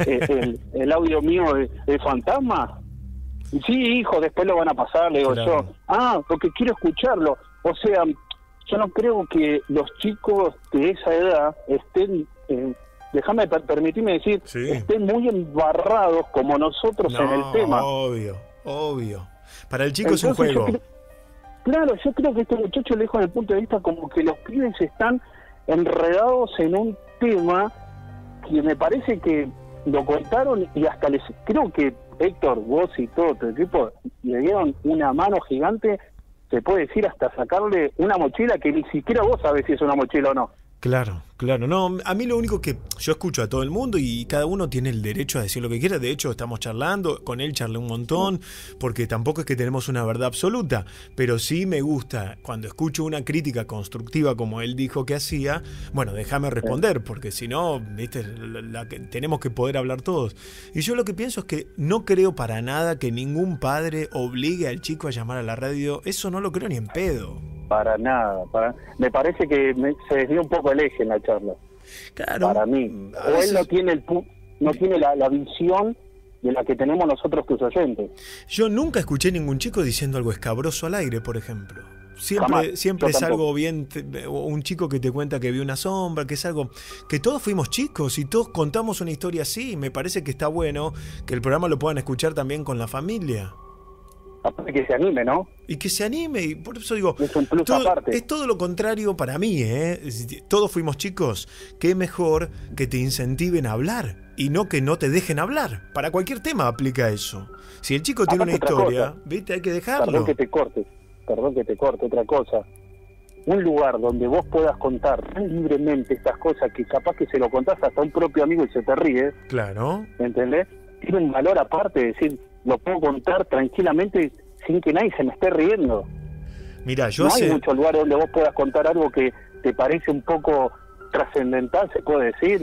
el audio mío de Fantasma? Sí, hijo, después lo van a pasar, le digo yo. Porque quiero escucharlo. O sea, yo no creo que los chicos de esa edad estén, permitirme decir, estén muy embarrados como nosotros en el tema. Obvio. Para el chico entonces, es un juego. Yo creo que este muchacho le dijo desde el punto de vista como que los pibes están enredados en un tema que me parece que lo contaron y hasta creo que Héctor, vos y todo tu equipo le dieron una mano gigante, se puede decir hasta sacarle una mochila que ni siquiera vos sabés si es una mochila o no. Claro. No, a mí lo único que yo escucho a todo el mundo y cada uno tiene el derecho a decir lo que quiera. De hecho, estamos charlando, con él charlé un montón, porque tampoco es que tenemos una verdad absoluta, pero sí me gusta cuando escucho una crítica constructiva como él dijo que hacía, bueno, déjame responder, porque si no, viste, tenemos que poder hablar todos. Y yo lo que pienso es que no creo para nada que ningún padre obligue al chico a llamar a la radio, eso no lo creo ni en pedo. Para nada. Me parece que se desvió un poco el eje en la charla. Claro. Para mí. O él no tiene la visión de la que tenemos nosotros tus oyentes. Yo nunca escuché ningún chico diciendo algo escabroso al aire, por ejemplo. Siempre es algo bien, un chico que te cuenta que vio una sombra, que es algo que todos fuimos chicos y todos contamos una historia así. Me parece que está bueno que el programa lo puedan escuchar también con la familia. Aparte que se anime, ¿no? Y que se anime, y por eso digo, es un plus aparte. Es todo lo contrario para mí, todos fuimos chicos, qué mejor que te incentiven a hablar y no que no te dejen hablar. Para cualquier tema aplica eso. Si el chico tiene una historia, ¿viste? Hay que dejarlo. Perdón que te corte, otra cosa. Un lugar donde vos puedas contar tan libremente estas cosas que capaz que se lo contás hasta a un propio amigo y se te ríe. Claro. ¿Entendés? Tiene un valor aparte de decir, lo puedo contar tranquilamente sin que nadie se me esté riendo. Mira, no hay muchos lugares donde vos puedas contar algo que te parece un poco trascendental, se puede decir,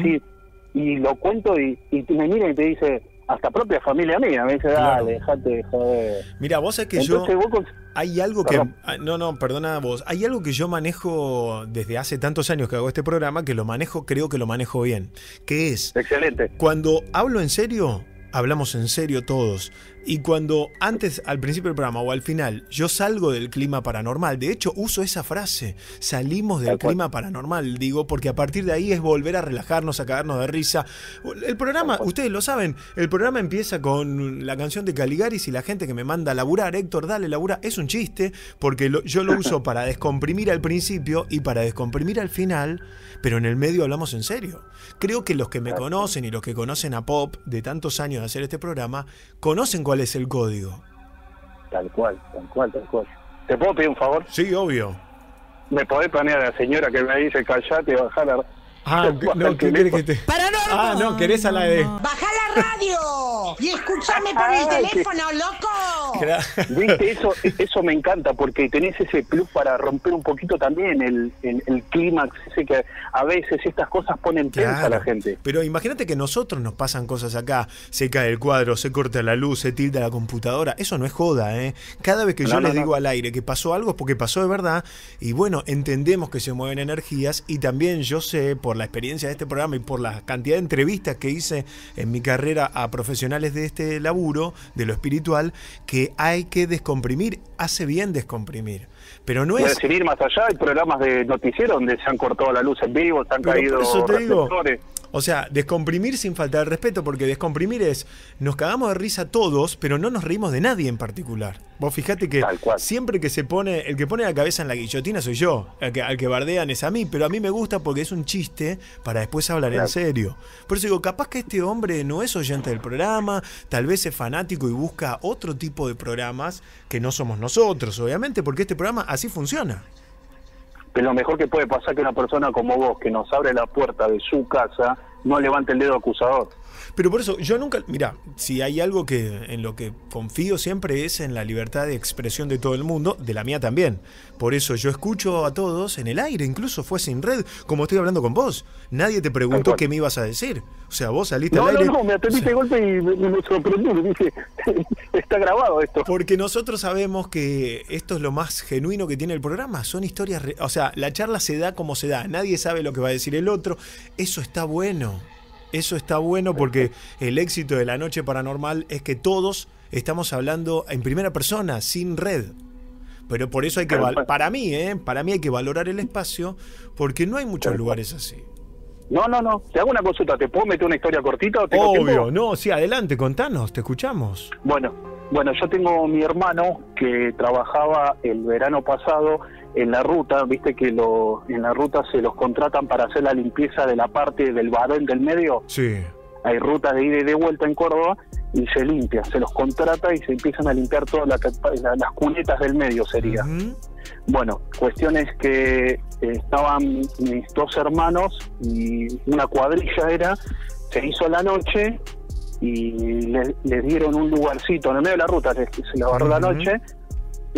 y lo cuento y me mira y te dice, hasta propia familia mía, me dice, dale, dejate de joder. Mira, vos sabés que entonces, hay algo que... perdona vos. Hay algo que yo manejo desde hace tantos años que hago este programa, que creo que lo manejo bien, que es... Excelente. Cuando hablo en serio, hablamos en serio todos. Y cuando al principio del programa o al final, yo salgo del clima paranormal, de hecho uso esa frase, salimos del clima paranormal, digo, porque a partir de ahí es volver a relajarnos, a cagarnos de risa. El programa, ustedes lo saben, el programa empieza con la canción de Caligaris y la gente que me manda a laburar, Héctor, dale, labura, es un chiste, porque yo lo uso para descomprimir al principio y para descomprimir al final, pero en el medio hablamos en serio. Creo que los que me conocen y los que conocen a Pop de tantos años de hacer este programa, conocen cuál es el código. Tal cual. ¿Te puedo pedir un favor? Sí, obvio. ¿Me podés planear a la señora que me dice callate y bajar la... no, ¿qué querés que te...? ¡Paranormal! No, querés a la de... ¡Baja la radio! loco. Y escúchame por el teléfono, loco. Viste, eso me encanta porque tenés ese plus para romper un poquito también el clímax ese que a veces estas cosas ponen tensa a la gente. Pero imagínate que nosotros nos pasan cosas acá, se cae el cuadro, se corta la luz, se tilda la computadora, eso no es joda, ¿eh? Cada vez que yo les digo al aire que pasó algo es porque pasó de verdad y bueno, entendemos que se mueven energías y también yo sé por la experiencia de este programa y por la cantidad de entrevistas que hice en mi carrera a profesionales de este laburo, de lo espiritual, que hay que descomprimir, hace bien descomprimir. Pero no es... Sin ir más allá, hay programas de noticiero donde se han cortado la luz en vivo, se han caído receptores. O sea, descomprimir sin faltar el respeto, porque descomprimir es, nos cagamos de risa todos, pero no nos reímos de nadie en particular. Vos fijate que siempre que se pone, el que pone la cabeza en la guillotina soy yo, al que bardean es a mí, pero a mí me gusta porque es un chiste para después hablar en serio. Por eso digo, capaz que este hombre no es oyente del programa, tal vez es fanático y busca otro tipo de programas que no somos nosotros, obviamente, porque este programa así funciona. Pero lo mejor que puede pasar que una persona como vos, que nos abre la puerta de su casa, no levante el dedo acusador. Pero por eso, yo nunca... Mirá, si hay algo que en lo que confío siempre es en la libertad de expresión de todo el mundo, de la mía también. Por eso yo escucho a todos en el aire, incluso fue sin red, como estoy hablando con vos. Nadie te preguntó qué me ibas a decir. O sea, vos saliste al aire... No, me atendiste de golpe y me sorprendí, me dije, está grabado esto. Porque nosotros sabemos que esto es lo más genuino que tiene el programa, son historias... O sea, la charla se da como se da, nadie sabe lo que va a decir el otro, eso está bueno. Eso está bueno porque el éxito de La Noche Paranormal es que todos estamos hablando en primera persona, sin red. Pero por eso hay que, para mí hay que valorar el espacio porque no hay muchos lugares así. No, te hago una consulta, ¿te puedo meter una historia cortita? Obvio, no, sí, adelante, contanos, te escuchamos. Bueno, yo tengo mi hermano que trabajaba el verano pasado en la ruta, viste que en la ruta se los contratan para hacer la limpieza de la parte del varón del medio. Sí. Hay rutas de ida y de vuelta en Córdoba y se limpia, se los contrata y se empiezan a limpiar todas las cunetas del medio sería. Bueno, cuestiones que estaban mis dos hermanos y una cuadrilla se hizo la noche y les dieron un lugarcito en el medio de la ruta, se le agarró la noche y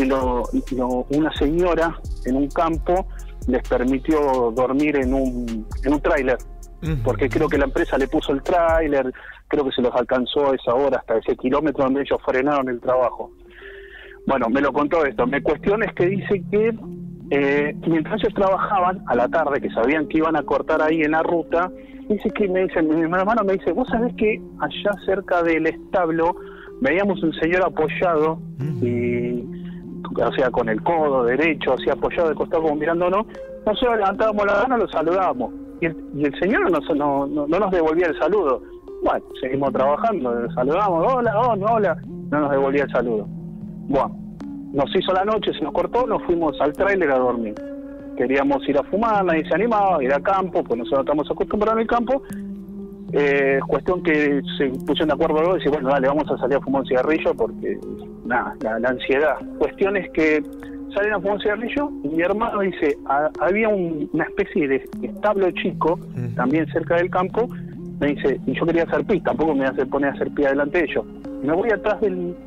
una señora en un campo les permitió dormir en un tráiler, porque creo que la empresa le puso el tráiler, creo que se los alcanzó a esa hora hasta ese kilómetro donde ellos frenaron el trabajo. Bueno, me lo contó esto. Me cuestiona es que dice que mientras ellos trabajaban a la tarde, que sabían que iban a cortar ahí en la ruta, dice que mi hermano me dice, vos sabés que allá cerca del establo veíamos un señor apoyado y o sea, con el codo derecho, así apoyado de costado como mirándonos, nosotros levantábamos la mano, lo saludábamos, y el señor no nos devolvía el saludo. Bueno, seguimos trabajando, saludamos, hola, no nos devolvía el saludo. Bueno, nos hizo la noche, se nos cortó, nos fuimos al tráiler a dormir. Queríamos ir a fumar, nadie se animaba, ir a campo, pues nosotros estamos acostumbrados al campo. Cuestión que se pusieron de acuerdo luego y decir, bueno, dale, vamos a salir a fumar un cigarrillo porque, nada, la ansiedad. Cuestión es que salen a fumar un cigarrillo y mi hermano dice, había una especie de establo chico, también cerca del campo, me dice, y yo quería hacer pis, tampoco me iba a poner a hacer pis delante de ellos. Me voy atrás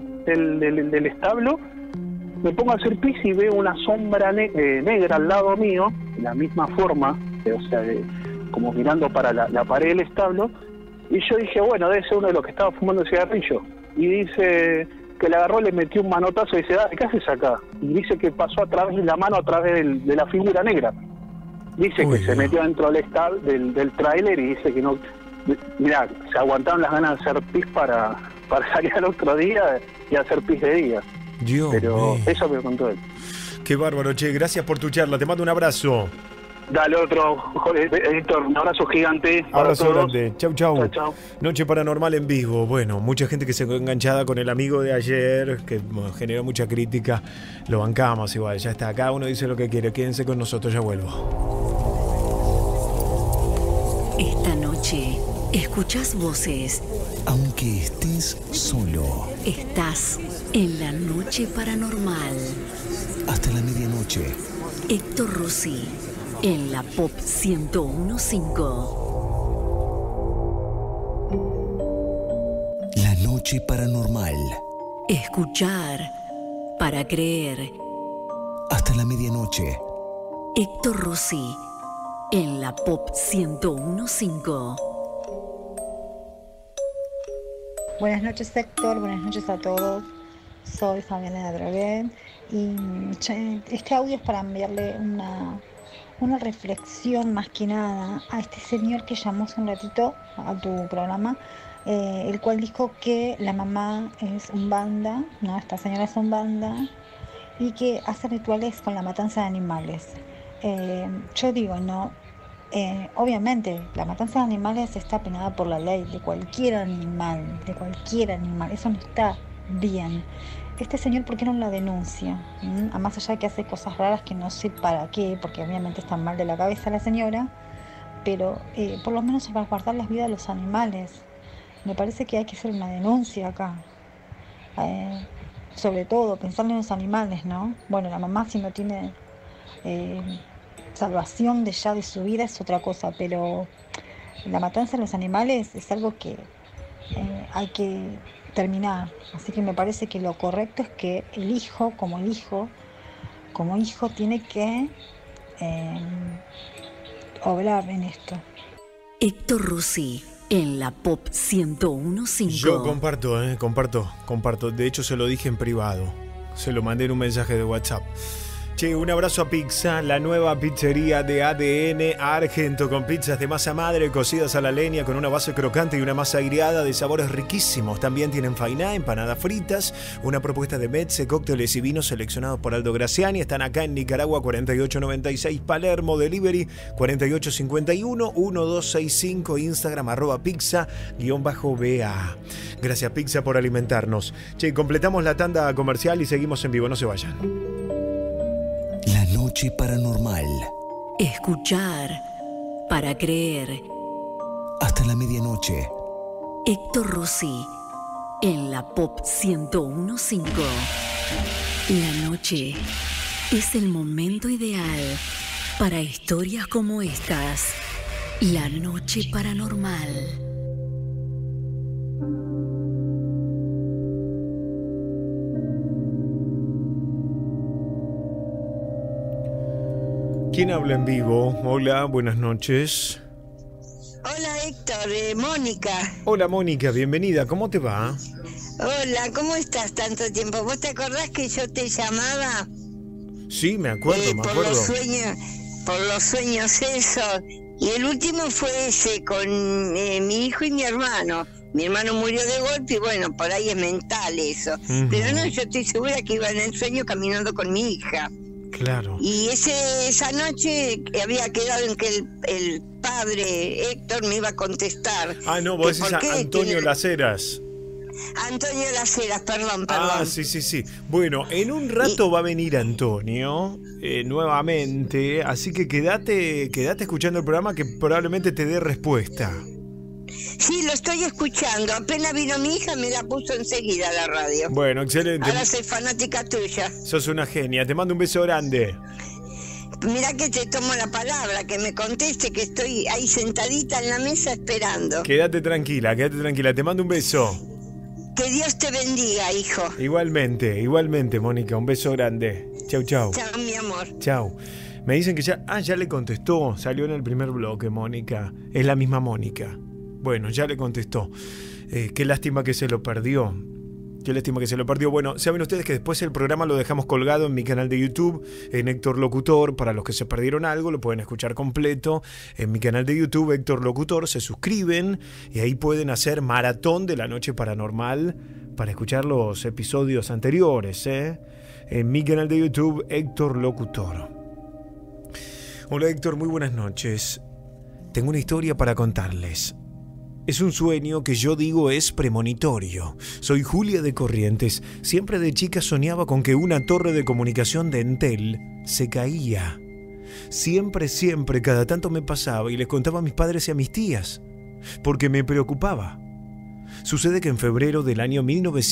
del establo, me pongo a hacer pis y veo una sombra negra al lado mío, de la misma forma, o sea, como mirando para la pared del establo, y yo dije, bueno, debe ser uno de los que estaba fumando el cigarrillo. Y dice que le agarró, le metió un manotazo y dice, dale, ¿qué haces acá? Y dice que pasó a través de la mano, a través de la figura negra. Dice que se metió dentro del tráiler y dice que no... Mirá, se aguantaron las ganas de hacer pis para salir al otro día y hacer pis de día. Pero eso me contó él. Qué bárbaro, che, gracias por tu charla, te mando un abrazo. Dale otro, Héctor, un abrazo gigante. Abrazo grande, chau. Noche Paranormal en vivo. Bueno, mucha gente que se quedó enganchada con el amigo de ayer, que generó mucha crítica. Lo bancamos igual, ya está. Cada uno dice lo que quiere. Quédense con nosotros, ya vuelvo. Esta noche escuchás voces. Aunque estés solo. Estás en La Noche Paranormal. Hasta la medianoche. Héctor Rossi. En la Pop 101.5. La noche noche paranormal. Escuchar para creer. Hasta la medianoche. Héctor Rossi en la Pop 101.5. Buenas noches, Héctor. Buenas noches a todos. Soy Fabiana de Draguet y este audio es para enviarle una reflexión más que nada a este señor que llamó hace un ratito a tu programa, el cual dijo que la mamá es un banda, ¿no? Esta señora es un banda y que hace rituales con la matanza de animales. Yo digo, no, obviamente la matanza de animales está penada por la ley de cualquier animal, eso no está bien. Este señor, ¿por qué no la denuncia? A más allá de que hace cosas raras que no sé para qué, porque obviamente está mal de la cabeza la señora, pero por lo menos para guardar las vidas de los animales. Me parece que hay que hacer una denuncia acá. Sobre todo, pensar en los animales, ¿no? Bueno, la mamá si no tiene salvación de su vida es otra cosa, pero la matanza de los animales es algo que hay que terminar. Así que me parece que lo correcto es que el hijo, como hijo, tiene que obrar en esto. Héctor Rossi en la Pop 101.5. Yo comparto. De hecho, se lo dije en privado. Se lo mandé en un mensaje de WhatsApp. Che, un abrazo a Pizza, la nueva pizzería de ADN Argento, con pizzas de masa madre cocidas a la leña con una base crocante y una masa agriada de sabores riquísimos. También tienen fainá, empanadas fritas, una propuesta de mezze, cócteles y vinos seleccionados por Aldo Graciani. Están acá en Nicaragua, 4896 Palermo, delivery 4851-1265, Instagram @pizza_BA. Gracias Pizza por alimentarnos. Che, completamos la tanda comercial y seguimos en vivo, no se vayan. La noche paranormal. Escuchar para creer. Hasta la medianoche. Héctor Rossi en la Pop 101.5. La noche es el momento ideal para historias como estas. La noche paranormal. ¿Quién habla en vivo? Hola, buenas noches. Hola Héctor, Mónica. Hola Mónica, bienvenida, ¿cómo te va? Hola, ¿cómo estás tanto tiempo? ¿Vos te acordás que yo te llamaba? Sí, me acuerdo. Por los sueños esos. Y el último fue ese, con mi hijo y mi hermano. Mi hermano murió de golpe y bueno, por ahí es mental eso. Pero no, yo estoy segura que iba en el sueño caminando con mi hija. Claro. Y esa noche había quedado en que el padre Héctor me iba a contestar. Ah, no, vos decís a Antonio Laceras. Antonio Laceras, perdón. Ah, sí. Bueno, en un rato va a venir Antonio nuevamente, así que quédate escuchando el programa que probablemente te dé respuesta. Sí, lo estoy escuchando. Apenas vino mi hija, me la puso enseguida a la radio. Bueno, excelente. Ahora soy fanática tuya. Sos una genia. Te mando un beso grande. Mirá que te tomo la palabra, que me conteste, que estoy ahí sentadita en la mesa esperando. Quédate tranquila. Te mando un beso. Que Dios te bendiga, hijo. Igualmente, Mónica. Un beso grande. Chau. Chau, mi amor. Chau. Me dicen que ya le contestó. Salió en el primer bloque, Mónica. Es la misma Mónica. Bueno, ya le contestó. Qué lástima que se lo perdió. Bueno, saben ustedes que después el programa lo dejamos colgado en mi canal de YouTube, en Héctor Locutor. Para los que se perdieron algo, lo pueden escuchar completo en mi canal de YouTube, Héctor Locutor. Se suscriben y ahí pueden hacer maratón de la noche paranormal para escuchar los episodios anteriores, en mi canal de YouTube, Héctor Locutor. Hola Héctor, muy buenas noches. Tengo una historia para contarles. Es un sueño que yo digo es premonitorio. Soy Julia de Corrientes. Siempre de chica soñaba con que una torre de comunicación de Entel se caía. Siempre, cada tanto me pasaba y les contaba a mis padres y a mis tías, porque me preocupaba. Sucede que en febrero del año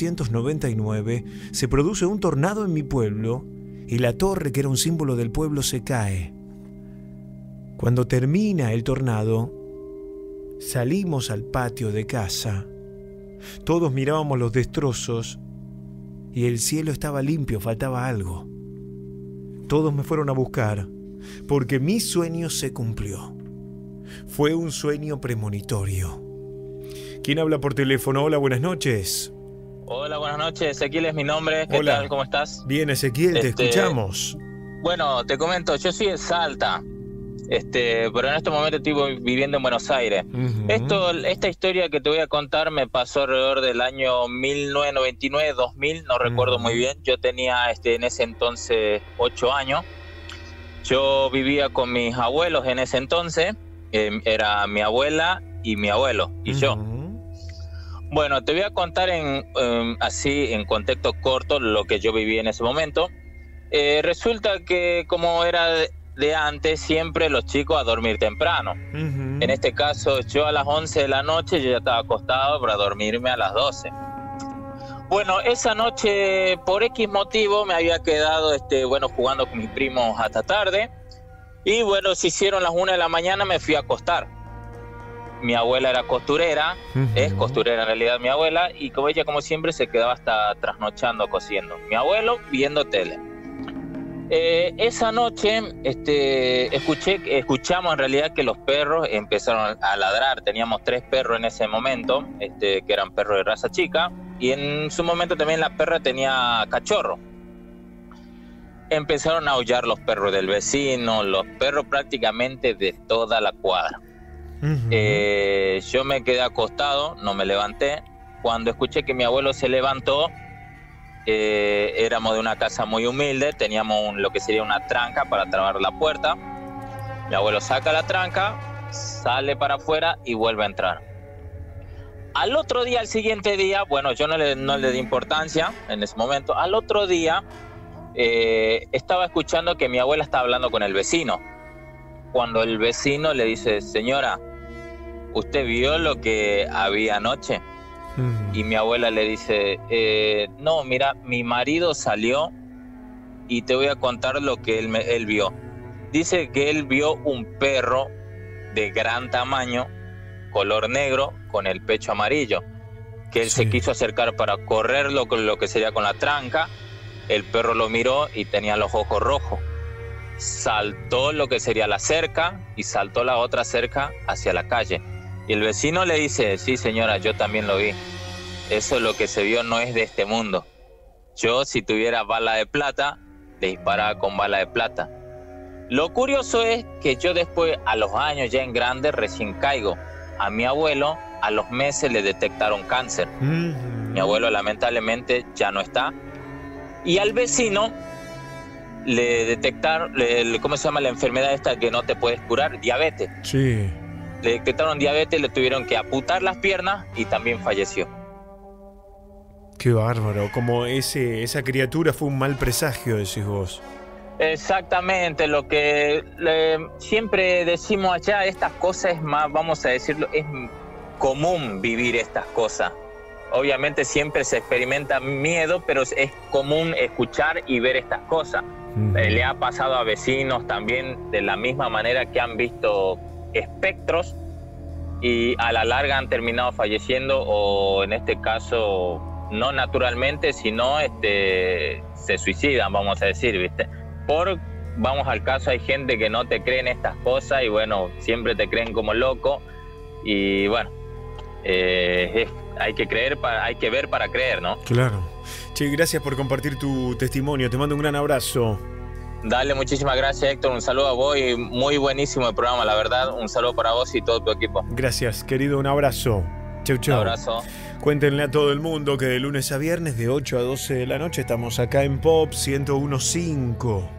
1999 se produce un tornado en mi pueblo y la torre, que era un símbolo del pueblo, se cae. Cuando termina el tornado, salimos al patio de casa Todos mirábamos los destrozos y el cielo estaba limpio, faltaba algo. Todos me fueron a buscar porque mi sueño se cumplió. Fue un sueño premonitorio. ¿Quién habla por teléfono? Hola, buenas noches. Hola, buenas noches. Ezequiel es mi nombre. ¿Qué tal? ¿Cómo estás? Bien, Ezequiel, te escuchamos. Bueno, te comento, yo soy de Salta, pero en este momento estoy viviendo en Buenos Aires. Esta historia que te voy a contar me pasó alrededor del año 1999, 2000, no recuerdo muy bien. Yo tenía en ese entonces 8 años. Yo vivía con mis abuelos en ese entonces. Era mi abuela y mi abuelo y yo. Bueno, te voy a contar así en contexto corto lo que yo viví en ese momento. Resulta que como era de antes, siempre los chicos a dormir temprano. En este caso, yo a las 11 de la noche yo ya estaba acostado para dormirme a las 12. Bueno, esa noche por X motivo me había quedado jugando con mis primos hasta tarde. Y bueno, se hicieron las 1 de la mañana, me fui a acostar. Mi abuela era costurera, es costurera en realidad mi abuela, y como ella como siempre se quedaba hasta trasnochando cosiendo. Mi abuelo viendo tele. Esa noche escuchamos en realidad que los perros empezaron a ladrar. Teníamos 3 perros en ese momento, que eran perros de raza chica, y en su momento también la perra tenía cachorro. Empezaron a aullar los perros del vecino, los perros prácticamente de toda la cuadra. Yo me quedé acostado, no me levanté. Cuando escuché que mi abuelo se levantó, éramos de una casa muy humilde, teníamos lo que sería una tranca para trabar la puerta. Mi abuelo saca la tranca, sale para afuera y vuelve a entrar. Al otro día, al siguiente día, bueno, yo no le di importancia en ese momento. Al otro día estaba escuchando que mi abuela estaba hablando con el vecino. Cuando el vecino le dice: señora, ¿usted vio lo que había anoche? Y mi abuela le dice: no, mira, mi marido salió y te voy a contar lo que él vio. Dice que él vio un perro de gran tamaño, color negro, con el pecho amarillo, que él se quiso acercar para correrlo con lo que sería con la tranca. El perro lo miró y tenía los ojos rojos. Saltó lo que sería la cerca y saltó la otra cerca hacia la calle. Y el vecino le dice: sí, señora, yo también lo vi. Eso lo que se vio no es de este mundo. Yo, si tuviera bala de plata, le disparaba con bala de plata. Lo curioso es que yo después, a los años ya en grande, recién caigo. A mi abuelo, a los meses le detectaron cáncer. Mi abuelo lamentablemente ya no está. Y al vecino le detectaron, ¿cómo se llama la enfermedad esta que no te puedes curar? Diabetes. Sí. Le detectaron diabetes, le tuvieron que amputar las piernas y también falleció. Qué bárbaro, como esa criatura fue un mal presagio, decís vos. Exactamente, lo que siempre decimos allá, estas cosas es más, vamos a decirlo, es común vivir estas cosas. Obviamente siempre se experimenta miedo, pero es común escuchar y ver estas cosas. Le ha pasado a vecinos también de la misma manera que han visto espectros y a la larga han terminado falleciendo, o en este caso no naturalmente, sino se suicidan, vamos a decir, ¿viste? Vamos al caso, hay gente que no te cree en estas cosas y bueno, siempre te creen como loco y bueno, hay que creer, hay que ver para creer, ¿no? Claro. Che, gracias por compartir tu testimonio, te mando un gran abrazo. Dale, muchísimas gracias, Héctor, un saludo a vos y muy buenísimo el programa, la verdad, un saludo para vos y todo tu equipo. Gracias, querido, un abrazo. Chau, chau. Un abrazo. Cuéntenle a todo el mundo que de lunes a viernes de 8 a 12 de la noche estamos acá en Pop 101.5.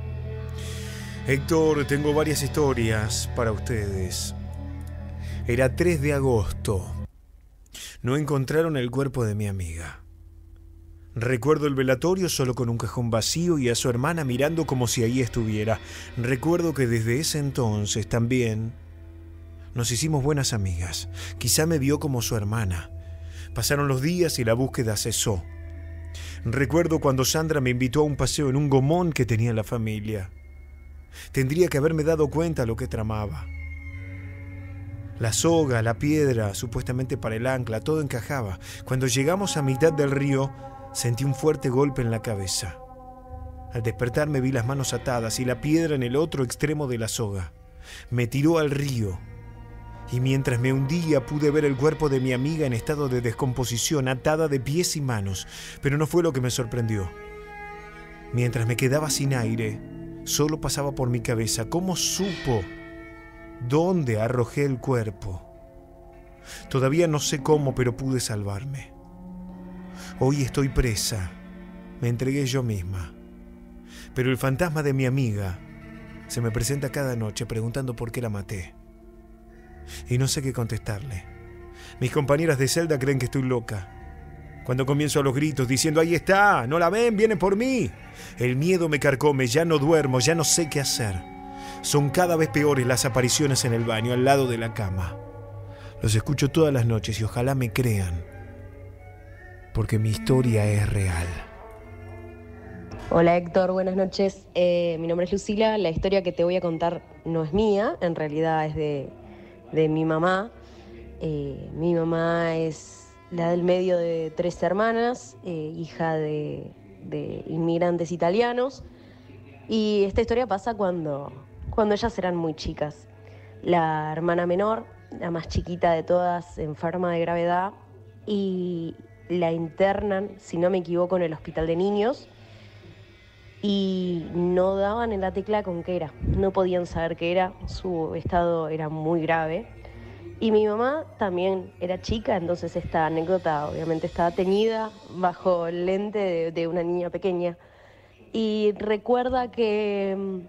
Héctor, tengo varias historias para ustedes. Era 3 de agosto. No encontraron el cuerpo de mi amiga. Recuerdo el velatorio solo con un cajón vacío y a su hermana mirando como si ahí estuviera. Recuerdo que desde ese entonces también nos hicimos buenas amigas. Quizá me vio como su hermana. Pasaron los días y la búsqueda cesó. Recuerdo cuando Sandra me invitó a un paseo en un gomón que tenía la familia. Tendría que haberme dado cuenta lo que tramaba. La soga, la piedra, supuestamente para el ancla, todo encajaba. Cuando llegamos a mitad del río, sentí un fuerte golpe en la cabeza. Al despertarme vi las manos atadas y la piedra en el otro extremo de la soga. Me tiró al río y mientras me hundía pude ver el cuerpo de mi amiga en estado de descomposición, atada de pies y manos, pero no fue lo que me sorprendió. Mientras me quedaba sin aire, solo pasaba por mi cabeza cómo supo dónde arrojé el cuerpo. Todavía no sé cómo, pero pude salvarme. Hoy estoy presa. Me entregué yo misma. Pero el fantasma de mi amiga se me presenta cada noche preguntando por qué la maté. Y no sé qué contestarle. Mis compañeras de celda creen que estoy loca. Cuando comienzo a los gritos diciendo «¡Ahí está! ¿No la ven? ¡Viene por mí!». El miedo me carcome, ya no duermo, ya no sé qué hacer. Son cada vez peores las apariciones en el baño, al lado de la cama. Los escucho todas las noches y ojalá me crean, porque mi historia es real. Hola Héctor, buenas noches. Mi nombre es Lucila. La historia que te voy a contar no es mía, en realidad es de mi mamá. Mi mamá es la del medio de 3 hermanas, hija de inmigrantes italianos. Y esta historia pasa cuando ellas eran muy chicas. La hermana menor, la más chiquita de todas, enferma de gravedad y la internan, si no me equivoco, en el hospital de niños y no daban en la tecla con qué era. No podían saber qué era, su estado era muy grave. Y mi mamá también era chica, entonces esta anécdota obviamente estaba teñida bajo el lente de una niña pequeña. Y recuerda que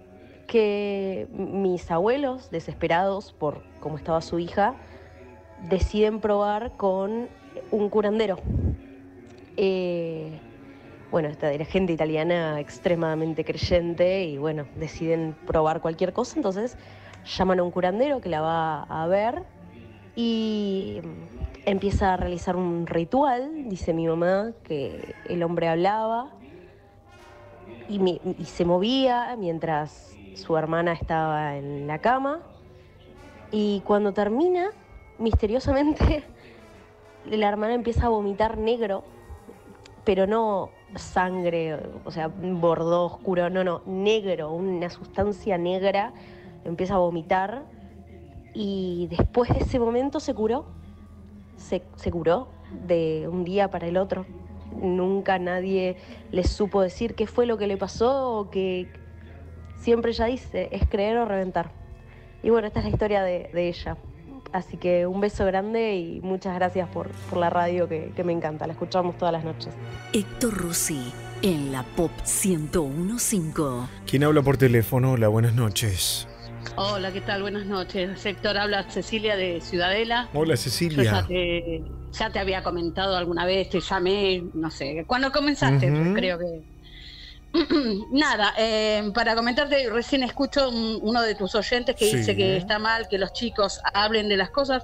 mis abuelos, desesperados por cómo estaba su hija, deciden probar con un curandero. Bueno, esta era gente italiana extremadamente creyente y bueno, deciden probar cualquier cosa, entonces llaman a un curandero que la va a ver y empieza a realizar un ritual. Dice mi mamá que el hombre hablaba y se movía mientras su hermana estaba en la cama y cuando termina, misteriosamente, la hermana empieza a vomitar negro, pero no sangre, o sea, bordó oscuro, no, negro, una sustancia negra, empieza a vomitar y después de ese momento se curó de un día para el otro. Nunca nadie le supo decir qué fue lo que le pasó o que siempre ella dice, es creer o reventar. Y bueno, esta es la historia de ella. Así que un beso grande y muchas gracias por la radio que me encanta. La escuchamos todas las noches. Héctor Rossi en la Pop 101.5. ¿Quién habla por teléfono? Hola, buenas noches. Hola, ¿qué tal? Buenas noches. Héctor, habla Cecilia de Ciudadela. Hola, Cecilia. Yo ya te había comentado alguna vez, te llamé, no sé, cuando comenzaste, creo que... Nada, para comentarte, recién escucho uno de tus oyentes que dice que está mal que los chicos hablen de las cosas.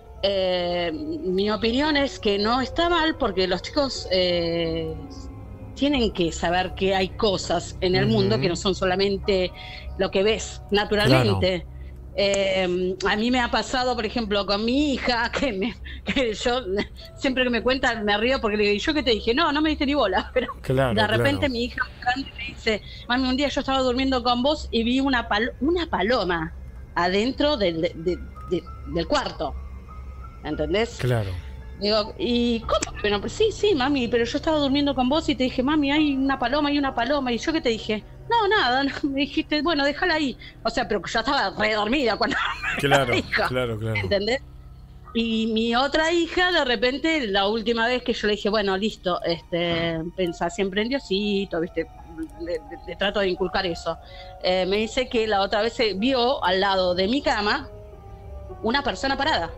Mi opinión es que no está mal porque los chicos tienen que saber que hay cosas en el mundo que no son solamente lo que ves naturalmente. Claro. A mí me ha pasado, por ejemplo, con mi hija, que yo siempre que me cuenta me río porque le digo, ¿y yo qué te dije? No me diste ni bola, pero de repente mi hija grande me dice, mami, un día yo estaba durmiendo con vos y vi una paloma adentro del cuarto, ¿entendés? Claro. Digo, ¿y cómo? Bueno, pues sí, mami, pero yo estaba durmiendo con vos y te dije, mami, hay una paloma, ¿y yo qué te dije? No, nada, me dijiste, bueno, déjala ahí. O sea, pero yo estaba re dormida cuando claro. ¿Entendés? Y mi otra hija, de repente, la última vez que yo le dije, bueno, listo, pensá siempre en Diosito, ¿viste? Le trato de inculcar eso. Me dice que la otra vez se vio al lado de mi cama una persona parada.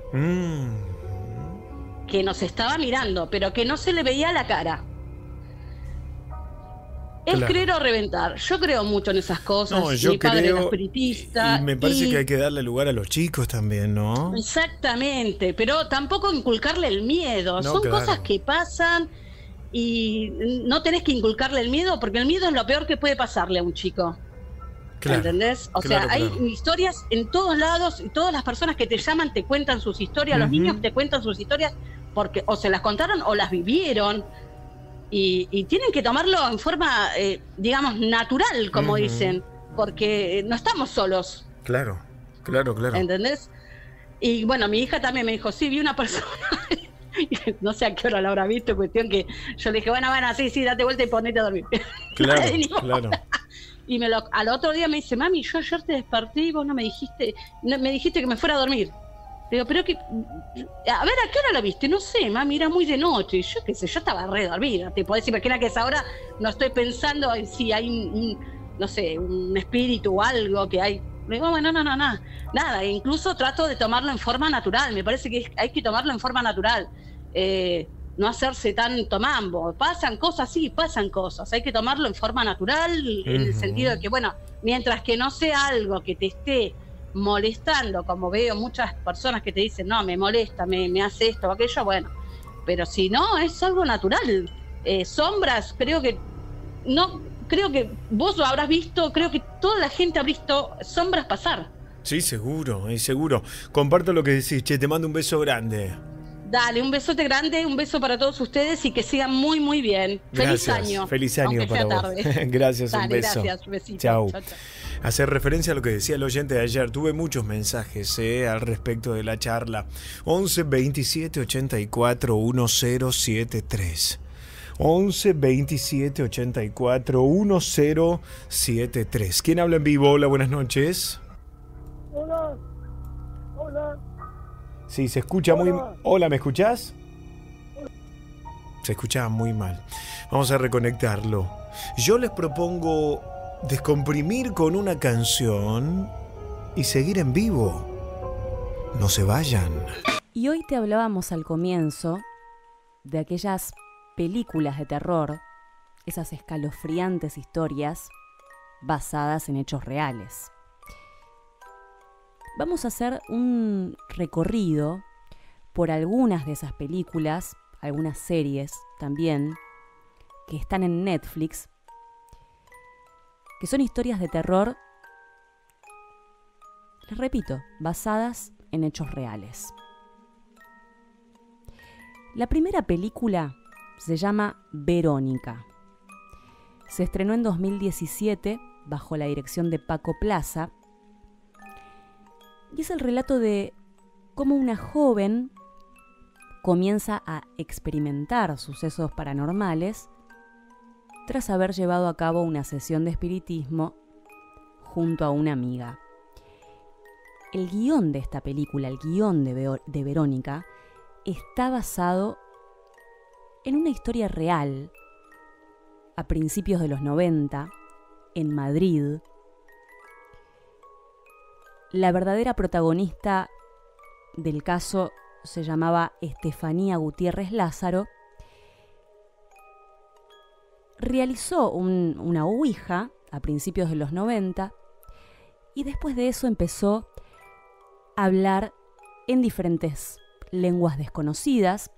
Que nos estaba mirando, pero que no se le veía la cara. Es creer o reventar. Yo creo mucho en esas cosas. No, yo mi padre creo, era espiritista. Y me parece que hay que darle lugar a los chicos también, ¿no? Exactamente, pero tampoco inculcarle el miedo. Son cosas que pasan y no tenés que inculcarle el miedo porque el miedo es lo peor que puede pasarle a un chico. Claro, ¿entendés? O sea, hay historias en todos lados y todas las personas que te llaman te cuentan sus historias, los niños te cuentan sus historias porque o se las contaron o las vivieron y tienen que tomarlo en forma, digamos, natural, como dicen, porque no estamos solos. Claro. ¿Entendés? Y bueno, mi hija también me dijo, sí, vi una persona... No sé a qué hora la habrá visto, cuestión que yo le dije, bueno, sí, date vuelta y ponete a dormir. Claro. Y al otro día me dice, mami, yo ayer te desperté y vos me dijiste que me fuera a dormir. Le digo, pero que, a ver, ¿a qué hora la viste? No sé, mami, era muy de noche. Y yo qué sé, yo estaba re dormida. Te podés imaginar que a esa hora no estoy pensando en si hay no sé, un espíritu o algo que hay. Le digo, bueno, no, nada. Incluso trato de tomarlo en forma natural. Me parece que hay que tomarlo en forma natural. No hacerse tanto mambo. Pasan cosas, hay que tomarlo en forma natural, en el sentido de que, bueno, mientras que no sea algo que te esté molestando, como veo muchas personas que te dicen, no, me molesta, me hace esto o aquello, bueno, pero si no, es algo natural. Sombras, creo que vos lo habrás visto, creo que toda la gente ha visto sombras pasar. Sí, seguro. Comparto lo que decís, te mando un beso grande. Dale, un besote grande, un beso para todos ustedes y que sigan muy, muy bien. Gracias. Feliz año para vos. Gracias, Dale, un beso. Gracias, un besito. Chau. Hacer referencia a lo que decía el oyente de ayer. Tuve muchos mensajes al respecto de la charla. 11 27 84 1073. 11 27 84 1073. ¿Quién habla en vivo? Hola, buenas noches. Hola. Sí, se escucha muy... Hola, ¿me escuchás? Se escuchaba muy mal. Vamos a reconectarlo. Yo les propongo descomprimir con una canción y seguir en vivo. No se vayan. Y hoy te hablábamos al comienzo de aquellas películas de terror, esas escalofriantes historias basadas en hechos reales. Vamos a hacer un recorrido por algunas de esas películas, algunas series también, que están en Netflix, que son historias de terror, les repito, basadas en hechos reales. La primera película se llama Verónica. Se estrenó en 2017 bajo la dirección de Paco Plaza y es el relato de cómo una joven comienza a experimentar sucesos paranormales tras haber llevado a cabo una sesión de espiritismo junto a una amiga. El guión de esta película, el guión de Verónica, está basado en una historia real a principios de los 90 en Madrid. La verdadera protagonista del caso se llamaba Estefanía Gutiérrez Lázaro. Realizó una ouija a principios de los 90 y después de eso empezó a hablar en diferentes lenguas desconocidas.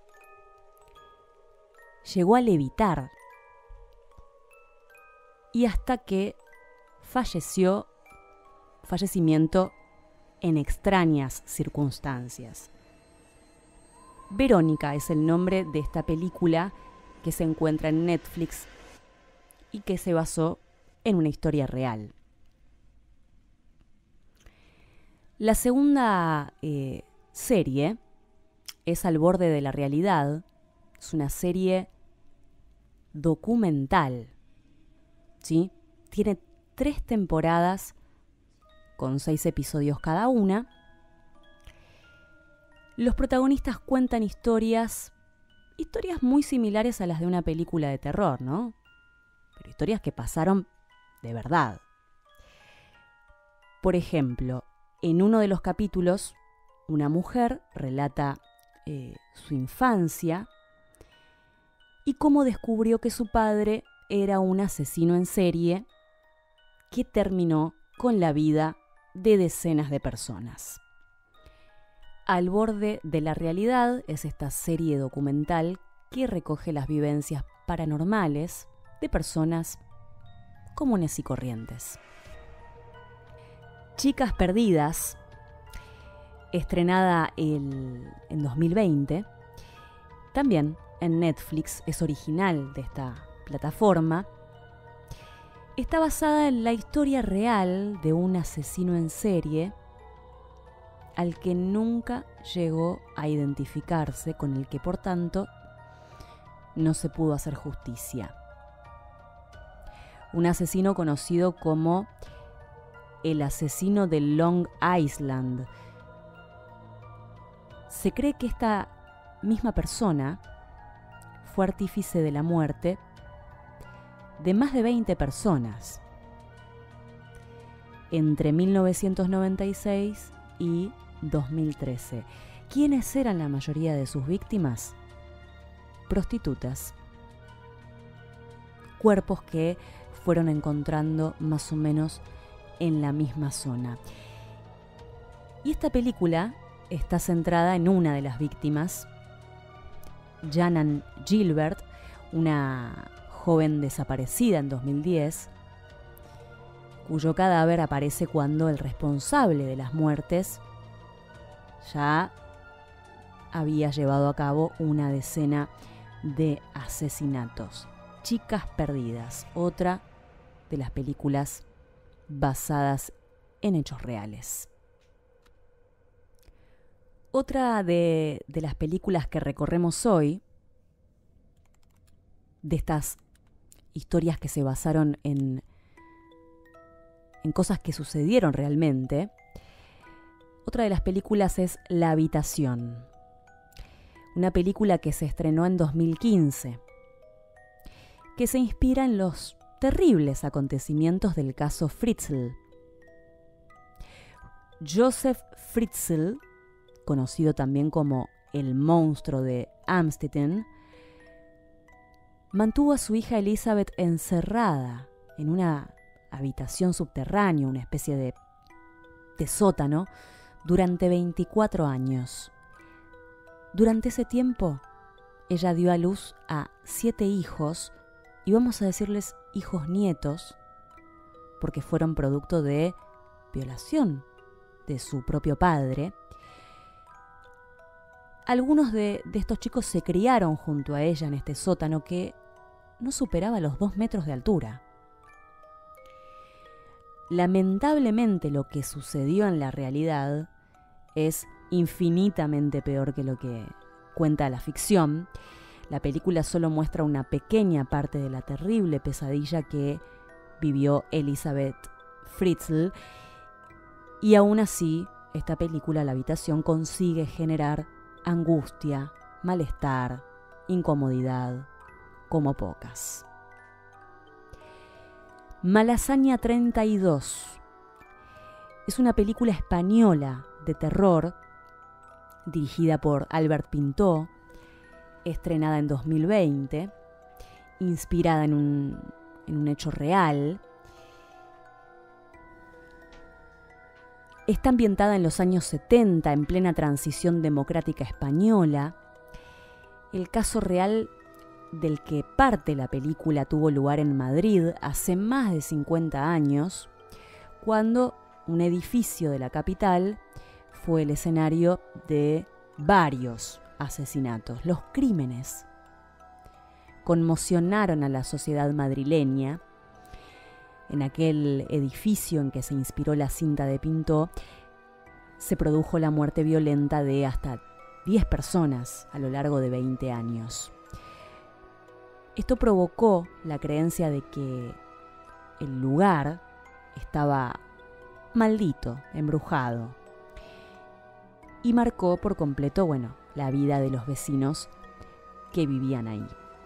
Llegó a levitar y hasta que fallecimiento en extrañas circunstancias. Verónica es el nombre de esta película que se encuentra en Netflix y que se basó en una historia real. La segunda serie es Al borde de la realidad. Es una serie documental, ¿sí? Tiene 3 temporadas con 6 episodios cada una. Los protagonistas cuentan historias muy similares a las de una película de terror, ¿no? Pero historias que pasaron de verdad. Por ejemplo, en uno de los capítulos, una mujer relata su infancia y cómo descubrió que su padre era un asesino en serie que terminó con la vida de decenas de personas. Al borde de la realidad es esta serie documental que recoge las vivencias paranormales de personas comunes y corrientes. Chicas Perdidas, estrenada en 2020, también en Netflix, es original de esta plataforma. Está basada en la historia real de un asesino en serie al que nunca llegó a identificarse, con el que por tanto no se pudo hacer justicia. Un asesino conocido como el asesino de Long Island. Se cree que esta misma persona fue artífice de la muerte de más de 20 personas entre 1996 y 2013. ¿Quiénes eran la mayoría de sus víctimas? Prostitutas. Cuerpos que fueron encontrando más o menos en la misma zona. Y esta película está centrada en una de las víctimas, Janan Gilbert, una joven desaparecida en 2010, cuyo cadáver aparece cuando el responsable de las muertes ya había llevado a cabo una decena de asesinatos. Chicas Perdidas, otra de las películas basadas en hechos reales. Otra de las películas que recorremos hoy, de estas historias que se basaron en cosas que sucedieron realmente, otra de las películas es La Habitación, una película que se estrenó en 2015, que se inspira en los terribles acontecimientos del caso Fritzl. Joseph Fritzl, conocido también como el monstruo de Amstetten, mantuvo a su hija Elizabeth encerrada en una habitación subterránea, una especie de sótano, durante 24 años. Durante ese tiempo, ella dio a luz a 7 hijos, y vamos a decirles hijos nietos, porque fueron producto de violación de su propio padre. Algunos de estos chicos se criaron junto a ella en este sótano que no superaba los 2 metros de altura. Lamentablemente, lo que sucedió en la realidad es infinitamente peor que lo que cuenta la ficción. La película solo muestra una pequeña parte de la terrible pesadilla que vivió Elizabeth Fritzl, y aún así, esta película, La Habitación, consigue generar angustia, malestar, incomodidad, como pocas. Malasaña 32 es una película española de terror dirigida por Albert Pintó, estrenada en 2020, inspirada en un hecho real. Está ambientada en los años 70, en plena transición democrática española. El caso real del que parte la película tuvo lugar en Madrid hace más de 50 años, cuando un edificio de la capital fue el escenario de varios asesinatos. Los crímenes conmocionaron a la sociedad madrileña. En aquel edificio en que se inspiró la cinta de Pintó, se produjo la muerte violenta de hasta 10 personas a lo largo de 20 años. Esto provocó la creencia de que el lugar estaba maldito, embrujado, y marcó por completo, la vida de los vecinos que vivían ahí.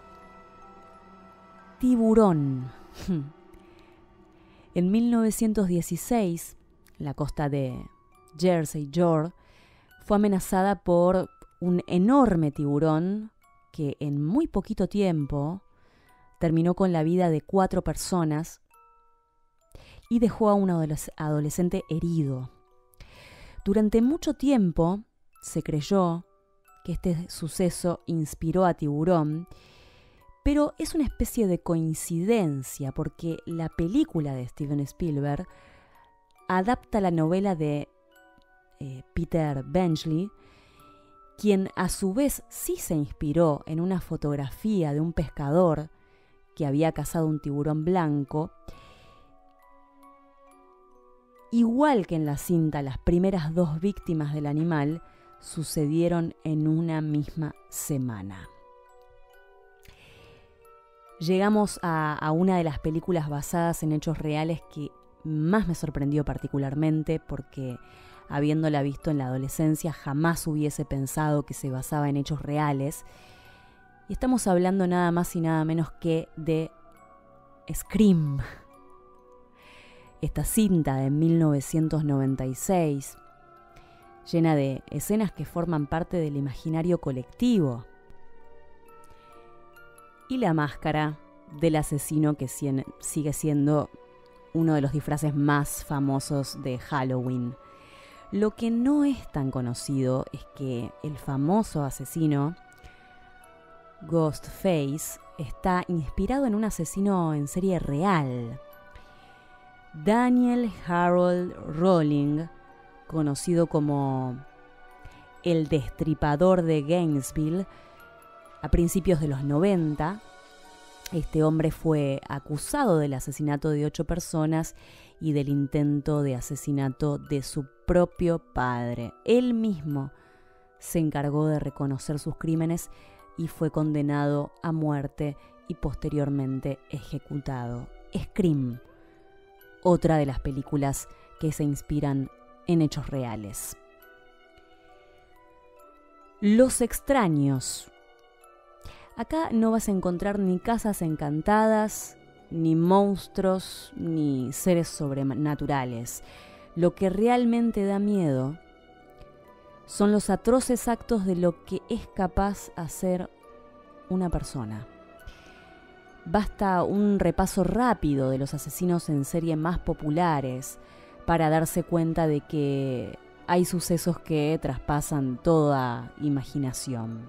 Tiburón. En 1916, la costa de Jersey Shore fue amenazada por un enorme tiburón que en muy poquito tiempo terminó con la vida de 4 personas y dejó a un adolescente herido. Durante mucho tiempo se creyó que este suceso inspiró a Tiburón, pero es una especie de coincidencia porque la película de Steven Spielberg adapta la novela de Peter Benchley, quien a su vez sí se inspiró en una fotografía de un pescador que había cazado un tiburón blanco. Igual que en la cinta, las primeras 2 víctimas del animal sucedieron en una misma semana. Llegamos a una de las películas basadas en hechos reales que más me sorprendió particularmente, porque habiéndola visto en la adolescencia jamás hubiese pensado que se basaba en hechos reales. Y estamos hablando nada más y nada menos que de Scream. Esta cinta de 1996, llena de escenas que forman parte del imaginario colectivo. Y la máscara del asesino, que sigue siendo uno de los disfraces más famosos de Halloween. Lo que no es tan conocido es que el famoso asesino Ghostface está inspirado en un asesino en serie real. Daniel Harold Rowling, conocido como el Destripador de Gainesville, a principios de los 90, este hombre fue acusado del asesinato de 8 personas y del intento de asesinato de su propio padre. Él mismo se encargó de reconocer sus crímenes y fue condenado a muerte y posteriormente ejecutado. Scream, otra de las películas que se inspiran en hechos reales. Los extraños. Acá no vas a encontrar ni casas encantadas, ni monstruos, ni seres sobrenaturales. Lo que realmente da miedo son los atroces actos de lo que es capaz hacer una persona. Basta un repaso rápido de los asesinos en serie más populares para darse cuenta de que hay sucesos que traspasan toda imaginación.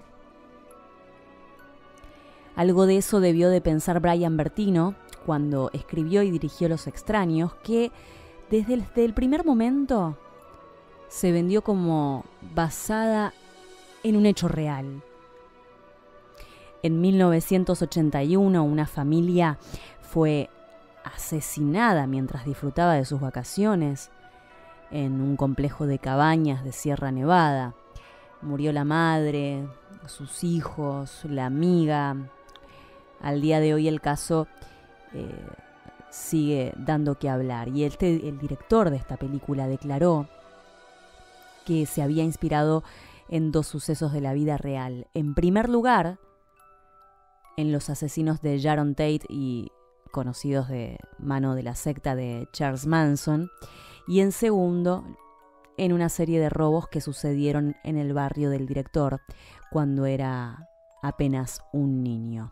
Algo de eso debió de pensar Brian Bertino cuando escribió y dirigió Los Extraños, que desde el primer momento se vendió como basada en un hecho real. En 1981, una familia fue asesinada mientras disfrutaba de sus vacaciones en un complejo de cabañas de Sierra Nevada. Murió la madre, sus hijos, la amiga. Al día de hoy el caso sigue dando que hablar. Y el director de esta película declaró que se había inspirado en 2 sucesos de la vida real. En primer lugar, en los asesinos de Sharon Tate y conocidos de mano de la secta de Charles Manson. Y en segundo, en una serie de robos que sucedieron en el barrio del director cuando era apenas un niño.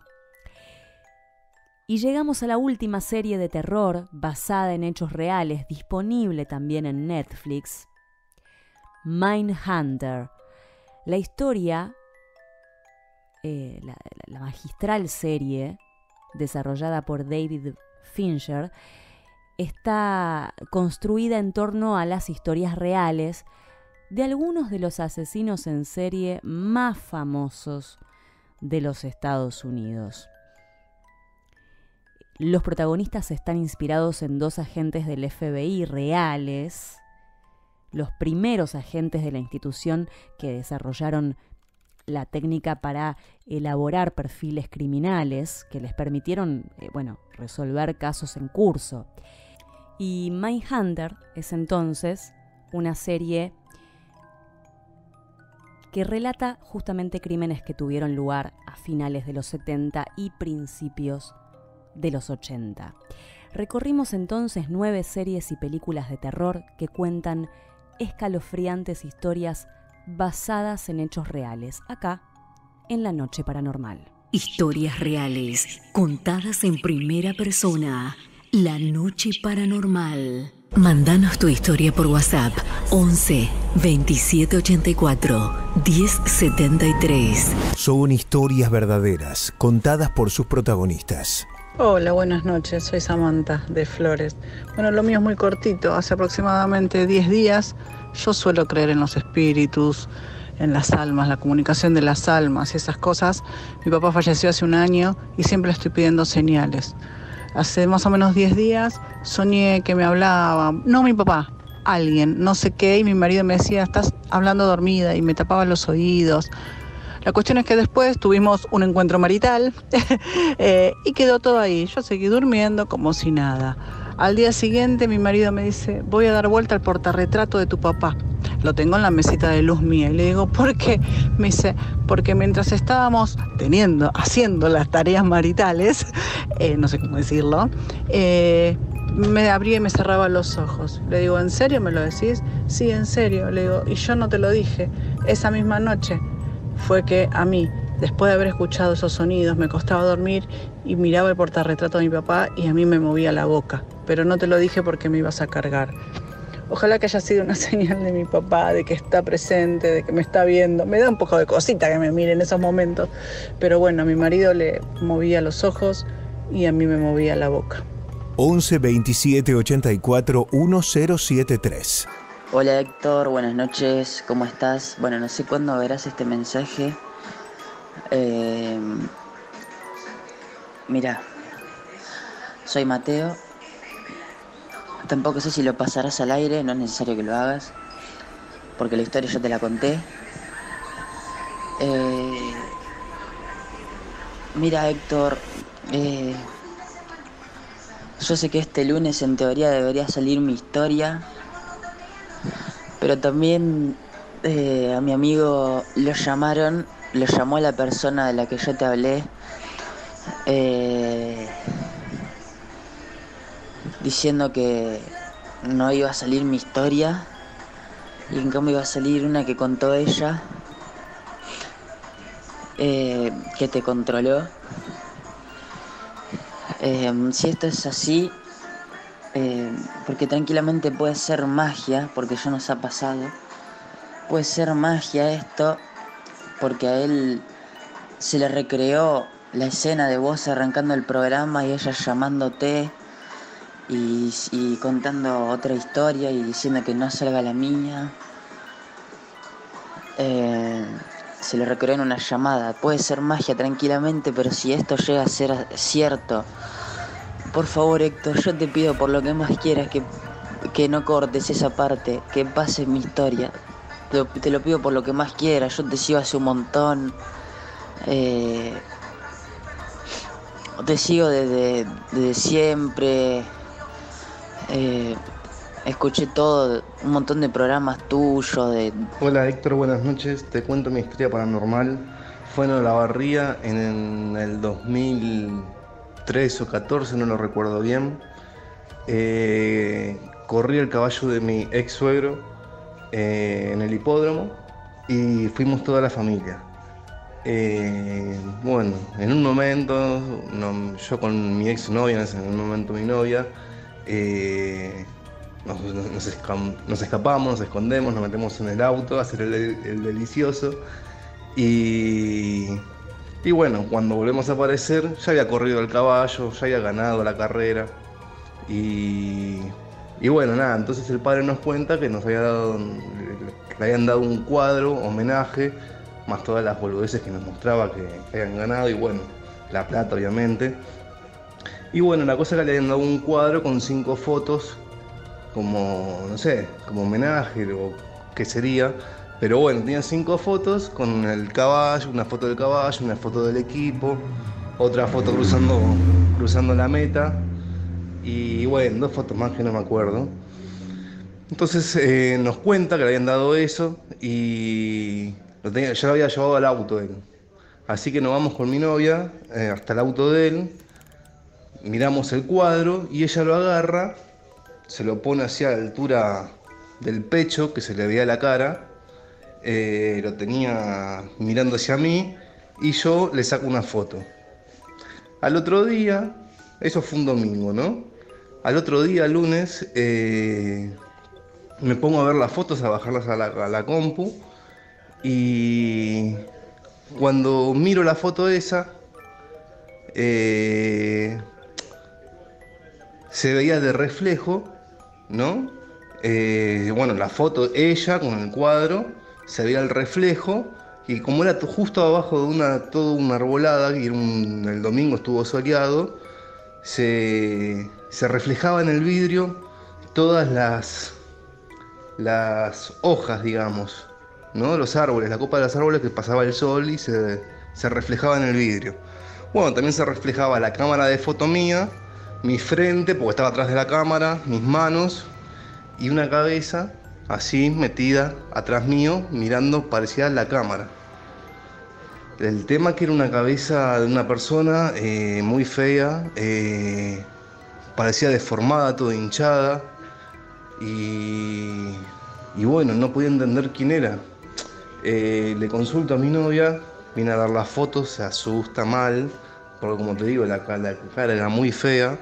Y llegamos a la última serie de terror basada en hechos reales, disponible también en Netflix, Mindhunter. La historia, la magistral serie desarrollada por David Fincher, está construida en torno a las historias reales de algunos de los asesinos en serie más famosos de los Estados Unidos. Los protagonistas están inspirados en 2 agentes del FBI reales, los primeros agentes de la institución que desarrollaron la técnica para elaborar perfiles criminales que les permitieron, resolver casos en curso. Y Mindhunter es entonces una serie que relata justamente crímenes que tuvieron lugar a finales de los 70 y principios de los 80. Recorrimos entonces 9 series y películas de terror que cuentan escalofriantes historias basadas en hechos reales, acá en La Noche Paranormal. Historias reales, contadas en primera persona. La Noche Paranormal. Mándanos tu historia por WhatsApp 11 27 84 10 73. Son historias verdaderas, contadas por sus protagonistas. Hola, buenas noches, soy Samantha de Flores. Bueno, lo mío es muy cortito, hace aproximadamente 10 días yo suelo creer en los espíritus, en las almas, la comunicación de las almas y esas cosas. Mi papá falleció hace un año y siempre le estoy pidiendo señales. Hace más o menos 10 días soñé que me hablaba, no mi papá, alguien, no sé qué, y mi marido me decía, estás hablando dormida, y me tapaba los oídos. La cuestión es que después tuvimos un encuentro marital y quedó todo ahí. Yo seguí durmiendo como si nada. Al día siguiente mi marido me dice, voy a dar vuelta al portarretrato de tu papá. Lo tengo en la mesita de luz mía. Y le digo, ¿por qué? Me dice, porque mientras estábamos haciendo las tareas maritales, no sé cómo decirlo, me abría y me cerraba los ojos. Le digo, ¿en serio me lo decís? Sí, en serio. Le digo, y yo no te lo dije. Esa misma noche fue que a mí, después de haber escuchado esos sonidos, me costaba dormir y miraba el portarretrato de mi papá y a mí me movía la boca. Pero no te lo dije porque me ibas a cargar. Ojalá que haya sido una señal de mi papá, de que está presente, de que me está viendo. Me da un poco de cosita que me mire en esos momentos. Pero bueno, a mi marido le movía los ojos y a mí me movía la boca. 11 27 84 1073. Hola Héctor, buenas noches, ¿cómo estás? Bueno, no sé cuándo verás este mensaje. Mira, soy Mateo. Tampoco sé si lo pasarás al aire, no es necesario que lo hagas, porque la historia ya te la conté. Mira Héctor, yo sé que este lunes en teoría debería salir mi historia, pero también a mi amigo lo llamó la persona de la que yo te hablé, diciendo que no iba a salir mi historia y en cambio iba a salir una que contó ella, que te controló. Si esto es así, porque tranquilamente puede ser magia, porque ya nos ha pasado, puede ser magia esto, porque a él se le recreó la escena de vos arrancando el programa y ella llamándote y contando otra historia y diciendo que no salga la mía. Se le recreó en una llamada. Puede ser magia tranquilamente, pero si esto llega a ser cierto, por favor Héctor, yo te pido por lo que más quieras que no cortes esa parte, que pases mi historia. Te lo pido por lo que más quieras, yo te sigo hace un montón. Te sigo desde siempre. Escuché todo, un montón de programas tuyos. Hola Héctor, buenas noches. Te cuento mi historia paranormal. Fue en Olavarría en el 2003 o 14, no lo recuerdo bien. Corrí el caballo de mi ex suegro en el hipódromo y fuimos toda la familia. Bueno, en un momento, yo con mi ex novia, en un momento mi novia, nos escapamos, nos escondemos, nos metemos en el auto a hacer el delicioso y bueno, cuando volvemos a aparecer ya había corrido el caballo, ya había ganado la carrera y bueno, nada, entonces el padre nos cuenta que le habían dado un cuadro, homenaje, más todas las boludeces que nos mostraba que habían ganado y bueno, la plata obviamente. Y bueno, la cosa es que le habían dado un cuadro con 5 fotos como, no sé, como homenaje o qué sería. Pero bueno, tenía 5 fotos con el caballo, una foto del caballo, una foto del equipo, otra foto cruzando la meta y bueno, 2 fotos más que no me acuerdo. Entonces nos cuenta que le habían dado eso y ya lo había llevado al auto él. Así que nos vamos con mi novia hasta el auto de él, miramos el cuadro y ella lo agarra, se lo pone hacia la altura del pecho, que se le veía la cara, lo tenía mirando hacia mí y yo le saco una foto. Al otro día, eso fue un domingo, ¿no? Al otro día, lunes, me pongo a ver las fotos, a bajarlas a la compu y cuando miro la foto esa, se veía de reflejo, ¿no? Bueno, la foto, ella con el cuadro, se veía el reflejo, y como era justo abajo de toda una arbolada, y el domingo estuvo soleado, se reflejaba en el vidrio todas las hojas, digamos, ¿no? Los árboles, la copa de los árboles, que pasaba el sol y se reflejaba en el vidrio. Bueno, también se reflejaba la cámara de foto mía, mi frente, porque estaba atrás de la cámara, mis manos y una cabeza así metida atrás mío, mirando, parecía la cámara. El tema que era una cabeza de una persona muy fea, parecía deformada, toda hinchada, y bueno, no podía entender quién era. Le consulto a mi novia, viene a dar las fotos, se asusta mal, porque como te digo, la cara era muy fea.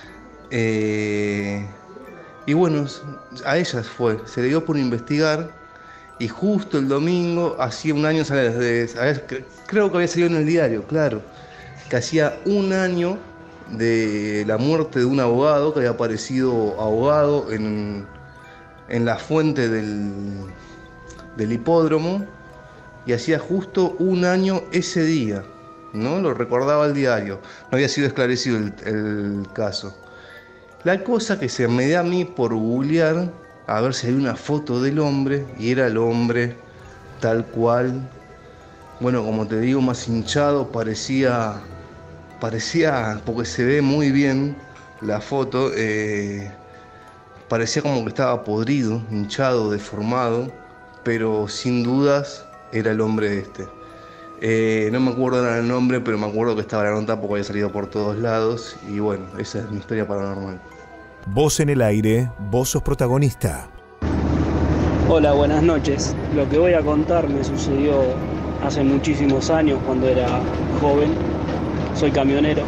Y bueno, a ella se le dio por investigar, y justo el domingo, hacía un año, creo que había salido en el diario, claro, que hacía un año de la muerte de un abogado que había aparecido ahogado en la fuente del hipódromo, y hacía justo un año ese día, ¿no? Lo recordaba el diario, no había sido esclarecido el caso. La cosa que se me da a mí por googlear, a ver si hay una foto del hombre, y era el hombre tal cual. Bueno, como te digo, más hinchado, parecía, porque se ve muy bien la foto, parecía como que estaba podrido, hinchado, deformado, pero sin dudas era el hombre este. No me acuerdo el nombre, pero me acuerdo que estaba la nota porque había salido por todos lados, y bueno, esa es mi historia paranormal. Voz en el aire, vos sos protagonista. Hola, buenas noches. Lo que voy a contar me sucedió hace muchísimos años, cuando era joven. Soy camionero.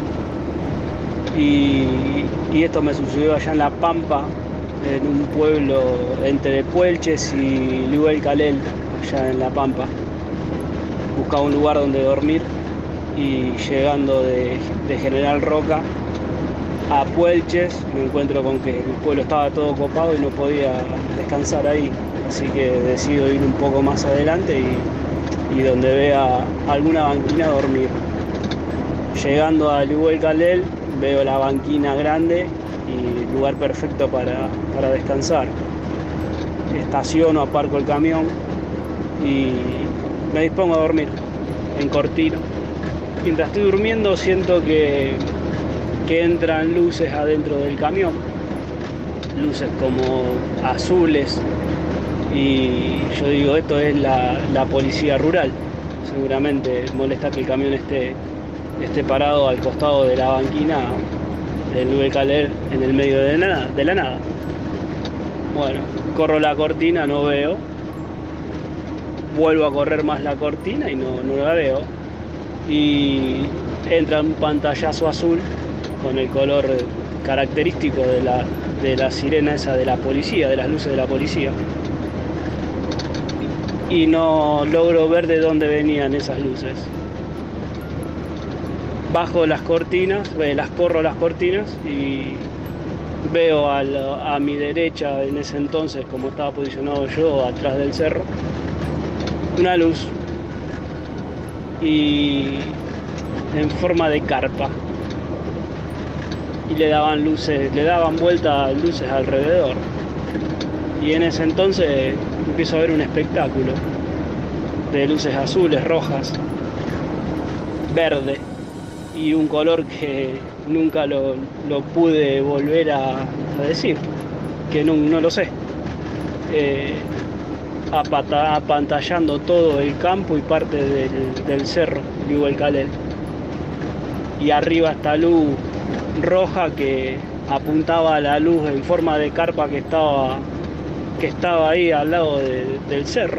Y esto me sucedió allá en La Pampa, en un pueblo entre Puelches y Luguel Calel, allá en La Pampa. Buscaba un lugar donde dormir, y llegando de General Roca a Puelches me encuentro con que el pueblo estaba todo copado y no podía descansar ahí, así que decido ir un poco más adelante y donde vea alguna banquina dormir. Llegando a Luguel Calel veo la banquina grande y lugar perfecto para descansar. Estaciono, aparco el camión y me dispongo a dormir en cortino. Mientras estoy durmiendo siento que entran luces adentro del camión, luces como azules, y yo digo, esto es la policía rural. Seguramente molesta que el camión esté parado al costado de la banquina del Luguel Calel, en el medio de la nada. Bueno, corro la cortina, no veo. Vuelvo a correr más la cortina y no la veo. Y entra un pantallazo azul con el color característico de la sirena esa de la policía, de las luces de la policía. Y no logro ver de dónde venían esas luces. Bajo las cortinas, corro las cortinas y veo a mi derecha, en ese entonces, como estaba posicionado yo, atrás del cerro, una luz, y en forma de carpa, y le daban vuelta luces alrededor, y en ese entonces empiezo a ver un espectáculo de luces azules, rojas, verde, y un color que nunca lo pude volver a decir, que no lo sé. Apantallando todo el campo y parte del cerro, Luguel Calel. Y arriba esta luz roja que apuntaba a la luz en forma de carpa que estaba ahí al lado del cerro.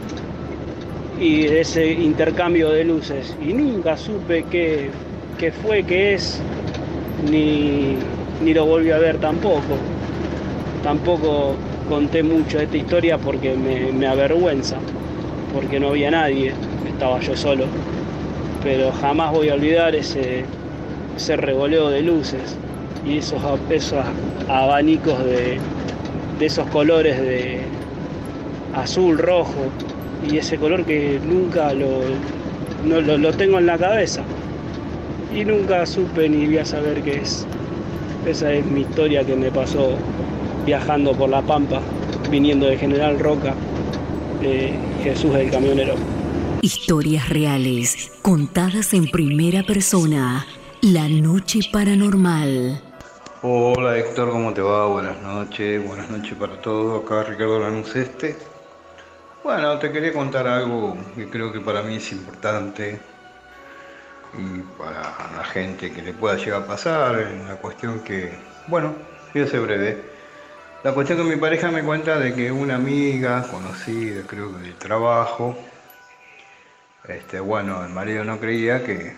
Y ese intercambio de luces. Y nunca supe qué fue, qué es, ni lo volví a ver tampoco. Tampoco conté mucho de esta historia porque me avergüenza, porque no había nadie, estaba yo solo. Pero jamás voy a olvidar ese revoleo de luces. y esos abanicos de esos colores de azul, rojo, y ese color que nunca lo tengo en la cabeza y nunca supe ni voy a saber qué es. Esa es mi historia que me pasó viajando por la Pampa, viniendo de General Roca, de Jesús el Camionero. Historias reales, contadas en primera persona. La noche paranormal. Hola Héctor, ¿cómo te va? Buenas noches para todos. Acá Ricardo Lanús. Bueno, te quería contar algo que creo que para mí es importante y para la gente que le pueda llegar a pasar. La cuestión que, bueno, voy a ser breve. La cuestión que mi pareja me cuenta de que una amiga conocida, creo que del trabajo, bueno, el marido no creía que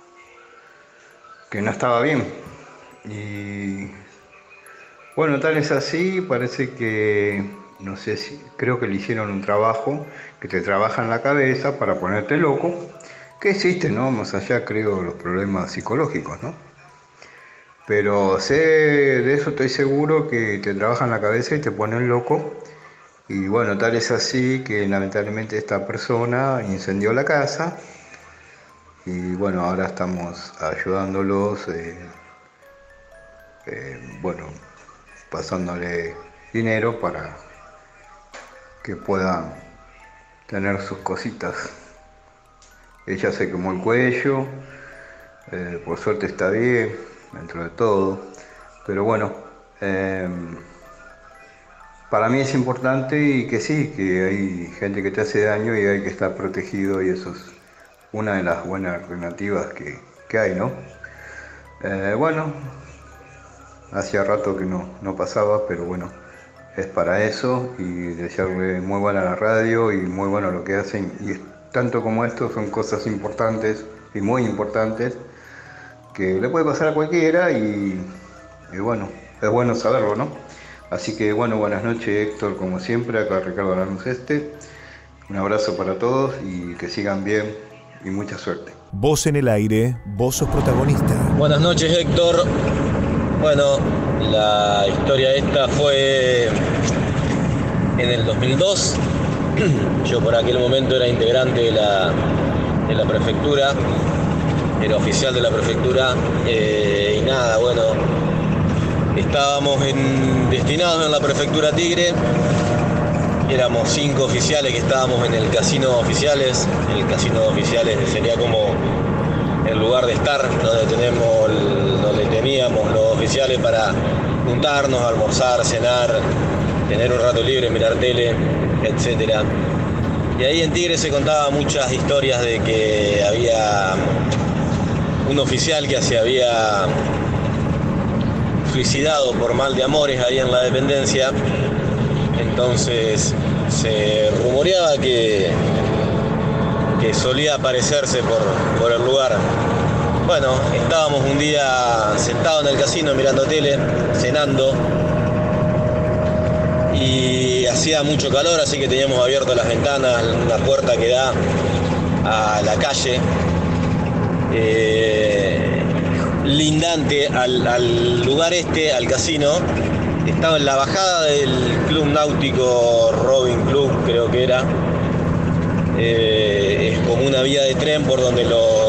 no estaba bien. Y bueno, tal es así, parece que, no sé si, creo que le hicieron un trabajo que te trabaja en la cabeza para ponerte loco, que existe, ¿no? Más allá, creo, los problemas psicológicos, ¿no? Pero de eso estoy seguro, que te trabajan la cabeza y te ponen loco. Y bueno, tal es así que lamentablemente esta persona incendió la casa. Y bueno, ahora estamos ayudándolos, bueno, pasándole dinero para que puedan tener sus cositas. Ella se quemó el cuello, por suerte está bien, dentro de todo, pero bueno, para mí es importante y que sí, que hay gente que te hace daño y hay que estar protegido, y eso es una de las buenas alternativas que hay, ¿no? Bueno, hacía rato que no pasaba, pero bueno, es para eso, y desearle muy buena la radio y muy bueno lo que hacen, y tanto como esto son cosas importantes y muy importantes que le puede pasar a cualquiera, y bueno, es bueno saberlo, ¿no? Así que bueno, buenas noches Héctor, como siempre, acá Ricardo Lanús. Un abrazo para todos y que sigan bien y mucha suerte. Voz en el aire, vos sos protagonista. Buenas noches Héctor. Bueno, la historia esta fue en el 2002. Yo por aquel momento era integrante de la prefectura, era oficial de la prefectura, y nada, bueno, estábamos destinados en la prefectura Tigre. Éramos 5 oficiales que estábamos en el casino oficiales. El casino oficiales sería como el lugar de estar donde teníamos los oficiales para juntarnos, almorzar, cenar, tener un rato libre, mirar tele, etc. Y ahí en Tigre se contaban muchas historias de que había un oficial que se había suicidado por mal de amores ahí en la dependencia. Entonces se rumoreaba que solía aparecerse por el lugar. Bueno, estábamos un día sentados en el casino mirando tele, cenando, y hacía mucho calor, así que teníamos abiertas las ventanas, una puerta que da a la calle, lindante al lugar al casino. Estaba en la bajada del Club Náutico Robin Club, creo que era. Es como una vía de tren por donde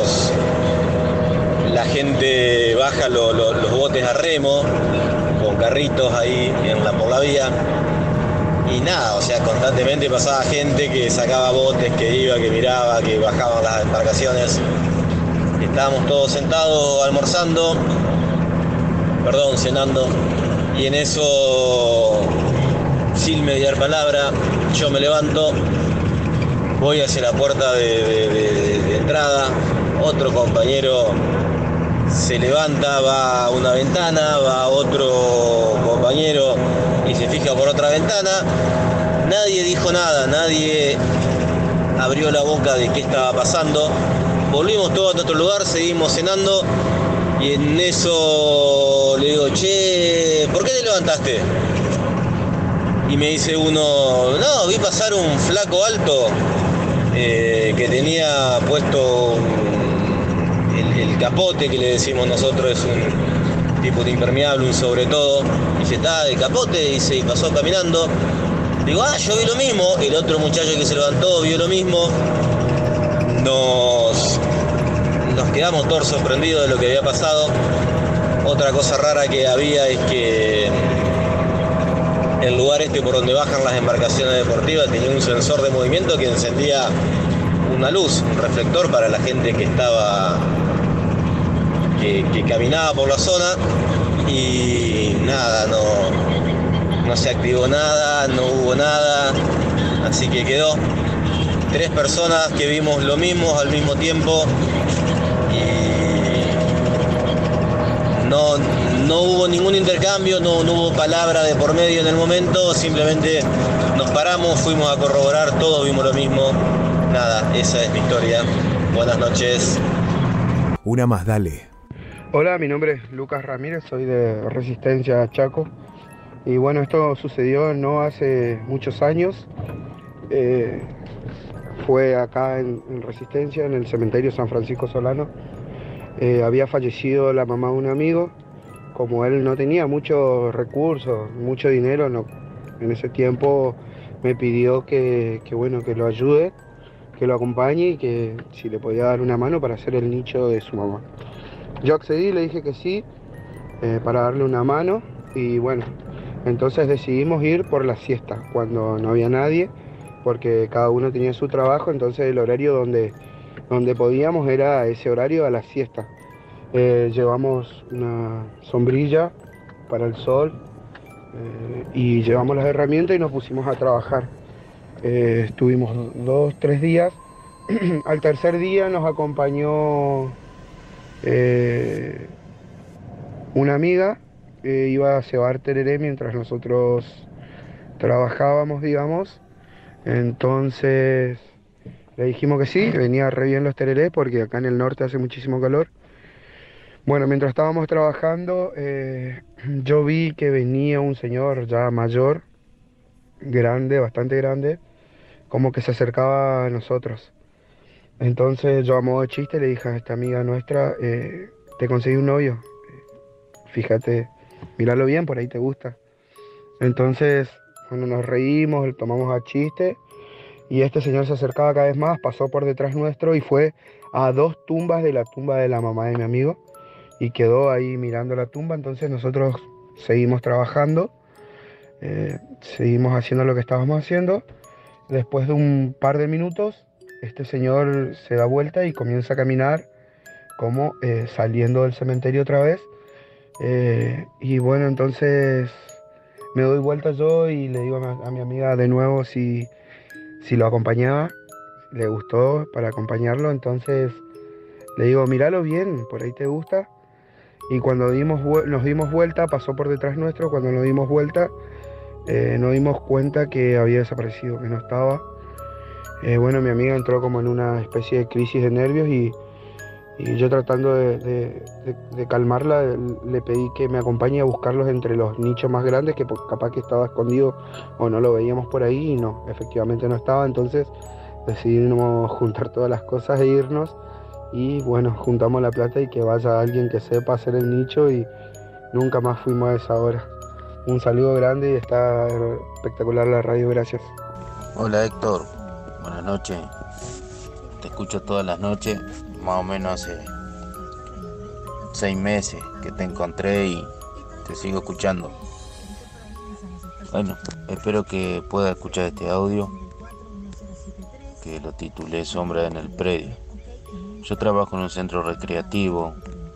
la gente baja los botes a remo, con carritos ahí por la vía. Y nada, o sea, constantemente pasaba gente que sacaba botes, que iba, que miraba, que bajaban las embarcaciones. Estábamos todos sentados cenando. Y en eso, sin mediar palabra, yo me levanto, voy hacia la puerta de entrada. Otro compañero se levanta, va a una ventana, va otro compañero y se fija por otra ventana. Nadie dijo nada, nadie abrió la boca de qué estaba pasando. Volvimos todos a nuestro lugar, seguimos cenando. Y en eso le digo, che, ¿por qué te levantaste? Y me dice uno, no, vi pasar un flaco alto que tenía puesto el capote, que le decimos nosotros, es tipo un impermeable, un sobre todo. Dice, está de capote, dice, y pasó caminando. Digo, yo vi lo mismo. El otro muchacho que se levantó vio lo mismo. Nos quedamos todos sorprendidos de lo que había pasado. Otra cosa rara que había es que el lugar por donde bajan las embarcaciones deportivas tenía un sensor de movimiento que encendía una luz, un reflector para la gente que estaba, que caminaba por la zona, y nada, no se activó nada, no hubo nada, así que quedó 3 personas que vimos lo mismo al mismo tiempo, y no hubo ningún intercambio, no hubo palabra de por medio en el momento, simplemente nos paramos, fuimos a corroborar, todos vimos lo mismo. Nada, esa es mi historia. Buenas noches. Una más, dale. Hola, mi nombre es Lucas Ramírez, soy de Resistencia Chaco. Y bueno, esto sucedió no hace muchos años. Fue acá en Resistencia, en el cementerio San Francisco Solano. Había fallecido la mamá de un amigo. Como él no tenía muchos recursos, mucho dinero, en ese tiempo me pidió que lo ayude, que lo acompañe y que si le podía dar una mano para hacer el nicho de su mamá. Yo accedí, le dije que sí, para darle una mano, y bueno, entonces decidimos ir por la siesta, cuando no había nadie, porque cada uno tenía su trabajo, entonces el horario donde podíamos era ese horario a la siesta. Llevamos una sombrilla para el sol y llevamos las herramientas y nos pusimos a trabajar. Estuvimos 2-3 días. Al tercer día nos acompañó una amiga que iba a cebar tereré mientras nosotros trabajábamos, digamos. Entonces le dijimos que sí, venía re bien los tererés porque acá en el norte hace muchísimo calor. Bueno, mientras estábamos trabajando, yo vi que venía un señor ya mayor, grande, bastante grande, como que se acercaba a nosotros. Entonces yo a modo de chiste le dije a esta amiga nuestra, te conseguí un novio, fíjate, míralo bien, por ahí te gusta. Entonces, cuando nos reímos, lo tomamos a chiste, y este señor se acercaba cada vez más, pasó por detrás nuestro y fue a 2 tumbas de la tumba de la mamá de mi amigo, y quedó ahí mirando la tumba. Entonces nosotros seguimos trabajando, seguimos haciendo lo que estábamos haciendo. Después de un par de minutos, este señor se da vuelta y comienza a caminar como saliendo del cementerio otra vez. Y bueno, entonces me doy vuelta yo y le digo a mi amiga de nuevo si lo acompañaba. Le gustó para acompañarlo, entonces le digo, míralo bien, por ahí te gusta. Y cuando nos dimos vuelta, pasó por detrás nuestro. Cuando nos dimos vuelta, nos dimos cuenta que había desaparecido, que no estaba. Bueno, mi amiga entró como en una especie de crisis de nervios y yo, tratando de calmarla, le pedí que me acompañe a buscarlos entre los nichos más grandes, que capaz que estaba escondido o no lo veíamos por ahí, y no, efectivamente no estaba. Entonces decidimos juntar todas las cosas e irnos. Y bueno, juntamos la plata y que vaya alguien que sepa hacer el nicho, y nunca más fuimos a esa hora. Un saludo grande y está espectacular la radio, gracias. Hola Héctor, buenas noches. Te escucho todas las noches, más o menos hace 6 meses que te encontré y te sigo escuchando. Bueno, espero que puedas escuchar este audio, que lo titulé Sombra en el Predio. Yo trabajo en un centro recreativo.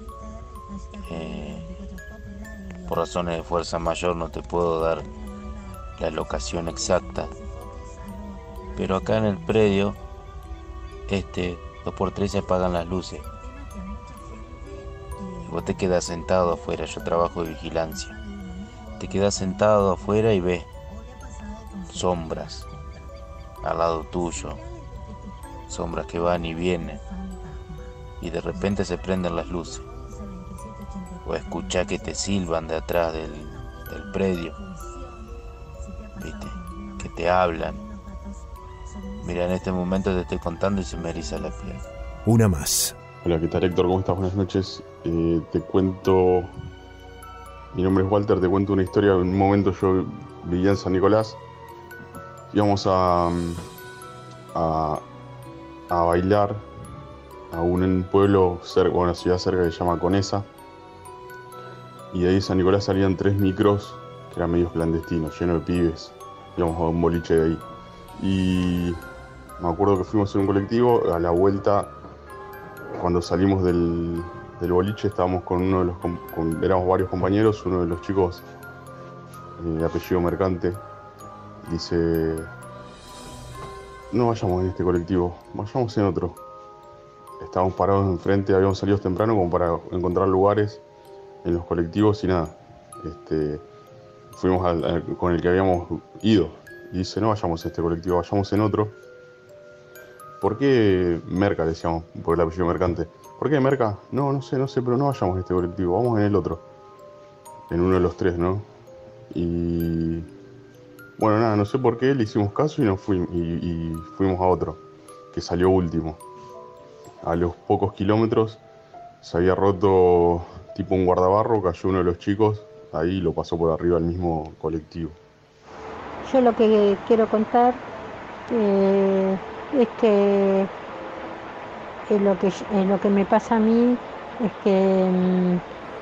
Por razones de fuerza mayor no te puedo dar la locación exacta. Pero acá en el predio, 2x3 se apagan las luces. Y vos te quedás sentado afuera, yo trabajo de vigilancia. Te quedás sentado afuera y ves sombras al lado tuyo. Sombras que van y vienen. Y de repente se prenden las luces, o escuchás que te silban de atrás del predio, ¿viste? Que te hablan. Mira, en este momento te estoy contando y se me eriza la piel. Una más. Hola, ¿qué tal Héctor? ¿Cómo estás? Buenas noches. Te cuento Mi nombre es Walter, te cuento una historia. En un momento yo vivía en San Nicolás. Íbamos a bailar a un pueblo cerca, una ciudad cerca que se llama Conesa. Y de ahí de San Nicolás salían 3 micros que eran medios clandestinos, llenos de pibes. Íbamos a un boliche de ahí. Y me acuerdo que fuimos en un colectivo. A la vuelta, cuando salimos del boliche, estábamos con uno de los... éramos varios compañeros. Uno de los chicos, de apellido Mercante, dice: no vayamos en este colectivo, vayamos en otro. Estábamos parados enfrente, habíamos salido temprano como para encontrar lugares en los colectivos y nada. Fuimos con el que habíamos ido y dice: no vayamos en este colectivo, vayamos en otro. ¿Por qué Merca? Decíamos, por el apellido Mercante. ¿Por qué Merca? No sé, pero no vayamos en este colectivo, vamos en el otro. En uno de los 3, ¿no? Y bueno, nada, no sé por qué le hicimos caso y fuimos a otro, que salió último. A los pocos kilómetros se había roto tipo un guardabarro, cayó uno de los chicos, ahí lo pasó por arriba el mismo colectivo. Yo lo que quiero contar es que lo que me pasa a mí es que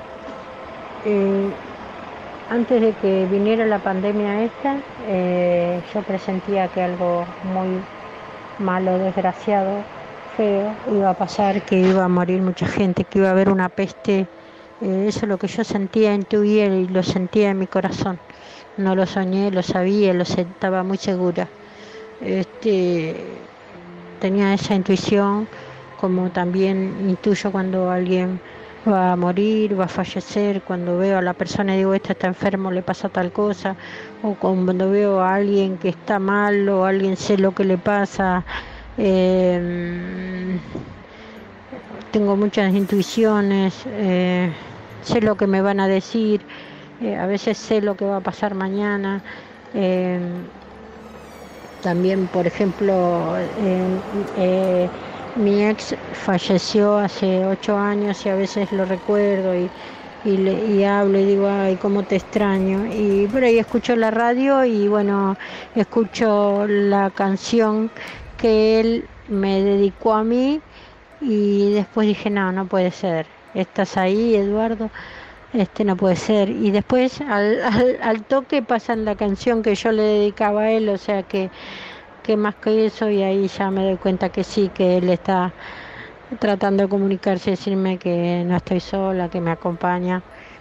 antes de que viniera la pandemia esta, yo presentía que algo muy malo, desgraciado, feo, iba a pasar, que iba a morir mucha gente, que iba a haber una peste. Eso es lo que yo sentía, intuía y lo sentía en mi corazón. No lo soñé, lo sabía, estaba muy segura. Tenía esa intuición, como también intuyo cuando alguien va a morir, va a fallecer, cuando veo a la persona y digo, este está enfermo, le pasa tal cosa, o cuando veo a alguien que está mal o a alguien sé lo que le pasa. Tengo muchas intuiciones, sé lo que me van a decir, a veces sé lo que va a pasar mañana. También, por ejemplo, mi ex falleció hace 8 años y a veces lo recuerdo y hablo y digo, ay, cómo te extraño. Y por ahí escucho la radio y bueno, escucho la canción que él me dedicó a mí y después dije, no puede ser, estás ahí, Eduardo, no puede ser. Y después al toque pasan la canción que yo le dedicaba a él, o sea que más que eso, y ahí ya me doy cuenta que sí, que él está tratando de comunicarse, decirme que no estoy sola, que me acompaña.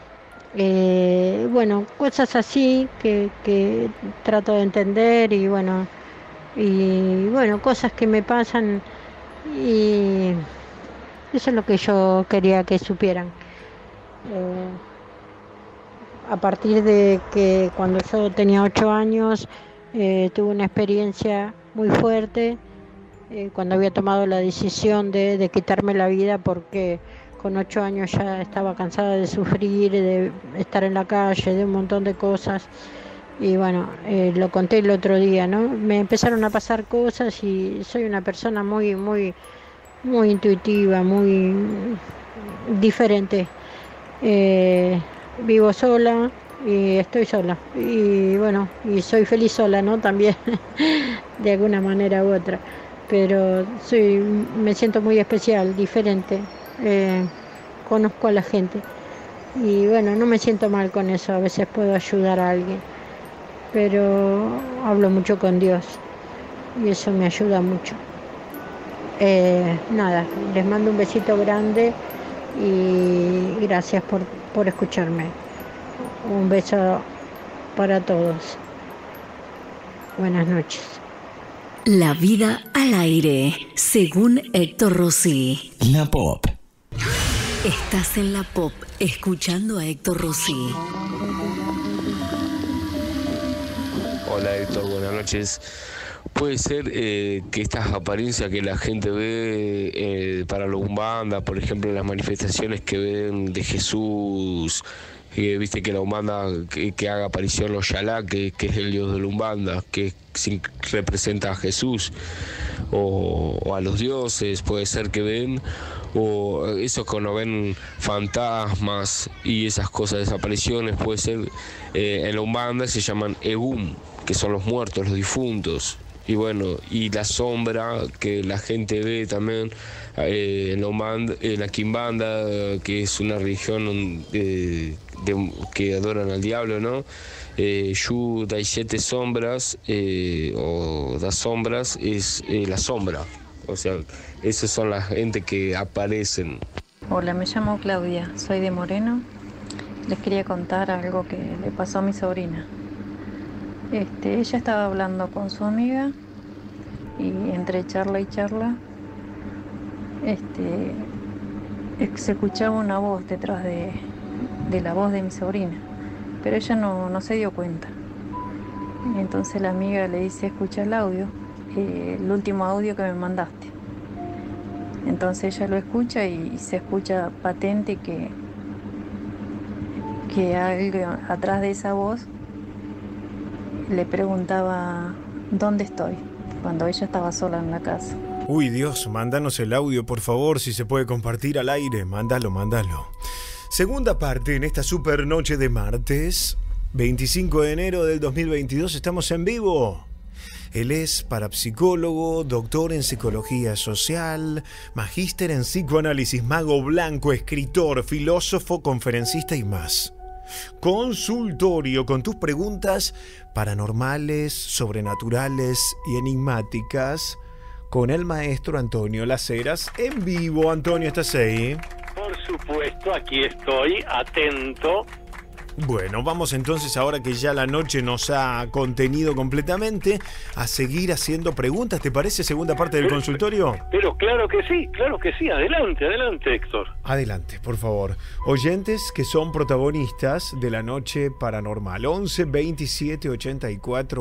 Bueno, cosas así que trato de entender y bueno, cosas que me pasan y eso es lo que yo quería que supieran. A partir de que cuando yo tenía 8 años tuve una experiencia muy fuerte cuando había tomado la decisión de quitarme la vida, porque con 8 años ya estaba cansada de sufrir, de estar en la calle, de un montón de cosas. Y bueno, lo conté el otro día, ¿no? Me empezaron a pasar cosas y soy una persona muy intuitiva, muy diferente. Vivo sola y estoy sola. Y bueno, y soy feliz sola, ¿no? También, de alguna manera u otra. Pero me siento muy especial, diferente. Conozco a la gente. Y bueno, no me siento mal con eso. A veces puedo ayudar a alguien. Pero hablo mucho con Dios y eso me ayuda mucho. Nada, les mando un besito grande y gracias por escucharme. Un beso para todos. Buenas noches. La vida al aire, según Héctor Rossi. La Pop. Estás en La Pop, escuchando a Héctor Rossi. Hola Héctor, buenas noches. Puede ser que estas apariencias que la gente ve para la Umbanda, por ejemplo, las manifestaciones que ven de Jesús, viste que la Umbanda que haga aparición los Yalá, que es el dios de la Umbanda, que representa a Jesús o a los dioses, puede ser que ven, o eso cuando ven fantasmas y esas cosas, desapariciones, puede ser, en la Umbanda se llaman Egum, que son los muertos, los difuntos. Y bueno, y la sombra que la gente ve también en la Quimbanda, que es una religión que adoran al diablo, ¿no? Yu dai 7 sombras, o das sombras, es la sombra. O sea, esas son la gente que aparecen. Hola, me llamo Claudia, soy de Moreno. Les quería contar algo que le pasó a mi sobrina. Ella estaba hablando con su amiga y entre charla y charla se escuchaba una voz detrás de la voz de mi sobrina, pero ella no se dio cuenta. Entonces la amiga le dice: escucha el audio, el último audio que me mandaste. Entonces ella lo escucha y se escucha patente que algo atrás de esa voz le preguntaba dónde estoy, cuando ella estaba sola en la casa. Uy, Dios, mándanos el audio, por favor, si se puede compartir al aire, mándalo. Segunda parte en esta super noche de martes, 25 de enero del 2022, estamos en vivo. Él es parapsicólogo, doctor en psicología social, magíster en psicoanálisis, mago blanco, escritor, filósofo, conferencista y más. Consultorio con tus preguntas paranormales, sobrenaturales y enigmáticas con el maestro Antonio Las Heras en vivo. Antonio, ¿estás ahí? Por supuesto, aquí estoy, atento. Bueno, vamos entonces, ahora que ya la noche nos ha contenido completamente, a seguir haciendo preguntas. ¿Te parece segunda parte del consultorio? Pero claro que sí. Adelante, Héctor. Adelante, por favor. Oyentes que son protagonistas de la noche paranormal. 11 27 84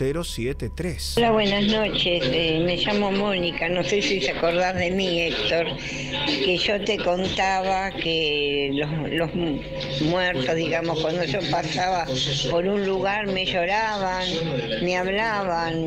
1073. Hola, buenas noches. Me llamo Mónica. No sé si se acordás de mí, Héctor, que yo te contaba que los muertos, digamos, cuando yo pasaba por un lugar me lloraban, me hablaban,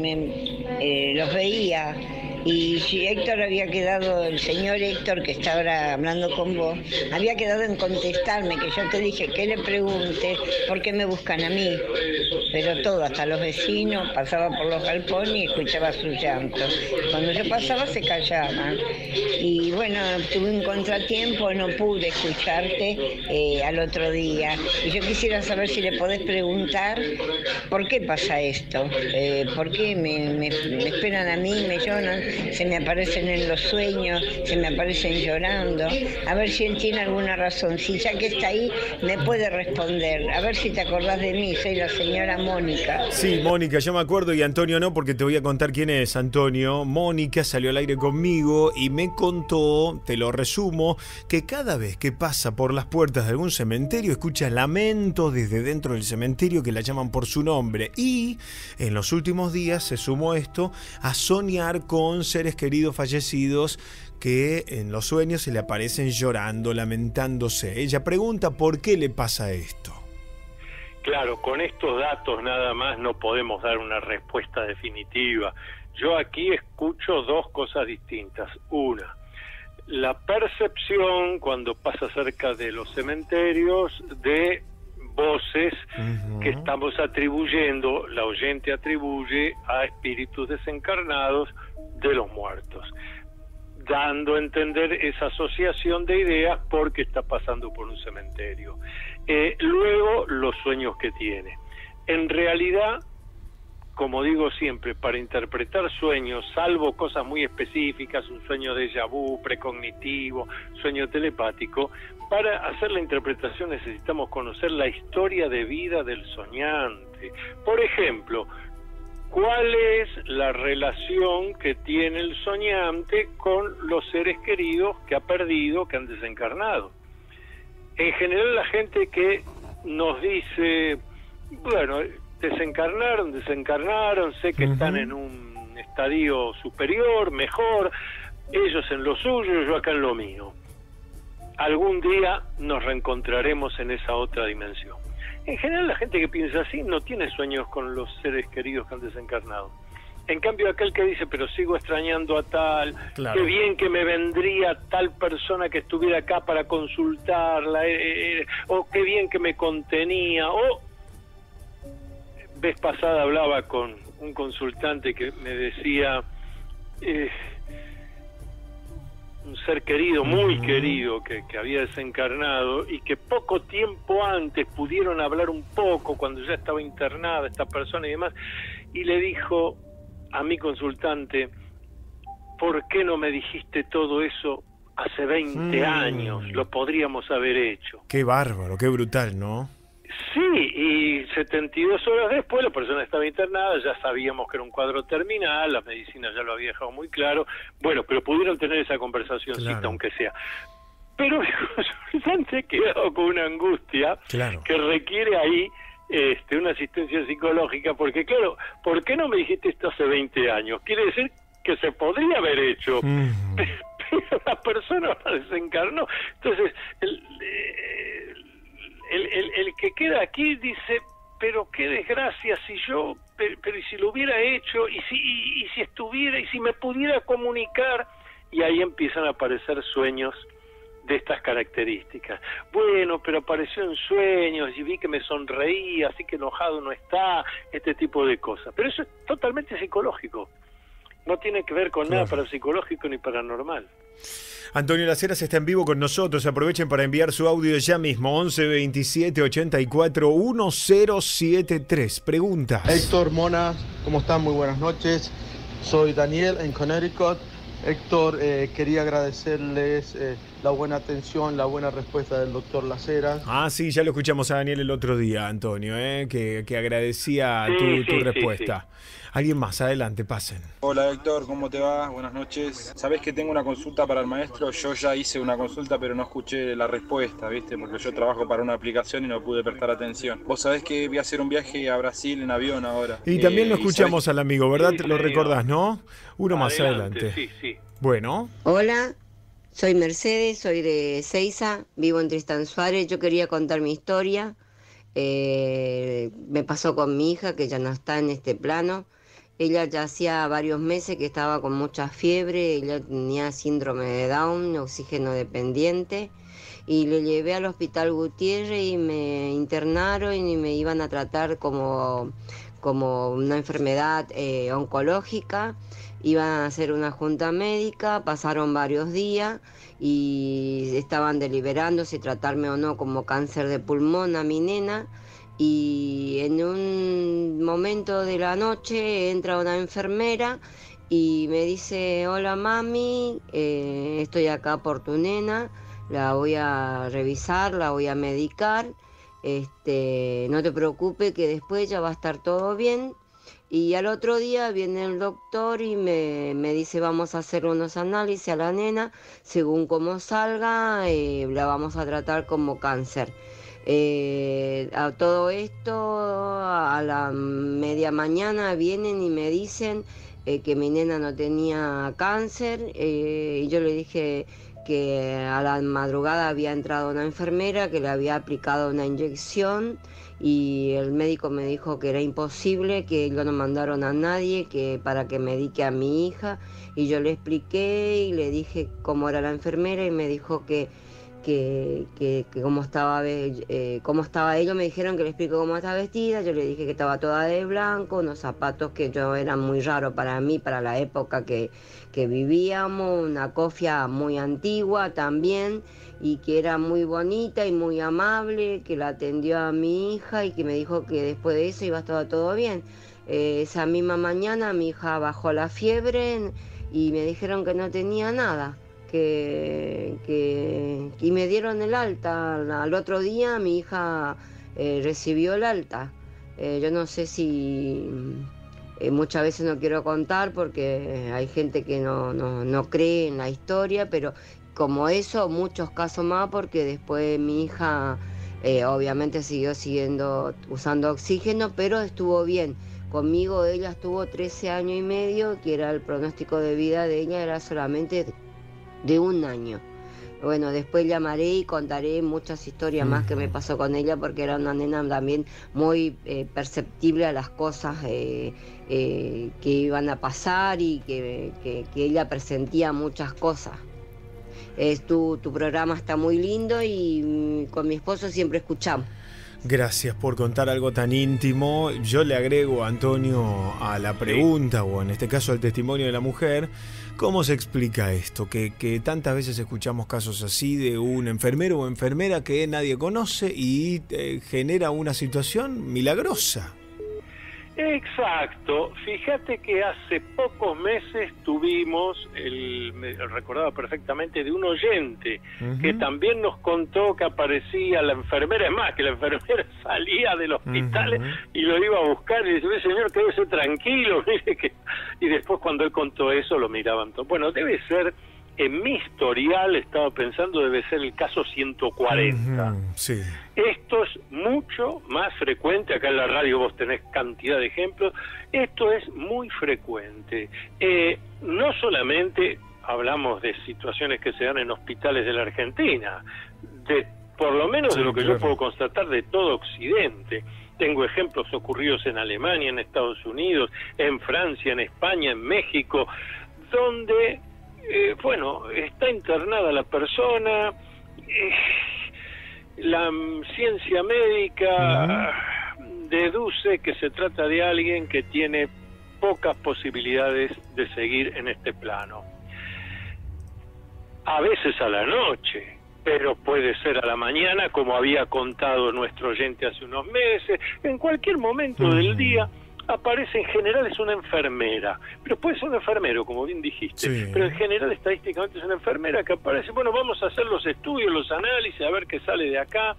los veía. Y si Héctor había quedado, el señor Héctor que está ahora hablando con vos, había quedado en contestarme, que yo te dije que le pregunte por qué me buscan a mí. Pero todo, hasta los vecinos, pasaba por los galpones y escuchaba sus llantos. Cuando yo pasaba se callaban. Y bueno, tuve un contratiempo, no pude escucharte al otro día. Y yo quisiera saber si le podés preguntar por qué pasa esto, por qué me esperan a mí, me lloran. Se me aparecen en los sueños, se me aparecen llorando. A ver si él tiene alguna razón. Si ya que está ahí, me puede responder. A ver si te acordás de mí. Soy la señora Mónica. Sí, Mónica, yo me acuerdo y Antonio no, porque te voy a contar quién es Antonio. Mónica salió al aire conmigo y me contó, te lo resumo, que cada vez que pasa por las puertas de algún cementerio escucha lamentos desde dentro del cementerio que la llaman por su nombre. Y en los últimos días se sumó esto a soñar con seres queridos fallecidos que en los sueños se le aparecen llorando, lamentándose. Ella pregunta por qué le pasa esto. Claro, con estos datos nada más no podemos dar una respuesta definitiva. Yo aquí escucho dos cosas distintas. Una, la percepción cuando pasa cerca de los cementerios de voces que estamos atribuyendo, la oyente atribuye a espíritus desencarnados de los muertos, dando a entender esa asociación de ideas porque está pasando por un cementerio. Luego, los sueños que tiene. En realidad, como digo siempre, para interpretar sueños, salvo cosas muy específicas, un sueño de déjà vu, precognitivo, sueño telepático, para hacer la interpretación necesitamos conocer la historia de vida del soñante. Por ejemplo, ¿cuál es la relación que tiene el soñante con los seres queridos que ha perdido, que han desencarnado? En general, la gente que nos dice, bueno, desencarnaron, sé que están en un estadio superior, mejor, ellos en lo suyo, yo acá en lo mío. Algún día nos reencontraremos en esa otra dimensión. En general, la gente que piensa así no tiene sueños con los seres queridos que han desencarnado. En cambio aquel que dice, pero sigo extrañando a tal, Claro. qué bien que me vendría tal persona que estuviera acá para consultarla, o qué bien que me contenía, o... Vez pasada hablaba con un consultante que me decía, un ser querido, muy querido, que había desencarnado y que poco tiempo antes pudieron hablar un poco cuando ya estaba internada esta persona y demás, y le dijo a mi consultante, ¿por qué no me dijiste todo eso hace 20 años? Lo podríamos haber hecho. Qué bárbaro, qué brutal, ¿no? Sí, y 72 horas después la persona estaba internada, ya sabíamos que era un cuadro terminal, la medicina ya lo había dejado muy claro, bueno, pero pudieron tener esa conversacióncita, Claro. aunque sea. Pero el consultante ha quedado con una angustia Claro. que requiere ahí una asistencia psicológica, porque claro, ¿por qué no me dijiste esto hace 20 años? Quiere decir que se podría haber hecho, pero la persona desencarnó. Entonces, el que queda aquí dice, pero qué desgracia si yo, pero y si lo hubiera hecho, y si estuviera, y si me pudiera comunicar, y ahí empiezan a aparecer sueños de estas características. Bueno, pero apareció en sueños y vi que me sonreía, así que enojado no está, este tipo de cosas. Pero eso es totalmente psicológico. No tiene que ver con nada parapsicológico ni paranormal. Antonio Las Heras está en vivo con nosotros. Aprovechen para enviar su audio ya mismo. 11 27 84 1073. Preguntas. Héctor, Mona, ¿cómo están? Muy buenas noches. Soy Daniel en Connecticut. Héctor, quería agradecerles la buena atención, la buena respuesta del doctor Las Heras. Ah, sí, ya lo escuchamos a Daniel el otro día, Antonio, que agradecía tu respuesta. Alguien más, adelante, pasen. Hola Héctor, ¿cómo te va? Buenas noches. ¿Sabés que tengo una consulta para el maestro? Yo ya hice una consulta, pero no escuché la respuesta, ¿viste? Porque yo trabajo para una aplicación y no pude prestar atención. Vos sabés que voy a hacer un viaje a Brasil en avión ahora. Y también lo y escuchamos al amigo, ¿verdad? Sí, Lo señor. recordás, ¿no? Uno más adelante. Sí, sí. Bueno. Hola, soy Mercedes, soy de Seiza, vivo en Tristán Suárez. Yo quería contar mi historia. Me pasó con mi hija, que ya no está en este plano. Ella ya hacía varios meses que estaba con mucha fiebre, ella tenía síndrome de Down, oxígeno dependiente, y le llevé al hospital Gutiérrez y me internaron y me iban a tratar como una enfermedad oncológica. Iban a hacer una junta médica, pasaron varios días y estaban deliberando si tratarme o no como cáncer de pulmón a mi nena. Y en un momento de la noche entra una enfermera y me dice: hola mami, estoy acá por tu nena, la voy a revisar, la voy a medicar, no te preocupes que después ya va a estar todo bien. Y al otro día viene el doctor y me dice: vamos a hacer unos análisis a la nena, según cómo salga la vamos a tratar como cáncer. A todo esto, a la media mañana vienen y me dicen que mi nena no tenía cáncer, y yo le dije que a la madrugada había entrado una enfermera que le había aplicado una inyección y el médico me dijo que era imposible, que ellos no mandaron a nadie para que medique a mi hija, y yo le expliqué y le dije cómo era la enfermera y me dijo que cómo estaba ella. Me dijeron que le explico cómo estaba vestida, yo le dije que estaba toda de blanco, unos zapatos que yo eran muy raros para mí, para la época que vivíamos, una cofia muy antigua también, y que era muy bonita y muy amable, que la atendió a mi hija y que me dijo que después de eso iba a estar todo bien. Esa misma mañana mi hija bajó la fiebre y me dijeron que no tenía nada. Y me dieron el alta. Al otro día mi hija recibió el alta. Yo no sé si muchas veces no quiero contar porque hay gente que no cree en la historia, pero como eso, muchos casos más, porque después mi hija obviamente siguió usando oxígeno, pero estuvo bien. Conmigo ella estuvo 13 años y medio, que era el pronóstico de vida de ella, era solamente de un año. Bueno, después llamaré y contaré muchas historias más que me pasó con ella, porque era una nena también muy perceptible a las cosas que iban a pasar y que ella presentía muchas cosas. Tu programa está muy lindo y con mi esposo siempre escuchamos. Gracias por contar algo tan íntimo. Yo le agrego, Antonio, a la pregunta, o en este caso al testimonio de la mujer, ¿cómo se explica esto? Que tantas veces escuchamos casos así de un enfermero o enfermera que nadie conoce y genera una situación milagrosa. Exacto. Fíjate que hace pocos meses tuvimos, me recordaba perfectamente, de un oyente que también nos contó que aparecía la enfermera, es más, que la enfermera salía del hospital y lo iba a buscar y dice, señor, quédese tranquilo, mire que... Y después cuando él contó eso lo miraban todo. Bueno, debe ser, en mi historial estaba pensando, debe ser el caso 140. Sí. Esto es mucho más frecuente, acá en la radio vos tenés cantidad de ejemplos, esto es muy frecuente. No solamente hablamos de situaciones que se dan en hospitales de la Argentina, por lo menos de lo que yo puedo constatar de todo Occidente. Tengo ejemplos ocurridos en Alemania, en Estados Unidos, en Francia, en España, en México, donde, bueno, está internada la persona, la ciencia médica deduce que se trata de alguien que tiene pocas posibilidades de seguir en este plano. A veces a la noche, pero puede ser a la mañana, como había contado nuestro oyente hace unos meses. En cualquier momento del día aparece, en general es una enfermera, pero puede ser un enfermero, como bien dijiste, pero en general estadísticamente es una enfermera que aparece, bueno, vamos a hacer los estudios, los análisis, a ver qué sale de acá.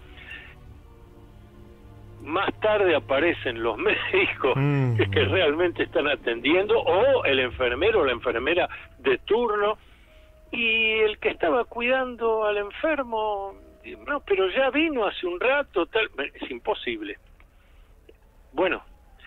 Más tarde aparecen los médicos que realmente están atendiendo, o el enfermero o la enfermera de turno, y el que estaba cuidando al enfermo, no, pero ya vino hace un rato, tal, es imposible. Bueno,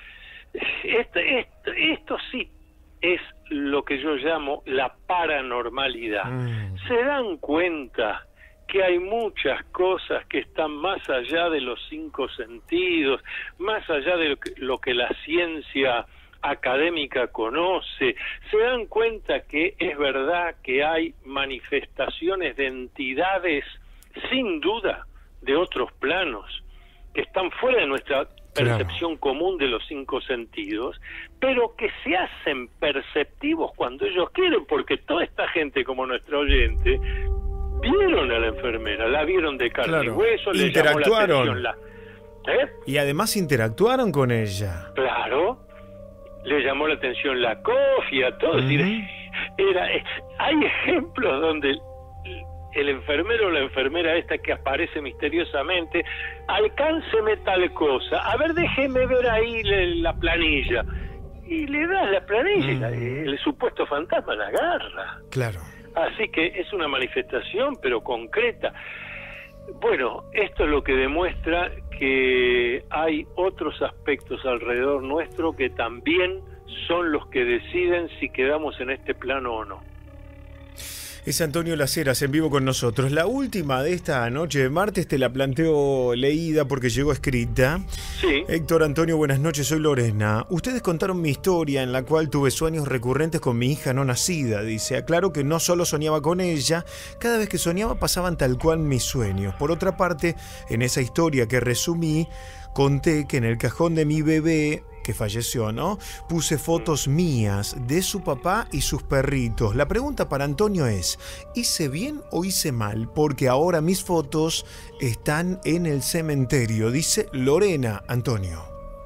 esto sí es lo que yo llamo la paranormalidad. Se dan cuenta que hay muchas cosas que están más allá de los 5 sentidos, más allá de lo que la ciencia académica conoce. Se dan cuenta que es verdad que hay manifestaciones de entidades, sin duda, de otros planos, que están fuera de nuestra percepción común de los 5 sentidos, pero que se hacen perceptivos cuando ellos quieren, porque toda esta gente como nuestro oyente vieron a la enfermera, la vieron de carne y hueso, le interactuaron, llamó la atención y además interactuaron con ella. Claro, le llamó la atención la cofia, todo. Es decir, hay ejemplos donde el enfermero o la enfermera esta que aparece misteriosamente, alcánceme tal cosa, a ver, déjeme ver ahí la planilla, y le das la planilla, el supuesto fantasma la agarra. Claro. Así que es una manifestación, pero concreta. Bueno, esto es lo que demuestra que hay otros aspectos alrededor nuestro que también son los que deciden si quedamos en este plano o no. Es Antonio Las Heras en vivo con nosotros. La última de esta noche de martes te la planteo leída porque llegó escrita. Sí. Héctor Antonio, buenas noches, soy Lorena. Ustedes contaron mi historia en la cual tuve sueños recurrentes con mi hija no nacida. Dice, aclaro que no solo soñaba con ella, cada vez que soñaba pasaban tal cual mis sueños. Por otra parte, en esa historia que resumí, conté que en el cajón de mi bebé, que falleció, ¿no?, puse fotos mías de su papá y sus perritos. La pregunta para Antonio es, ¿hice bien o hice mal? Porque ahora mis fotos están en el cementerio, dice Lorena. Antonio.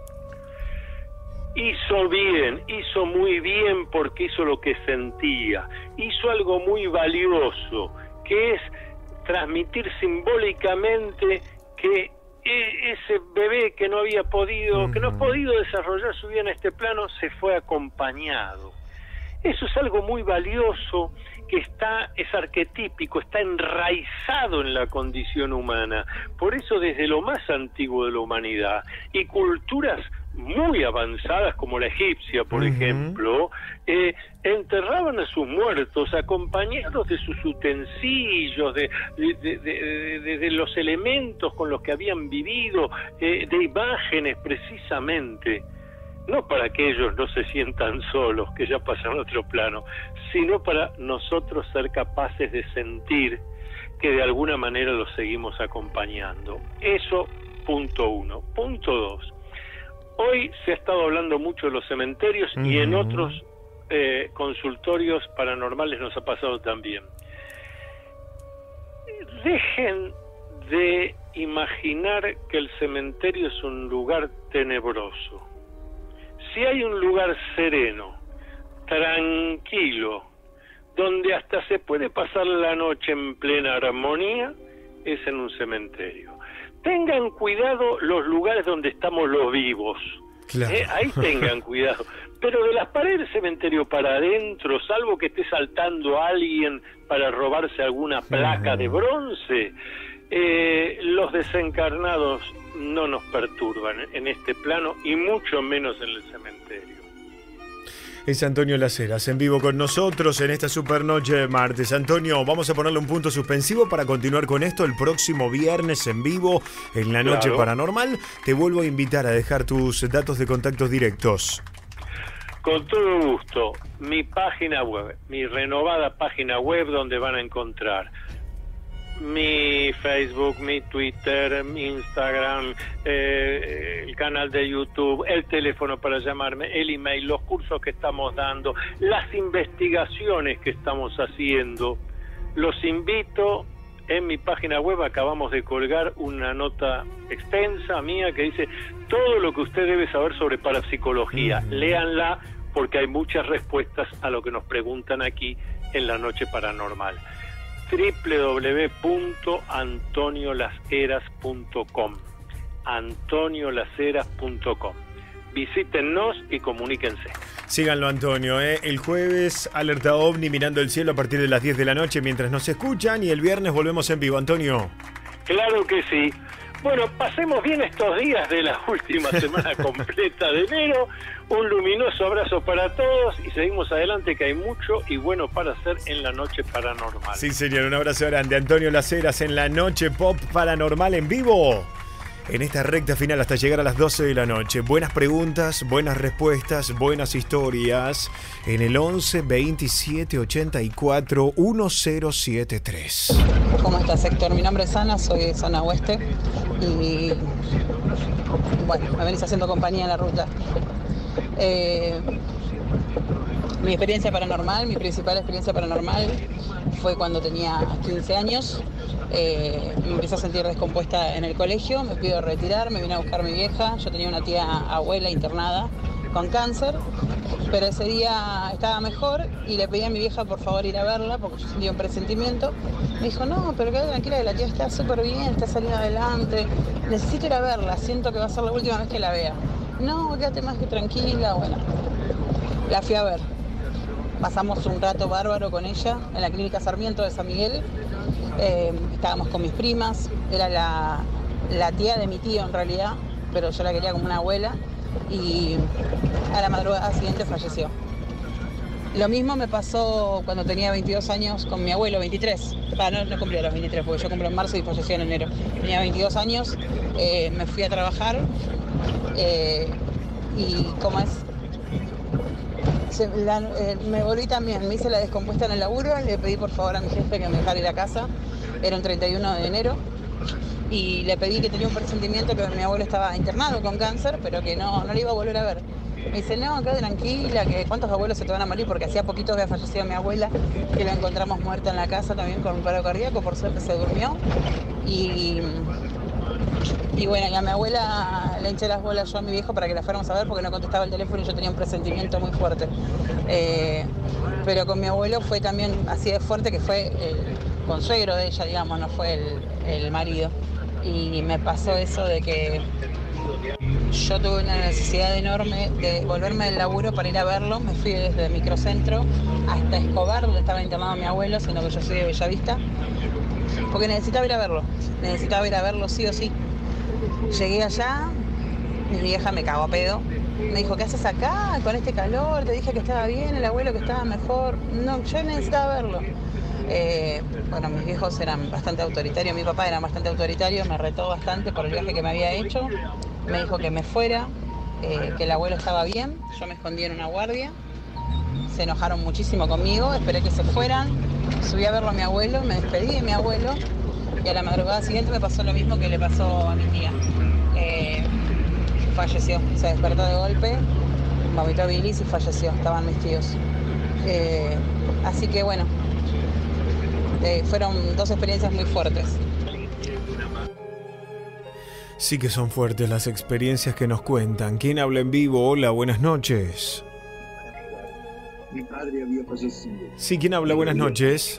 Hizo bien, hizo muy bien, porque hizo lo que sentía. Hizo algo muy valioso, que es transmitir simbólicamente que ese bebé que no había podido, que no ha podido desarrollar su vida en este plano, se fue acompañado. Eso es algo muy valioso, que es arquetípico, está enraizado en la condición humana. Por eso, desde lo más antiguo de la humanidad y culturas muy avanzadas como la egipcia, por ejemplo, enterraban a sus muertos acompañados de sus utensilios, de los elementos con los que habían vivido, de imágenes precisamente, no para que ellos no se sientan solos, que ya pasan a otro plano, sino para nosotros ser capaces de sentir que de alguna manera los seguimos acompañando. Eso, punto 1. Punto 2. Hoy se ha estado hablando mucho de los cementerios y en otros consultorios paranormales nos ha pasado también. Dejen de imaginar que el cementerio es un lugar tenebroso. Si hay un lugar sereno, tranquilo, donde hasta se puede pasar la noche en plena armonía, es en un cementerio. Tengan cuidado los lugares donde estamos los vivos. Claro. Ahí tengan cuidado. Pero de las paredes del cementerio para adentro, salvo que esté saltando a alguien para robarse alguna placa de bronce, los desencarnados no nos perturban en este plano y mucho menos en el cementerio. Es Antonio Las Heras en vivo con nosotros en esta supernoche de martes. Antonio, vamos a ponerle un punto suspensivo para continuar con esto el próximo viernes en vivo en la Noche Paranormal. Te vuelvo a invitar a dejar tus datos de contactos directos. Con todo gusto, mi página web, mi renovada página web donde van a encontrar mi Facebook, mi Twitter, mi Instagram, el canal de YouTube, el teléfono para llamarme, el email, los cursos que estamos dando, las investigaciones que estamos haciendo. Los invito, en mi página web acabamos de colgar una nota extensa mía que dice todo lo que usted debe saber sobre parapsicología. Léanla porque hay muchas respuestas a lo que nos preguntan aquí en la Noche Paranormal. www.antoniolaseras.com antoniolaseras.com. Visítennos y comuníquense. Síganlo, Antonio, El jueves, alerta OVNI mirando el cielo a partir de las 10 de la noche mientras nos escuchan, y el viernes volvemos en vivo, Antonio. Claro que sí. Bueno, pasemos bien estos días de la última semana completa de enero. Un luminoso abrazo para todos y seguimos adelante, que hay mucho y bueno para hacer en la Noche Paranormal. Sí, señor, un abrazo grande. Antonio Las Heras en la Noche Pop Paranormal en vivo. En esta recta final hasta llegar a las 12 de la noche. Buenas preguntas, buenas respuestas, buenas historias en el 11 27 84 1073. ¿Cómo estás, Héctor? Mi nombre es Ana, soy de zona oeste y bueno, me venís haciendo compañía en la ruta. Mi experiencia paranormal, mi principal experiencia paranormal fue cuando tenía 15 años. Me empecé a sentir descompuesta en el colegio, me pido retirar, me vine a buscar mi vieja. Yo tenía una tía abuela internada con cáncer, pero ese día estaba mejor y le pedí a mi vieja por favor ir a verla porque yo sentía un presentimiento. Me dijo, no, pero quédate tranquila que la tía está súper bien, está saliendo adelante, necesito ir a verla, siento que va a ser la última vez que la vea. No, quédate más que tranquila. Bueno, la fui a ver. Pasamos un rato bárbaro con ella en la clínica Sarmiento de San Miguel. Estábamos con mis primas, era la tía de mi tío en realidad, pero yo la quería como una abuela, y a la madrugada siguiente falleció. Lo mismo me pasó cuando tenía 22 años con mi abuelo, 23. No cumplí a los 23 porque yo cumplo en marzo y falleció en enero. Tenía 22 años, me fui a trabajar y como es... me volví también, me hice la descompuesta en el laburo, le pedí por favor a mi jefe que me dejara ir a casa, era un 31 de enero, y le pedí que tenía un presentimiento que mi abuelo estaba internado con cáncer, pero que no le iba a volver a ver. Me dice, no, quédate tranquila, que cuántos abuelos se te van a morir, porque hacía poquito había fallecido mi abuela, que la encontramos muerta en la casa también con un paro cardíaco, por suerte se durmió, y bueno, y a mi abuela le hinché las bolas yo a mi viejo para que la fuéramos a ver porque no contestaba el teléfono y yo tenía un presentimiento muy fuerte. Pero con mi abuelo fue también así de fuerte, que fue el consuegro de ella, digamos, no fue el marido. Y me pasó eso de que yo tuve una necesidad enorme de volverme del laburo para ir a verlo. Me fui desde Microcentro hasta Escobar, donde estaba internado mi abuelo, siendo que yo soy de Bellavista, porque necesitaba ir a verlo sí o sí. Llegué allá, Mi vieja me cagó a pedo. Me dijo, ¿qué haces acá con este calor? Te dije que estaba bien, el abuelo que estaba mejor. No, yo necesitaba verlo. Bueno, mis viejos eran bastante autoritarios, mi papá era bastante autoritario, me retó bastante por el viaje que me había hecho. Me dijo que me fuera, que el abuelo estaba bien. Yo me escondí en una guardia. Se enojaron muchísimo conmigo, esperé que se fueran. Subí a verlo a mi abuelo, me despedí de mi abuelo. Y a la madrugada siguiente me pasó lo mismo que le pasó a mi tía. Falleció, se despertó de golpe, vomitó bilis y falleció, estaban mis tíos. Así que bueno, fueron 2 experiencias muy fuertes. Sí que son fuertes las experiencias que nos cuentan. ¿Quién habla en vivo? Hola, buenas noches. Mi padre había fallecido. Sí, ¿quién habla? Buenas noches.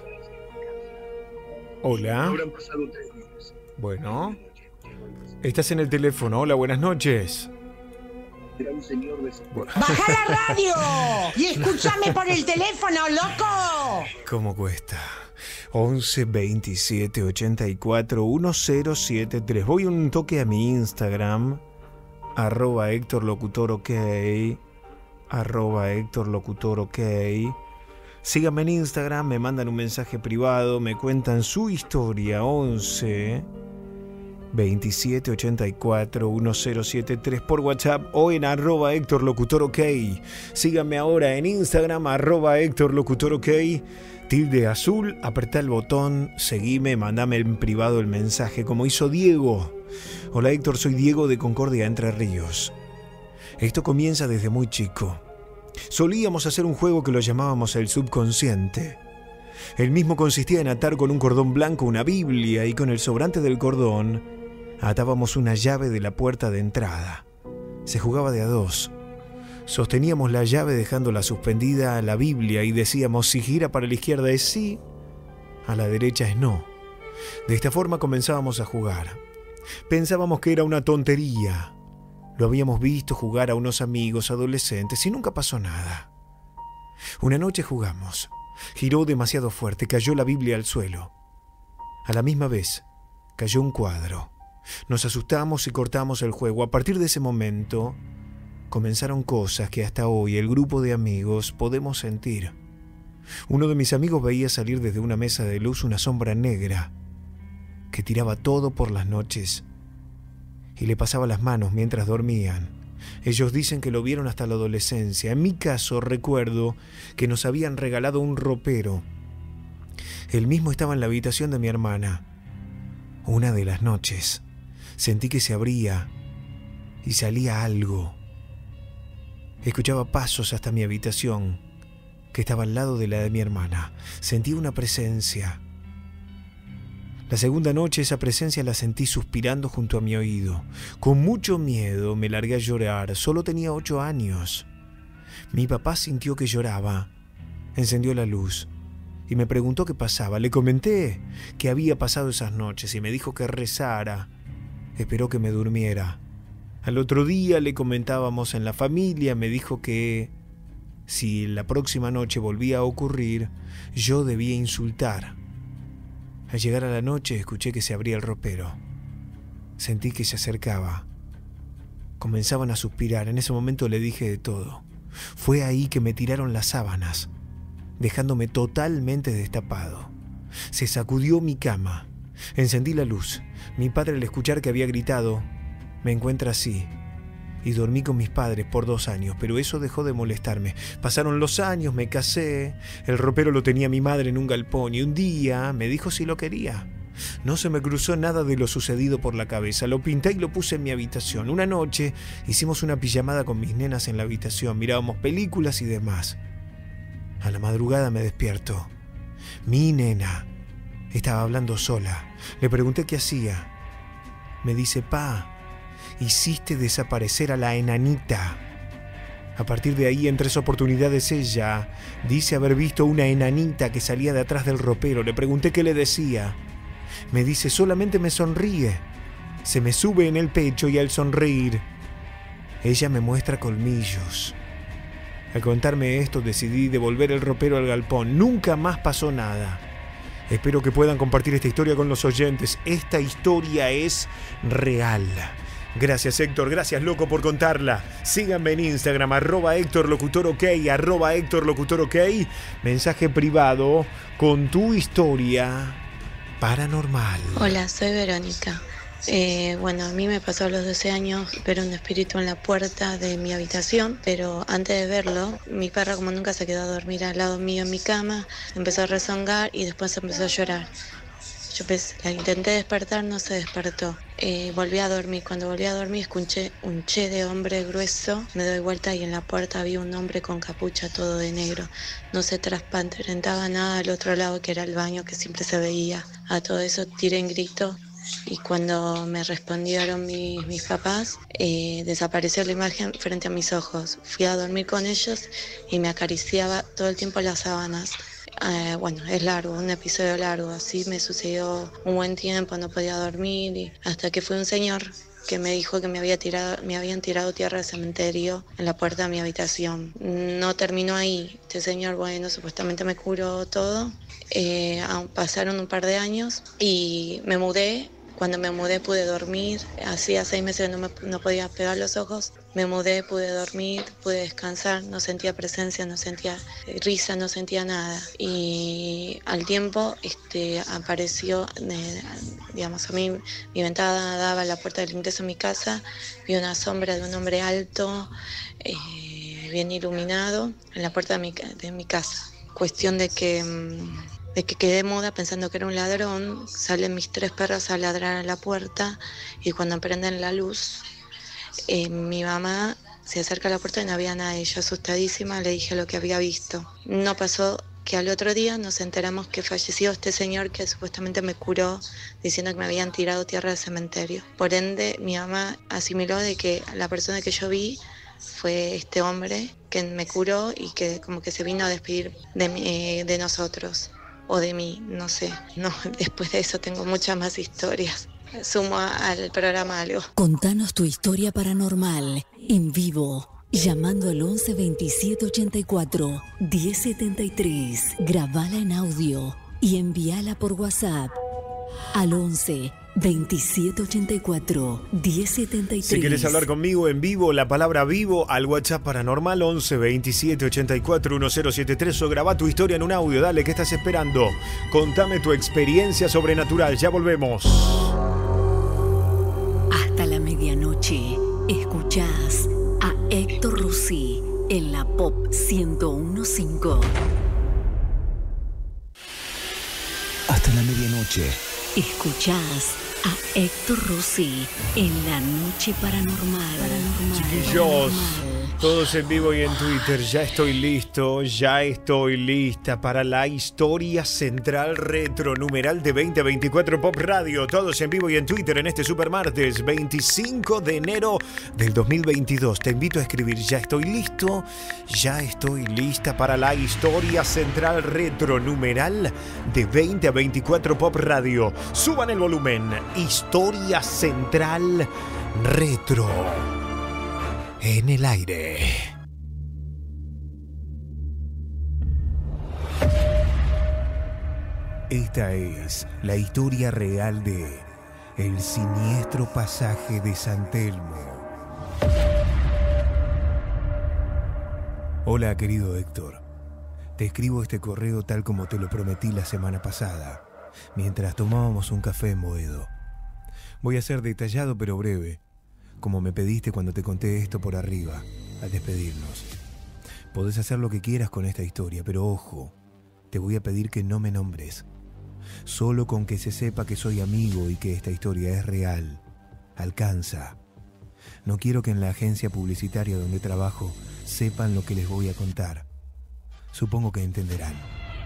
Hola. Habrán pasado 3 días. Bueno. Estás en el teléfono. Hola, buenas noches. Era un señor de... ¡Baja la radio! ¡Y escúchame por el teléfono, loco! ¿Cómo cuesta? 11 27 84 1073. Voy un toque a mi Instagram. @HéctorLocutorOK. @HéctorLocutorOK. Síganme en Instagram, me mandan un mensaje privado, me cuentan su historia. 11 27 84 1073 por WhatsApp o en @HéctorLocutorOK. Síganme ahora en Instagram, @HéctorLocutorOK. Tilde azul, apretá el botón, seguime, mandame en privado el mensaje, como hizo Diego. Hola Héctor, soy Diego de Concordia, Entre Ríos. Esto comienza desde muy chico. Solíamos hacer un juego que lo llamábamos el subconsciente. El mismo consistía en atar con un cordón blanco una Biblia y con el sobrante del cordón atábamos una llave de la puerta de entrada. Se jugaba de a 2. Sosteníamos la llave dejándola suspendida a la Biblia y decíamos si gira para la izquierda es sí, a la derecha es no. De esta forma comenzábamos a jugar. Pensábamos que era una tontería. Lo habíamos visto jugar a unos amigos adolescentes y nunca pasó nada. Una noche jugamos. Giró demasiado fuerte, cayó la Biblia al suelo. A la misma vez, cayó un cuadro. Nos asustamos y cortamos el juego. A partir de ese momento, comenzaron cosas que hasta hoy el grupo de amigos podemos sentir. Uno de mis amigos veía salir desde una mesa de luz una sombra negra que tiraba todo por las noches y le pasaba las manos mientras dormían. Ellos dicen que lo vieron hasta la adolescencia. En mi caso recuerdo que nos habían regalado un ropero. El mismo estaba en la habitación de mi hermana. Una de las noches sentí que se abría y salía algo. Escuchaba pasos hasta mi habitación, que estaba al lado de la de mi hermana. Sentí una presencia. La segunda noche esa presencia la sentí suspirando junto a mi oído. Con mucho miedo me largué a llorar. Solo tenía 8 años. Mi papá sintió que lloraba. Encendió la luz y me preguntó qué pasaba. Le comenté que había pasado esas noches y me dijo que rezara. Esperó que me durmiera. Al otro día le comentábamos en la familia. Me dijo que si la próxima noche volvía a ocurrir, yo debía insultar. Al llegar a la noche escuché que se abría el ropero. Sentí que se acercaba. Comenzaban a suspirar. En ese momento le dije de todo. Fue ahí que me tiraron las sábanas, dejándome totalmente destapado. Se sacudió mi cama. Encendí la luz. Mi padre, al escuchar que había gritado, me encuentra así. Y dormí con mis padres por 2 años, pero eso dejó de molestarme. Pasaron los años, me casé, el ropero lo tenía mi madre en un galpón y un día me dijo si lo quería. No se me cruzó nada de lo sucedido por la cabeza. Lo pinté y lo puse en mi habitación. Una noche hicimos una pijamada con mis nenas en la habitación, mirábamos películas y demás. A la madrugada me despierto. Mi nena estaba hablando sola. Le pregunté qué hacía. Me dice, pa, hiciste desaparecer a la enanita. A partir de ahí, en 3 oportunidades ella dice haber visto una enanita que salía de atrás del ropero. Le pregunté qué le decía. Me dice, solamente me sonríe. Se me sube en el pecho y al sonreír, ella me muestra colmillos. Al contarme esto, decidí devolver el ropero al galpón. Nunca más pasó nada. Espero que puedan compartir esta historia con los oyentes. Esta historia es real. Gracias, Héctor. Gracias, loco, por contarla. Síganme en Instagram, @HéctorLocutorOK, @HéctorLocutorOK. Mensaje privado con tu historia paranormal. Hola, soy Verónica. Bueno, a mí me pasó a los 12 años ver un espíritu en la puerta de mi habitación, pero antes de verlo, mi perra, como nunca, se quedó a dormir al lado mío en mi cama, empezó a rezongar y después empezó a llorar. Yo la intenté despertar, no se despertó. Volví a dormir. Cuando volví a dormir escuché un che de hombre grueso. Me doy vuelta y en la puerta había un hombre con capucha, todo de negro. No se transparentaba nada al otro lado, que era el baño, que siempre se veía. A todo eso tiré en grito. Y cuando me respondieron mis papás, desapareció la imagen frente a mis ojos. Fui a dormir con ellos y me acariciaba todo el tiempo las sábanas. Bueno, es largo, un episodio largo. Así me sucedió un buen tiempo, no podía dormir, hasta que fue un señor que me dijo que me habían tirado tierra de cementerio en la puerta de mi habitación. No terminó ahí. Este señor, bueno, supuestamente me curó todo. Pasaron un par de años y me mudé. Cuando me mudé pude dormir. Hacía 6 meses que no podía pegar los ojos. Me mudé, pude dormir, pude descansar. No sentía presencia, no sentía risa, no sentía nada. Y al tiempo apareció, digamos, a mí mi ventana daba a la puerta del ingreso a mi casa. Vi una sombra de un hombre alto, bien iluminado, en la puerta de mi casa. Cuestión de que quedé muda pensando que era un ladrón. Salen mis 3 perros a ladrar a la puerta y cuando prenden la luz, mi mamá se acerca a la puerta y no había nadie. Yo, asustadísima, le dije lo que había visto. No pasó que al otro día nos enteramos que falleció este señor que supuestamente me curó, diciendo que me habían tirado tierra del cementerio. Por ende, mi mamá asimiló de que la persona que yo vi fue este hombre que me curó y que como que se vino a despedir de nosotros. O de mí, no sé. No, después de eso tengo muchas más historias. Sumo al programa algo. Contanos tu historia paranormal en vivo, llamando al 11 27 84 1073. Grabala en audio y envíala por WhatsApp al 11 2784 1073. Si quieres hablar conmigo en vivo, la palabra vivo al WhatsApp paranormal 11 27 84 1073 o graba tu historia en un audio. Dale, ¿qué estás esperando? Contame tu experiencia sobrenatural. Ya volvemos. Hasta la medianoche escuchás a Héctor Rossi en la Pop 101.5. Hasta la medianoche. Escuchás a Héctor Rossi en La Noche Paranormal. Chiquillos, todos en vivo y en Twitter. Ya estoy listo, ya estoy lista para la historia central retro numeral de 2024 Pop Radio. Todos en vivo y en Twitter en este super martes 25 de enero del 2022. Te invito a escribir: ya estoy listo, ya estoy lista para la historia central retro numeral de 2024 Pop Radio. Suban el volumen. Historia central retro en el aire. Esta es la historia real de El Siniestro Pasaje de San Telmo. Hola, querido Héctor. Te escribo este correo tal como te lo prometí la semana pasada, mientras tomábamos un café en Boedo. Voy a ser detallado pero breve, como me pediste cuando te conté esto por arriba, al despedirnos. Podés hacer lo que quieras con esta historia, pero ojo, te voy a pedir que no me nombres. Solo con que se sepa que soy amigo y que esta historia es real, alcanza. No quiero que en la agencia publicitaria donde trabajo sepan lo que les voy a contar. Supongo que entenderán.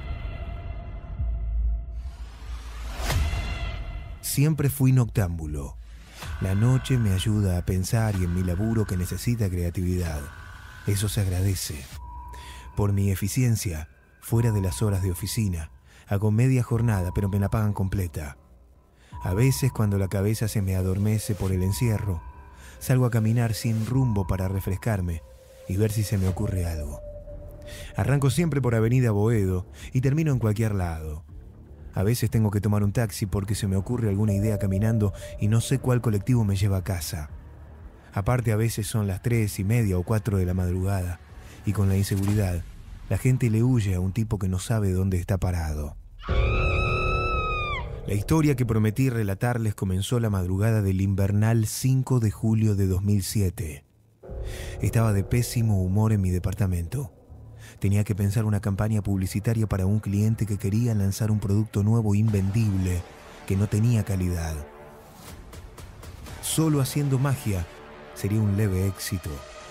Siempre fui noctámbulo. La noche me ayuda a pensar y en mi laburo que necesita creatividad. Eso se agradece. Por mi eficiencia, fuera de las horas de oficina, hago media jornada pero me la pagan completa. A veces cuando la cabeza se me adormece por el encierro, salgo a caminar sin rumbo para refrescarme y ver si se me ocurre algo. Arranco siempre por Avenida Boedo y termino en cualquier lado. A veces tengo que tomar un taxi porque se me ocurre alguna idea caminando y no sé cuál colectivo me lleva a casa. Aparte, a veces son las 3:30 o 4 de la madrugada, y con la inseguridad, la gente le huye a un tipo que no sabe dónde está parado. La historia que prometí relatarles comenzó la madrugada del invernal 5 de julio de 2007. Estaba de pésimo humor en mi departamento. Tenía que pensar una campaña publicitaria para un cliente que quería lanzar un producto nuevo invendible que no tenía calidad. Solo haciendo magia sería un leve éxito.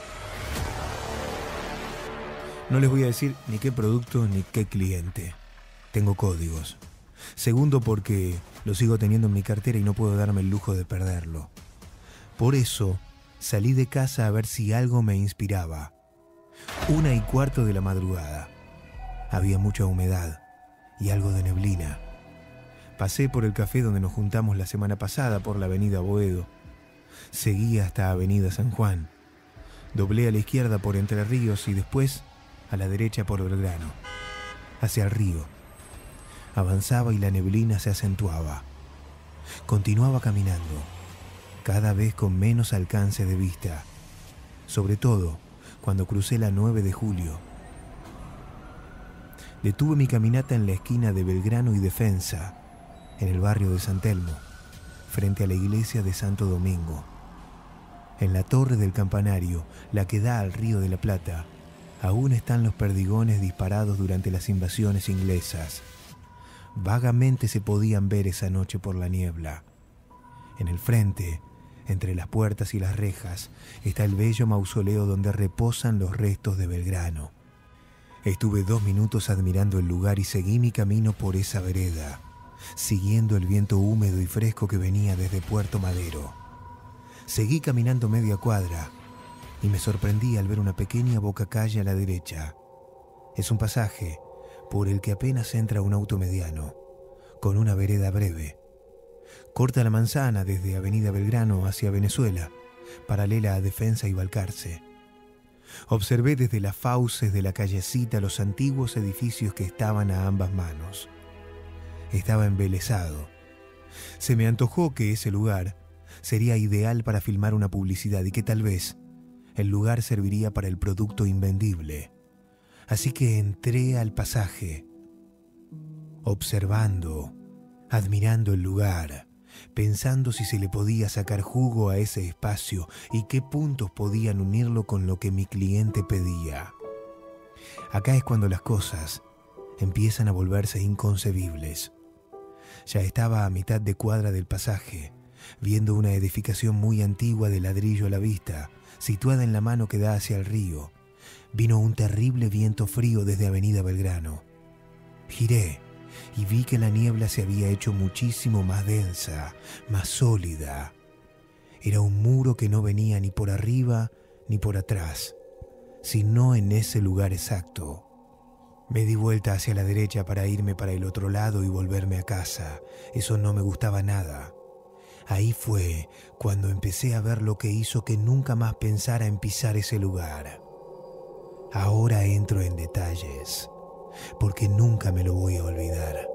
No les voy a decir ni qué producto ni qué cliente. Tengo códigos. Segundo, porque lo sigo teniendo en mi cartera y no puedo darme el lujo de perderlo. Por eso, salí de casa a ver si algo me inspiraba. 1:15 de la madrugada. Había mucha humedad y algo de neblina. Pasé por el café donde nos juntamos la semana pasada por la avenida Boedo. Seguí hasta avenida San Juan. Doblé a la izquierda por Entre Ríos y después a la derecha por Belgrano, hacia el río. Avanzaba y la neblina se acentuaba. Continuaba caminando, cada vez con menos alcance de vista, sobre todo cuando crucé la 9 de julio. Detuve mi caminata en la esquina de Belgrano y Defensa, en el barrio de San Telmo, frente a la iglesia de Santo Domingo. En la torre del campanario, la que da al Río de la Plata, aún están los perdigones disparados durante las invasiones inglesas. Vagamente se podían ver esa noche por la niebla. En el frente, entre las puertas y las rejas, está el bello mausoleo donde reposan los restos de Belgrano. Estuve 2 minutos admirando el lugar y seguí mi camino por esa vereda, siguiendo el viento húmedo y fresco que venía desde Puerto Madero. Seguí caminando media cuadra y me sorprendí al ver una pequeña bocacalle a la derecha. Es un pasaje por el que apenas entra un auto mediano, con una vereda breve. Corta la manzana desde Avenida Belgrano hacia Venezuela, paralela a Defensa y Balcarce. Observé desde las fauces de la callecita los antiguos edificios que estaban a ambas manos. Estaba embelesado. Se me antojó que ese lugar sería ideal para filmar una publicidad y que tal vez el lugar serviría para el producto invendible. Así que entré al pasaje, observando, admirando el lugar, pensando si se le podía sacar jugo a ese espacio y qué puntos podían unirlo con lo que mi cliente pedía. Acá es cuando las cosas empiezan a volverse inconcebibles. Ya estaba a mitad de cuadra del pasaje, viendo una edificación muy antigua de ladrillo a la vista, situada en la mano que da hacia el río. Vino un terrible viento frío desde Avenida Belgrano. Giré y vi que la niebla se había hecho muchísimo más densa, más sólida. Era un muro que no venía ni por arriba ni por atrás, sino en ese lugar exacto. Me di vuelta hacia la derecha para irme para el otro lado y volverme a casa. Eso no me gustaba nada. Ahí fue cuando empecé a ver lo que hizo que nunca más pensara en pisar ese lugar. Ahora entro en detalles, porque nunca me lo voy a olvidar.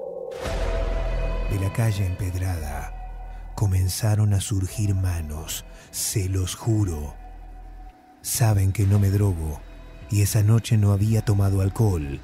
De la calle empedrada comenzaron a surgir manos, se los juro. Saben que no me drogo y esa noche no había tomado alcohol.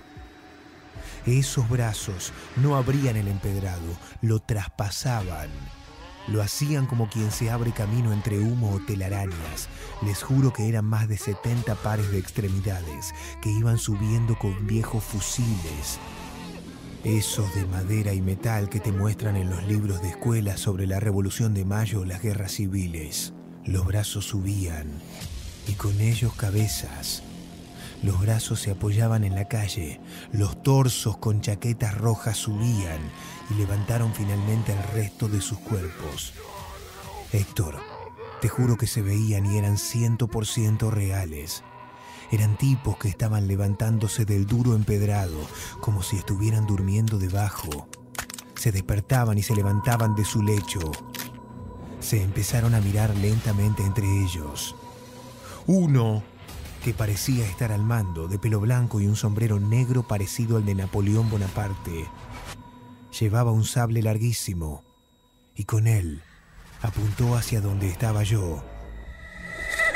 Esos brazos no abrían el empedrado, lo traspasaban. Lo hacían como quien se abre camino entre humo o telarañas. Les juro que eran más de 70 pares de extremidades que iban subiendo con viejos fusiles. Esos de madera y metal que te muestran en los libros de escuela sobre la Revolución de Mayo o las guerras civiles. Los brazos subían y con ellos cabezas. Los brazos se apoyaban en la calle, los torsos con chaquetas rojas subían y levantaron finalmente el resto de sus cuerpos. Héctor, te juro que se veían y eran 100% reales. Eran tipos que estaban levantándose del duro empedrado, como si estuvieran durmiendo debajo. Se despertaban y se levantaban de su lecho. Se empezaron a mirar lentamente entre ellos. Uno, que parecía estar al mando, de pelo blanco y un sombrero negro parecido al de Napoleón Bonaparte, llevaba un sable larguísimo y con él apuntó hacia donde estaba yo.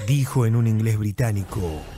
dijo en un inglés británico: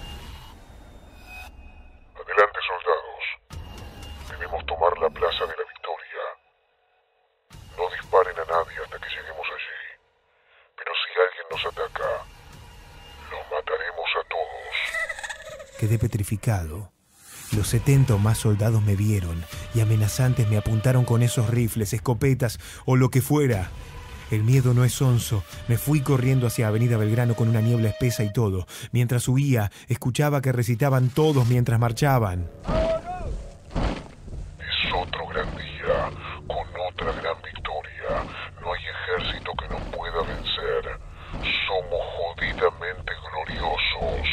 Adelante, soldados. Debemos tomar la Plaza de la Victoria. No disparen a nadie hasta que lleguemos allí. Pero si alguien nos ataca, los mataremos a todos. Quedé petrificado. Los 70 o más soldados me vieron y amenazantes me apuntaron con esos rifles, escopetas o lo que fuera. El miedo no es sonso. Me fui corriendo hacia Avenida Belgrano con una niebla espesa y todo. Mientras huía, escuchaba que recitaban todos mientras marchaban. Es otro gran día, con otra gran victoria. No hay ejército que nos pueda vencer. Somos jodidamente gloriosos.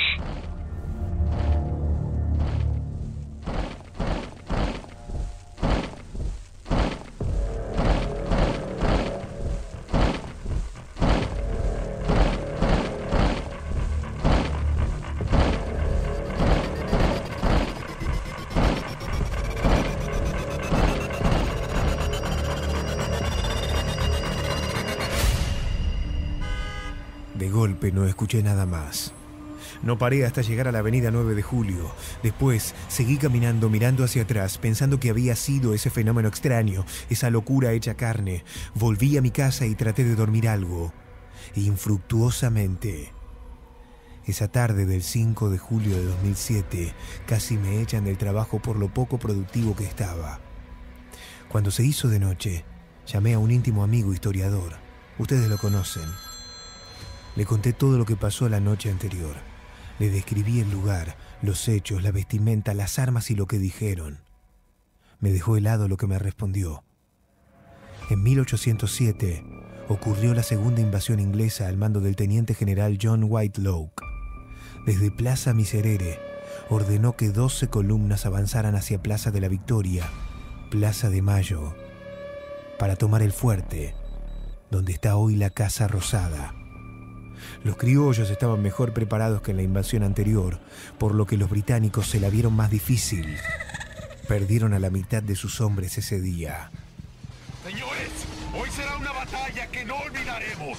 De golpe no escuché nada más. No paré hasta llegar a la avenida 9 de Julio. Después seguí caminando mirando hacia atrás, pensando que había sido ese fenómeno extraño, esa locura hecha carne. Volví a mi casa y traté de dormir algo. Infructuosamente. Esa tarde del 5 de julio de 2007 casi me echan del trabajo por lo poco productivo que estaba. Cuando se hizo de noche, llamé a un íntimo amigo historiador. Ustedes lo conocen. Le conté todo lo que pasó la noche anterior. Le describí el lugar, los hechos, la vestimenta, las armas y lo que dijeron. Me dejó helado lo que me respondió. En 1807 ocurrió la segunda invasión inglesa al mando del teniente general John Whitelock. Desde Plaza Miserere ordenó que 12 columnas avanzaran hacia Plaza de la Victoria, Plaza de Mayo, para tomar el fuerte, donde está hoy la Casa Rosada. Los criollos estaban mejor preparados que en la invasión anterior, por lo que los británicos se la vieron más difícil. Perdieron a la mitad de sus hombres ese día. Señores, hoy será una batalla que no olvidaremos.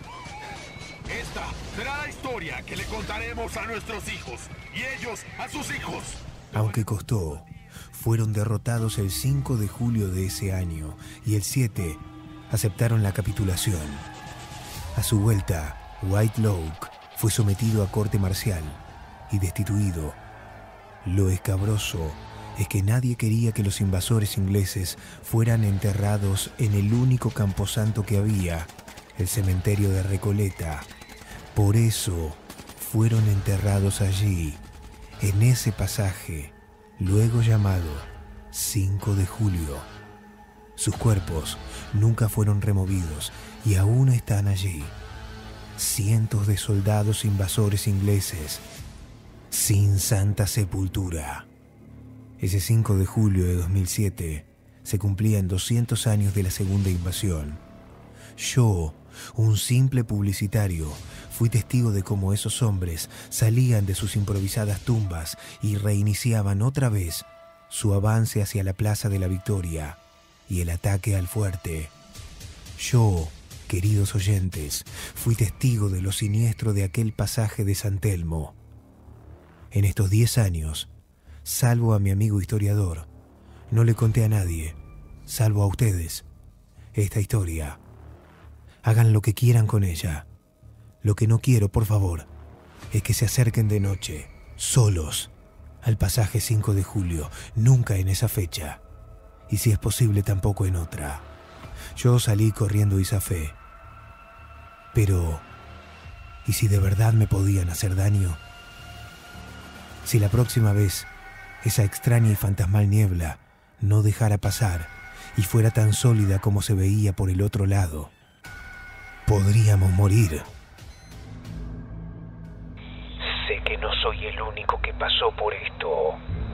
Esta será la historia que le contaremos a nuestros hijos y ellos a sus hijos. Aunque costó, fueron derrotados el 5 de julio de ese año y el 7 aceptaron la capitulación. A su vuelta, Whitelock fue sometido a corte marcial y destituido. Lo escabroso es que nadie quería que los invasores ingleses fueran enterrados en el único camposanto que había, el cementerio de Recoleta. Por eso fueron enterrados allí, en ese pasaje, luego llamado 5 de julio. Sus cuerpos nunca fueron removidos y aún están allí. Cientos de soldados invasores ingleses, sin santa sepultura. Ese 5 de julio de 2007 se cumplían 200 años de la segunda invasión. Yo, un simple publicitario, fui testigo de cómo esos hombres salían de sus improvisadas tumbas y reiniciaban otra vez su avance hacia la Plaza de la Victoria y el ataque al fuerte. Yo, queridos oyentes, fui testigo de lo siniestro de aquel pasaje de San Telmo. En estos 10 años, salvo a mi amigo historiador, no le conté a nadie, salvo a ustedes, esta historia. Hagan lo que quieran con ella. Lo que no quiero, por favor, es que se acerquen de noche, solos, al pasaje 5 de julio, nunca en esa fecha, y si es posible tampoco en otra. Yo salí corriendo y zafé. Pero, ¿y si de verdad me podían hacer daño? Si la próxima vez esa extraña y fantasmal niebla no dejara pasar y fuera tan sólida como se veía por el otro lado, podríamos morir. Sé que no soy el único que pasó por esto.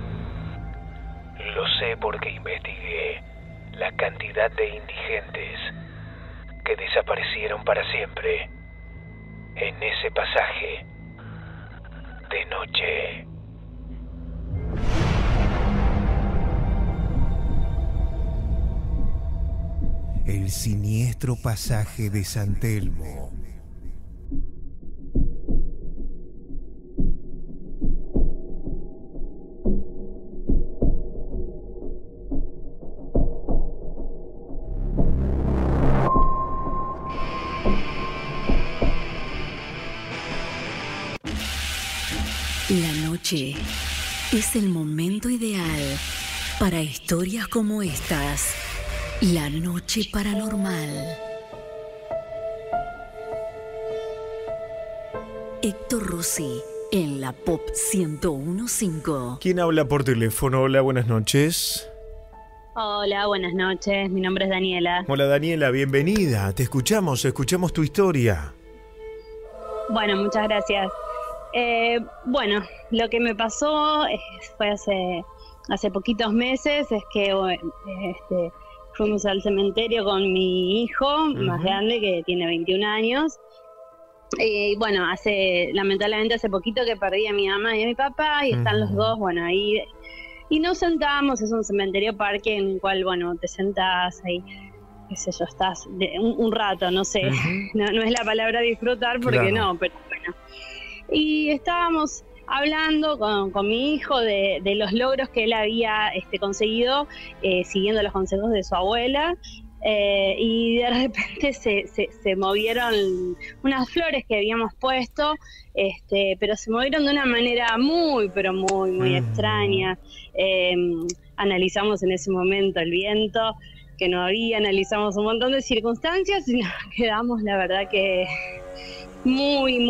Lo sé porque investigué la cantidad de indigentes que desaparecieron para siempre en ese pasaje de noche. El siniestro pasaje de San Telmo. La noche es el momento ideal para historias como estas. La noche paranormal. Héctor Rossi en la Pop 101.5. ¿Quién habla por teléfono? Hola, buenas noches. Hola, buenas noches. Mi nombre es Daniela. Hola, Daniela, bienvenida. Te escuchamos tu historia. Bueno, muchas gracias. Bueno, lo que me pasó fue hace poquitos meses, es que fuimos al cementerio con mi hijo más grande, que tiene 21 años. Y bueno, lamentablemente hace poquito que perdí a mi mamá y a mi papá, y están los dos, bueno, ahí. Y nos sentamos, es un cementerio parque en el cual, bueno, te sentás ahí, qué sé yo, estás un rato, no sé, no es la palabra disfrutar porque claro. No, pero bueno. Y estábamos hablando con mi hijo de los logros que él había conseguido siguiendo los consejos de su abuela. Y de repente se movieron unas flores que habíamos puesto, pero se movieron de una manera muy, pero muy extraña. Analizamos en ese momento el viento que no había, analizamos un montón de circunstancias y nos quedamos, la verdad que muy,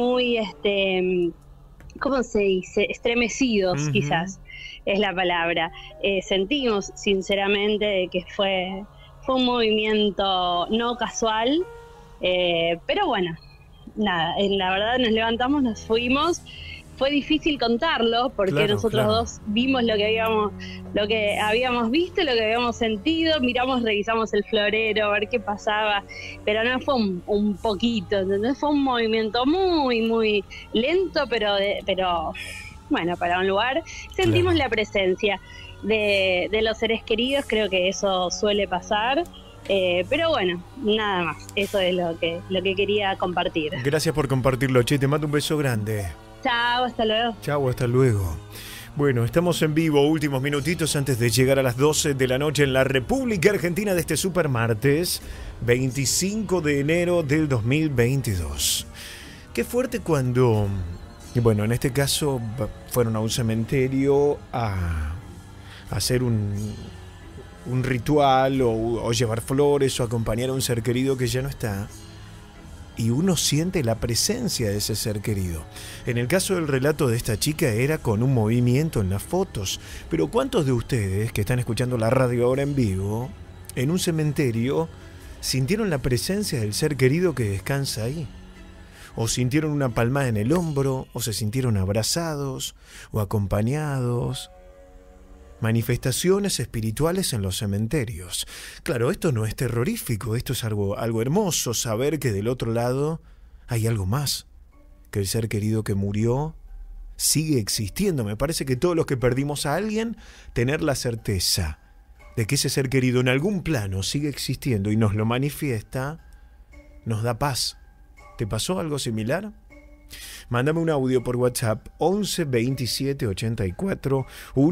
¿cómo se dice? Estremecidos, quizás es la palabra. Sentimos sinceramente que fue un movimiento no casual, pero bueno, nada, la verdad nos levantamos, nos fuimos. Fue difícil contarlo porque nosotros dos vimos lo que habíamos visto, lo que habíamos sentido, revisamos el florero, a ver qué pasaba, pero no fue un poquito, ¿entendés? Fue un movimiento muy lento, pero bueno, para un lugar sentimos la presencia de los seres queridos. Creo que eso suele pasar, pero bueno, nada más, eso es lo que quería compartir. Gracias por compartirlo, che, te mando un beso grande. Chao, hasta luego. Chao, hasta luego. Bueno, estamos en vivo, últimos minutitos antes de llegar a las 12 de la noche en la República Argentina de este super martes, 25 de enero del 2022. Qué fuerte cuando, bueno, en este caso fueron a un cementerio a hacer un ritual o llevar flores o acompañar a un ser querido que ya no está. Y uno siente la presencia de ese ser querido. En el caso del relato de esta chica era con un movimiento en las fotos. Pero ¿cuántos de ustedes que están escuchando la radio ahora en vivo, en un cementerio, sintieron la presencia del ser querido que descansa ahí? ¿O sintieron una palmada en el hombro? ¿O se sintieron abrazados? ¿O acompañados? Manifestaciones espirituales en los cementerios. Claro, esto no es terrorífico, esto es algo hermoso, saber que del otro lado hay algo más, que el ser querido que murió sigue existiendo. Me parece que todos los que perdimos a alguien, tener la certeza de que ese ser querido en algún plano sigue existiendo y nos lo manifiesta, nos da paz. ¿Te pasó algo similar? Mándame un audio por WhatsApp 11 27 84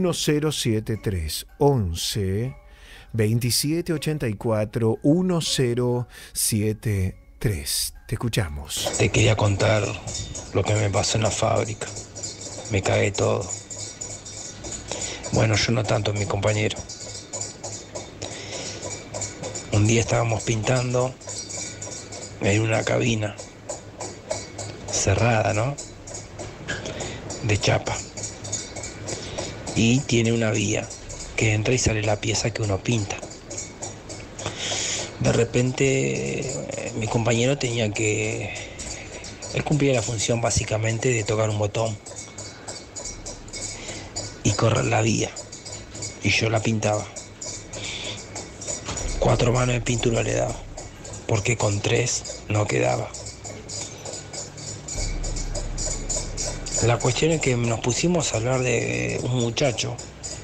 1073 11 27 84 1073. Te escuchamos. Te quería contar lo que me pasó en la fábrica. Me cagué todo. Bueno, yo no tanto, mi compañero. Un día estábamos pintando en una cabina cerrada, ¿no? De chapa. Y tiene una vía que entra y sale la pieza que uno pinta. De repente mi compañero él cumplía la función básicamente de tocar un botón y correr la vía, y yo la pintaba. 4 manos de pintura le daba, porque con 3 no quedaba. La cuestión es que nos pusimos a hablar de un muchacho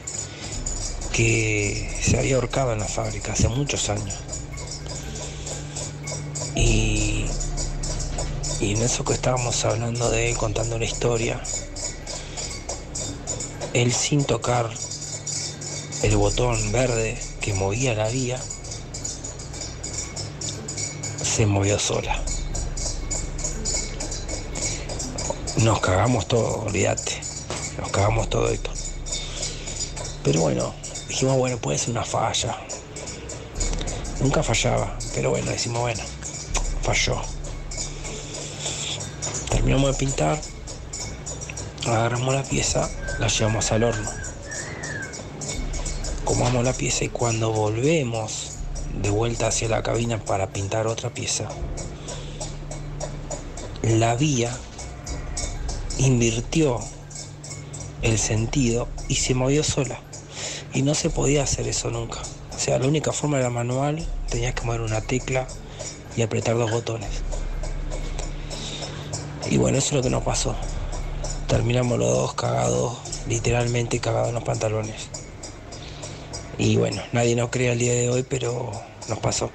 que se había ahorcado en la fábrica hace muchos años. Y en eso que estábamos hablando de él, contando la historia, él, sin tocar el botón verde que movía la vía, se movió sola. Nos cagamos todos, olvídate. nos cagamos todo esto. Pero bueno, dijimos, bueno, puede ser una falla. Nunca fallaba, pero bueno, decimos, bueno, falló. Terminamos de pintar, agarramos la pieza, la llevamos al horno. Comamos la pieza y cuando volvemos de vuelta hacia la cabina para pintar otra pieza, la vía invirtió el sentido y se movió sola. Y no se podía hacer eso nunca. O sea, la única forma era manual, tenías que mover una tecla y apretar 2 botones. Y bueno, eso es lo que nos pasó. Terminamos los dos cagados, literalmente cagados en los pantalones. Y bueno, nadie nos cree al día de hoy, pero nos pasó.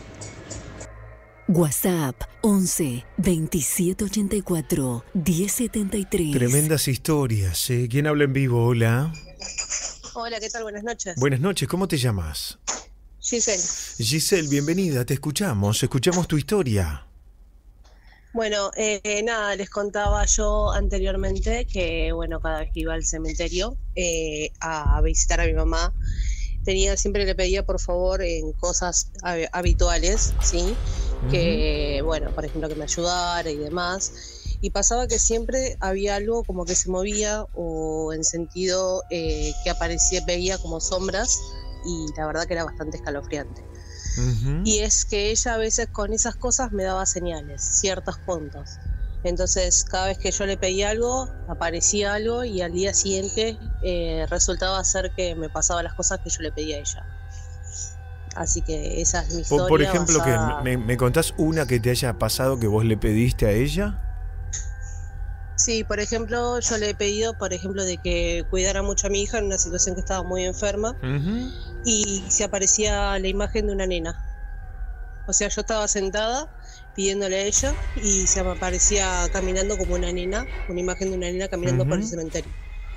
WhatsApp 11 27 84 1073. Tremendas historias. ¿Quién habla en vivo? Hola. Hola, ¿qué tal? Buenas noches. Buenas noches, ¿cómo te llamas? Giselle. Giselle, bienvenida, te escuchamos tu historia. Bueno, nada, les contaba yo anteriormente que, bueno, cada vez que iba al cementerio a visitar a mi mamá, siempre le pedía por favor en cosas habituales, ¿sí? Que, bueno, por ejemplo, que me ayudara y demás. Y pasaba que siempre había algo como que se movía o en sentido que veía como sombras y la verdad que era bastante escalofriante. Y es que ella a veces con esas cosas me daba señales, ciertos puntos. Entonces cada vez que yo le pedía algo, aparecía algo y al día siguiente resultaba ser que me pasaba las cosas que yo le pedía a ella. Así que esa es mi historia. Por ejemplo, basada... que me contás una que te haya pasado que vos le pediste a ella. Sí, por ejemplo, yo le he pedido, por ejemplo, de que cuidara mucho a mi hija en una situación que estaba muy enferma y se aparecía la imagen de una nena. O sea, yo estaba sentada pidiéndole a ella y se me aparecía caminando como una nena, una imagen de una nena caminando por el cementerio.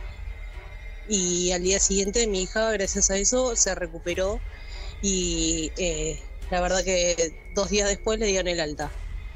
Y al día siguiente mi hija, gracias a eso, se recuperó y la verdad que 2 días después le dieron el alta.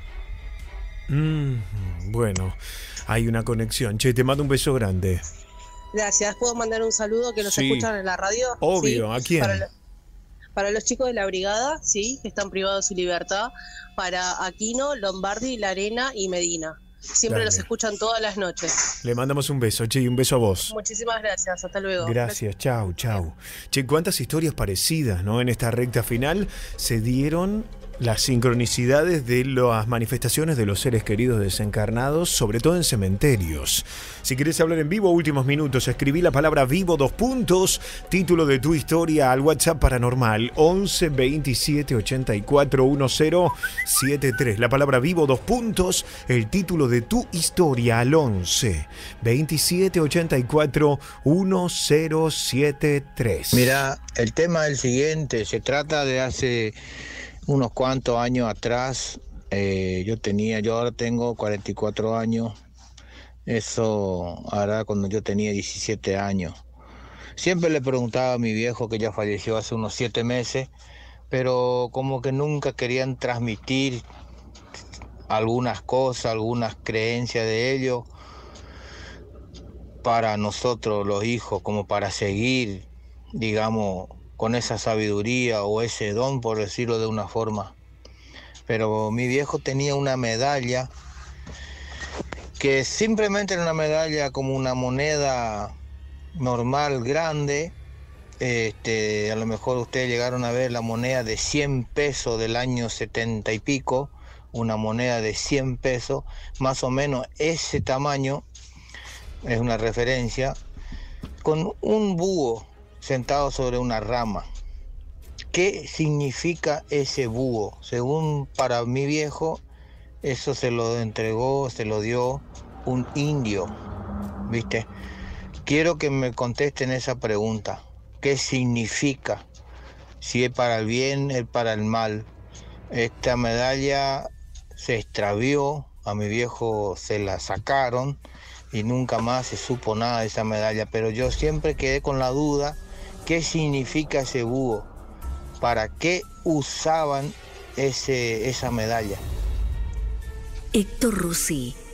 Bueno, hay una conexión. Che, te mando un beso grande. Gracias. ¿Puedo mandar un saludo que nos escuchan en la radio? Obvio, ¿sí? ¿A quién? Para los chicos de la brigada, sí, que están privados de su libertad. Para Aquino, Lombardi, La Arena y Medina. Siempre los escuchan todas las noches. Le mandamos un beso, che, y un beso a vos. Muchísimas gracias, hasta luego. Gracias, chau. Che, cuántas historias parecidas, ¿no? En esta recta final se dieron las sincronicidades de las manifestaciones de los seres queridos desencarnados, sobre todo en cementerios. Si querés hablar en vivo, últimos minutos, escribí la palabra vivo, título de tu historia al WhatsApp paranormal 11 27 84 1073. La palabra vivo, el título de tu historia al 11 27 84 1073. Mira, el tema es el siguiente, se trata de hace unos cuantos años atrás. Yo ahora tengo 44 años, eso hará cuando yo tenía 17 años. Siempre le preguntaba a mi viejo, que ya falleció hace unos 7 meses, pero como que nunca querían transmitir algunas cosas, algunas creencias de ellos para nosotros los hijos, como para seguir, digamos, con esa sabiduría o ese don, por decirlo de una forma. Pero mi viejo tenía una medalla que simplemente era una medalla como una moneda normal, grande. A lo mejor ustedes llegaron a ver la moneda de 100 pesos del año 70 y pico, una moneda de 100 pesos, más o menos ese tamaño, es una referencia, con un búho sentado sobre una rama. ¿Qué significa ese búho? Según para mi viejo, eso se lo entregó, se lo dio un indio, ¿viste? Quiero que me contesten esa pregunta. ¿Qué significa? Si es para el bien, es para el mal. Esta medalla se extravió, a mi viejo se la sacaron y nunca más se supo nada de esa medalla, pero yo siempre quedé con la duda. ¿Qué significa ese búho? ¿Para qué usaban esa medalla? Héctor Rossi,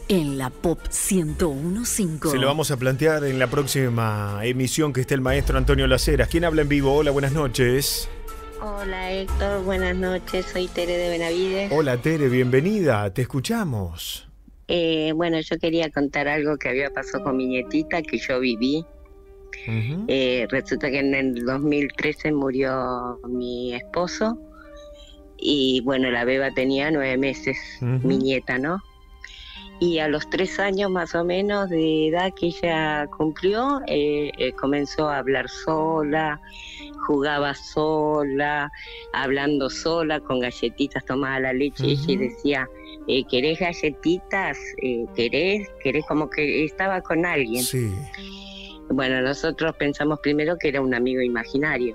en la Pop 101.5. Se lo vamos a plantear en la próxima emisión que esté el maestro Antonio Laceras. ¿Quién habla en vivo? Hola, buenas noches. Hola Héctor, buenas noches, soy Tere de Benavides. Hola Tere, bienvenida, te escuchamos. Bueno, yo quería contar algo que había pasado con mi nietita, que yo viví. Resulta que en el 2013 murió mi esposo y bueno, la beba tenía 9 meses, mi nieta, ¿no? Y a los 3 años más o menos de edad que ella cumplió, comenzó a hablar sola, jugaba sola, hablando sola, con galletitas, tomaba la leche y ella decía, ¿querés galletitas? ¿Querés? Como que estaba con alguien. Sí. Bueno, nosotros pensamos primero que era un amigo imaginario.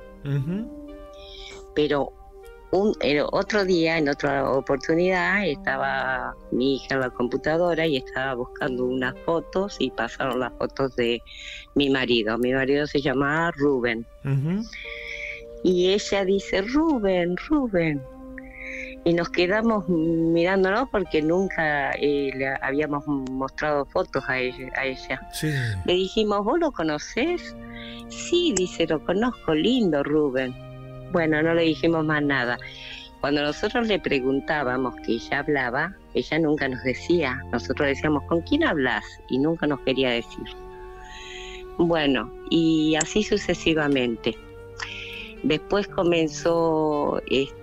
Pero otro día, en otra oportunidad, estaba mi hija en la computadora y estaba buscando unas fotos y pasaron las fotos de mi marido. Mi marido se llamaba Rubén. Y ella dice, Rubén. Y nos quedamos mirándonos porque nunca le habíamos mostrado fotos a ella. Sí. Le dijimos, ¿vos lo conocés? Sí, dice, lo conozco, lindo Rubén. Bueno, no le dijimos más nada. Cuando nosotros le preguntábamos que ella hablaba, ella nunca nos decía. Nosotros decíamos, ¿con quién hablas? Y nunca nos quería decir. Bueno, y así sucesivamente. Después comenzó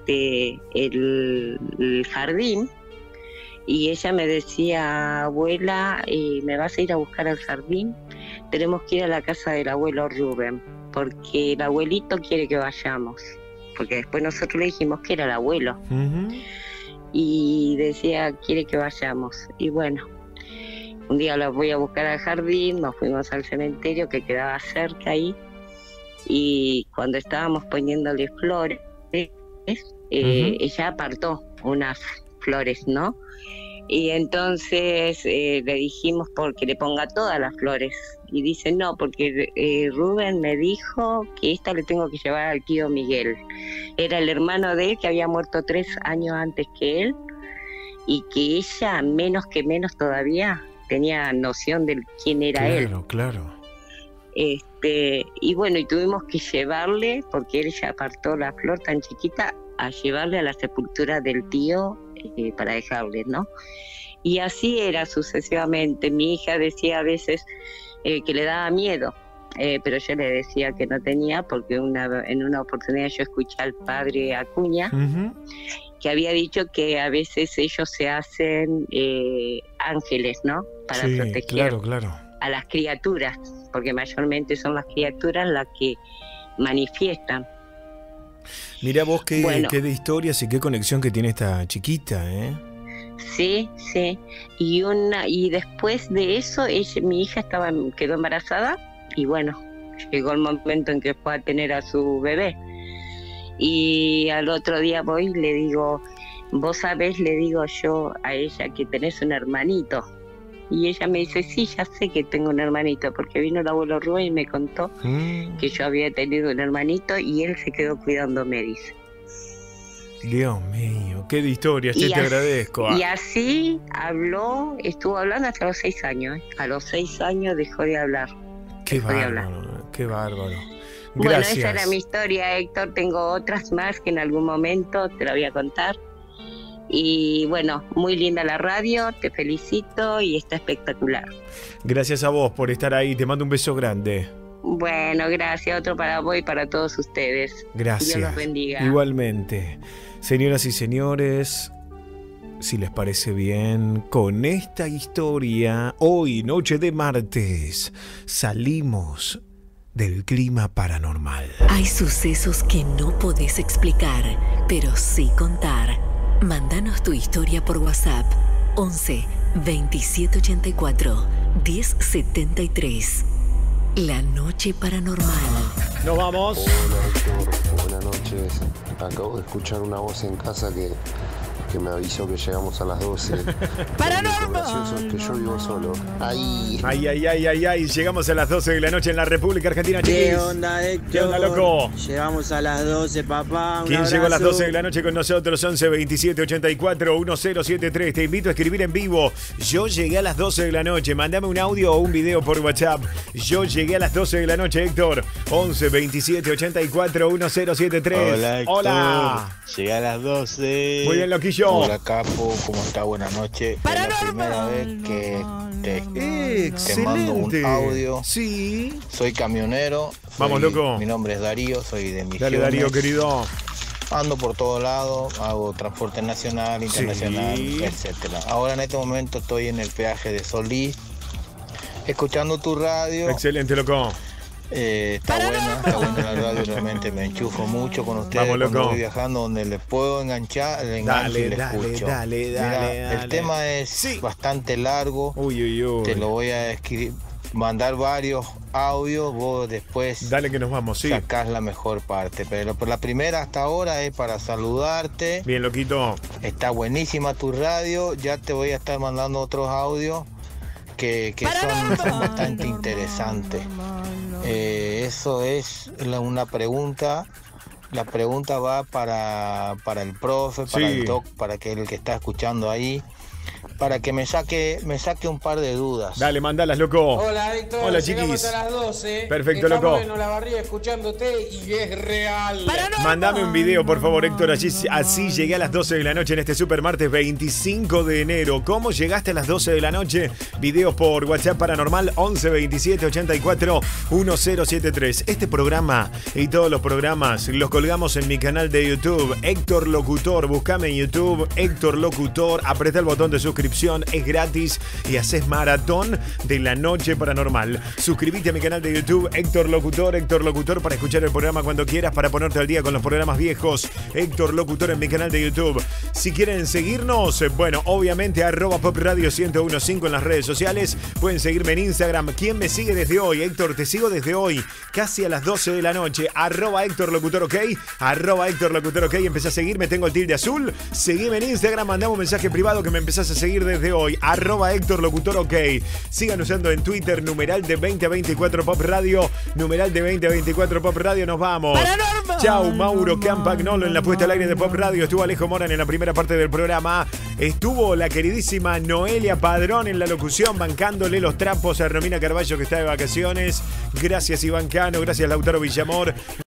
el jardín y ella me decía, abuela, ¿me vas a ir a buscar al jardín? Tenemos que ir a la casa del abuelo Rubén, porque el abuelito quiere que vayamos. Porque después nosotros le dijimos que era el abuelo. Y decía, quiere que vayamos. Y bueno, un día la voy a buscar al jardín, nos fuimos al cementerio que quedaba cerca ahí. Y cuando estábamos poniéndole flores, ella apartó unas flores, ¿no? Y entonces le dijimos porque le ponga todas las flores. Y dice, no, porque Rubén me dijo que esta le tengo que llevar al tío Miguel. Era el hermano de él que había muerto 3 años antes que él. Y que ella, menos todavía, tenía noción de quién era él. Claro. Y bueno, y tuvimos que llevarle, porque él ya apartó la flor tan chiquita, a llevarle a la sepultura del tío para dejarle, ¿no? Y así era sucesivamente. Mi hija decía a veces que le daba miedo, pero yo le decía que no tenía, porque en una oportunidad yo escuché al padre Acuña, que había dicho que a veces ellos se hacen ángeles, ¿no? Para proteger a las criaturas, porque mayormente son las criaturas las que manifiestan. Mira vos qué de historias y qué conexión que tiene esta chiquita, ¿eh? Sí. Y después de eso, mi hija quedó embarazada y bueno, llegó el momento en que fue a tener a su bebé. Y al otro día voy y le digo, vos sabés, le digo yo a ella que tenés un hermanito. Y ella me dice, sí, ya sé que tengo un hermanito, porque vino el abuelo Rubén y me contó que yo había tenido un hermanito y él se quedó cuidándome, dice. Dios mío, qué de historias, te agradezco. Y así estuvo hablando hasta los 6 años. A los 6 años dejó de hablar. Qué bárbaro. Gracias. Bueno, esa era mi historia, Héctor. Tengo otras más que en algún momento te la voy a contar. Y bueno, muy linda la radio, te felicito y está espectacular. Gracias a vos por estar ahí, te mando un beso grande. Bueno, gracias, otro para vos y para todos ustedes. Gracias. Dios los bendiga. Igualmente. Señoras y señores, si les parece bien, con esta historia, hoy, noche de martes, salimos del clima paranormal. Hay sucesos que no podés explicar, pero sí contar. Mándanos tu historia por WhatsApp 11 2784 1073. La noche paranormal. Nos vamos. Hola Héctor, buenas noches. Acabo de escuchar una voz en casa que que me avisó que llegamos a las 12. Paranormal. Gracioso es que yo vivo solo. Ay. Ay. Llegamos a las 12 de la noche en la República Argentina, chiquis. ¿Qué onda, Héctor? ¿Qué onda, loco? Llegamos a las 12, papá. ¿Quién llegó a las 12 de la noche con nosotros? 11 27 84 1073. Te invito a escribir en vivo. Yo llegué a las 12 de la noche. Mándame un audio o un video por WhatsApp. Yo llegué a las 12 de la noche, Héctor. 11 27 84 1073. Hola, Héctor. Hola. Llegué a las 12. Muy bien, loquillo. Hola, Capo. ¿Cómo está? Buenas noches. Es la primera vez que te mando un audio. Sí. Soy camionero. Vamos, loco. Mi nombre es Darío. Soy de Misiones. Dale, Darío, querido. Ando por todos lados, hago transporte nacional, internacional, etcétera. Ahora en este momento estoy en el peaje de Solís, escuchando tu radio. Excelente, loco. Está buena la radio, realmente me enchufo mucho con ustedes. Vamos, loco. Cuando voy viajando donde les puedo enganchar, le engancho y le escucho. Mira, el tema es bastante largo. Te lo voy a mandar varios audios, vos después dale que nos vamos, sacás la mejor parte, pero por la primera hasta ahora es para saludarte. Bien, loquito. Está buenísima tu radio, ya te voy a estar mandando otros audios que son bastante interesantes. Eso es una pregunta. La pregunta va para el profe, para el doc, para que el que está escuchando ahí, para que me saque un par de dudas. Dale, mandalas, loco. Hola, Héctor. Hola, Llegamos chiquis. a las 12. Perfecto, loco. Estamos en Olavarría escuchándote y es real. Mandame un video, por favor, Héctor. Así llegué a las 12 de la noche en este super martes 25 de enero. ¿Cómo llegaste a las 12 de la noche? Videos por WhatsApp Paranormal 11 27 84 1073. Este programa y todos los programas los colgamos en mi canal de YouTube, Héctor Locutor. Buscame en YouTube, Héctor Locutor. Apretá el botón de suscripción, es gratis y haces maratón de la noche paranormal. Suscríbete a mi canal de YouTube, Héctor Locutor, para escuchar el programa cuando quieras, para ponerte al día con los programas viejos. Héctor Locutor en mi canal de YouTube. Si quieren seguirnos, bueno, obviamente @popradio1015 en las redes sociales. Pueden seguirme en Instagram. ¿Quién me sigue desde hoy? Héctor, te sigo desde hoy, casi a las 12 de la noche. @Héctor Locutor, ok. @Héctor Locutor, ok. Empecé a seguirme, tengo el tilde azul. Seguime en Instagram, mandame un mensaje privado que me empezás a seguir desde hoy. @Héctor Locutor, ok. Sigan usando en Twitter, numeral de 2024 Pop Radio. Numeral de 2024 Pop Radio. Nos vamos. Chau, Mauro Campagnolo en la puesta al aire de Pop Radio. Estuvo Alejo Moran en la primera parte del programa. Estuvo la queridísima Noelia Padrón en la locución, bancándole los trapos a Romina Carballo, que está de vacaciones. Gracias, Iván Cano. Gracias, Lautaro Villamor.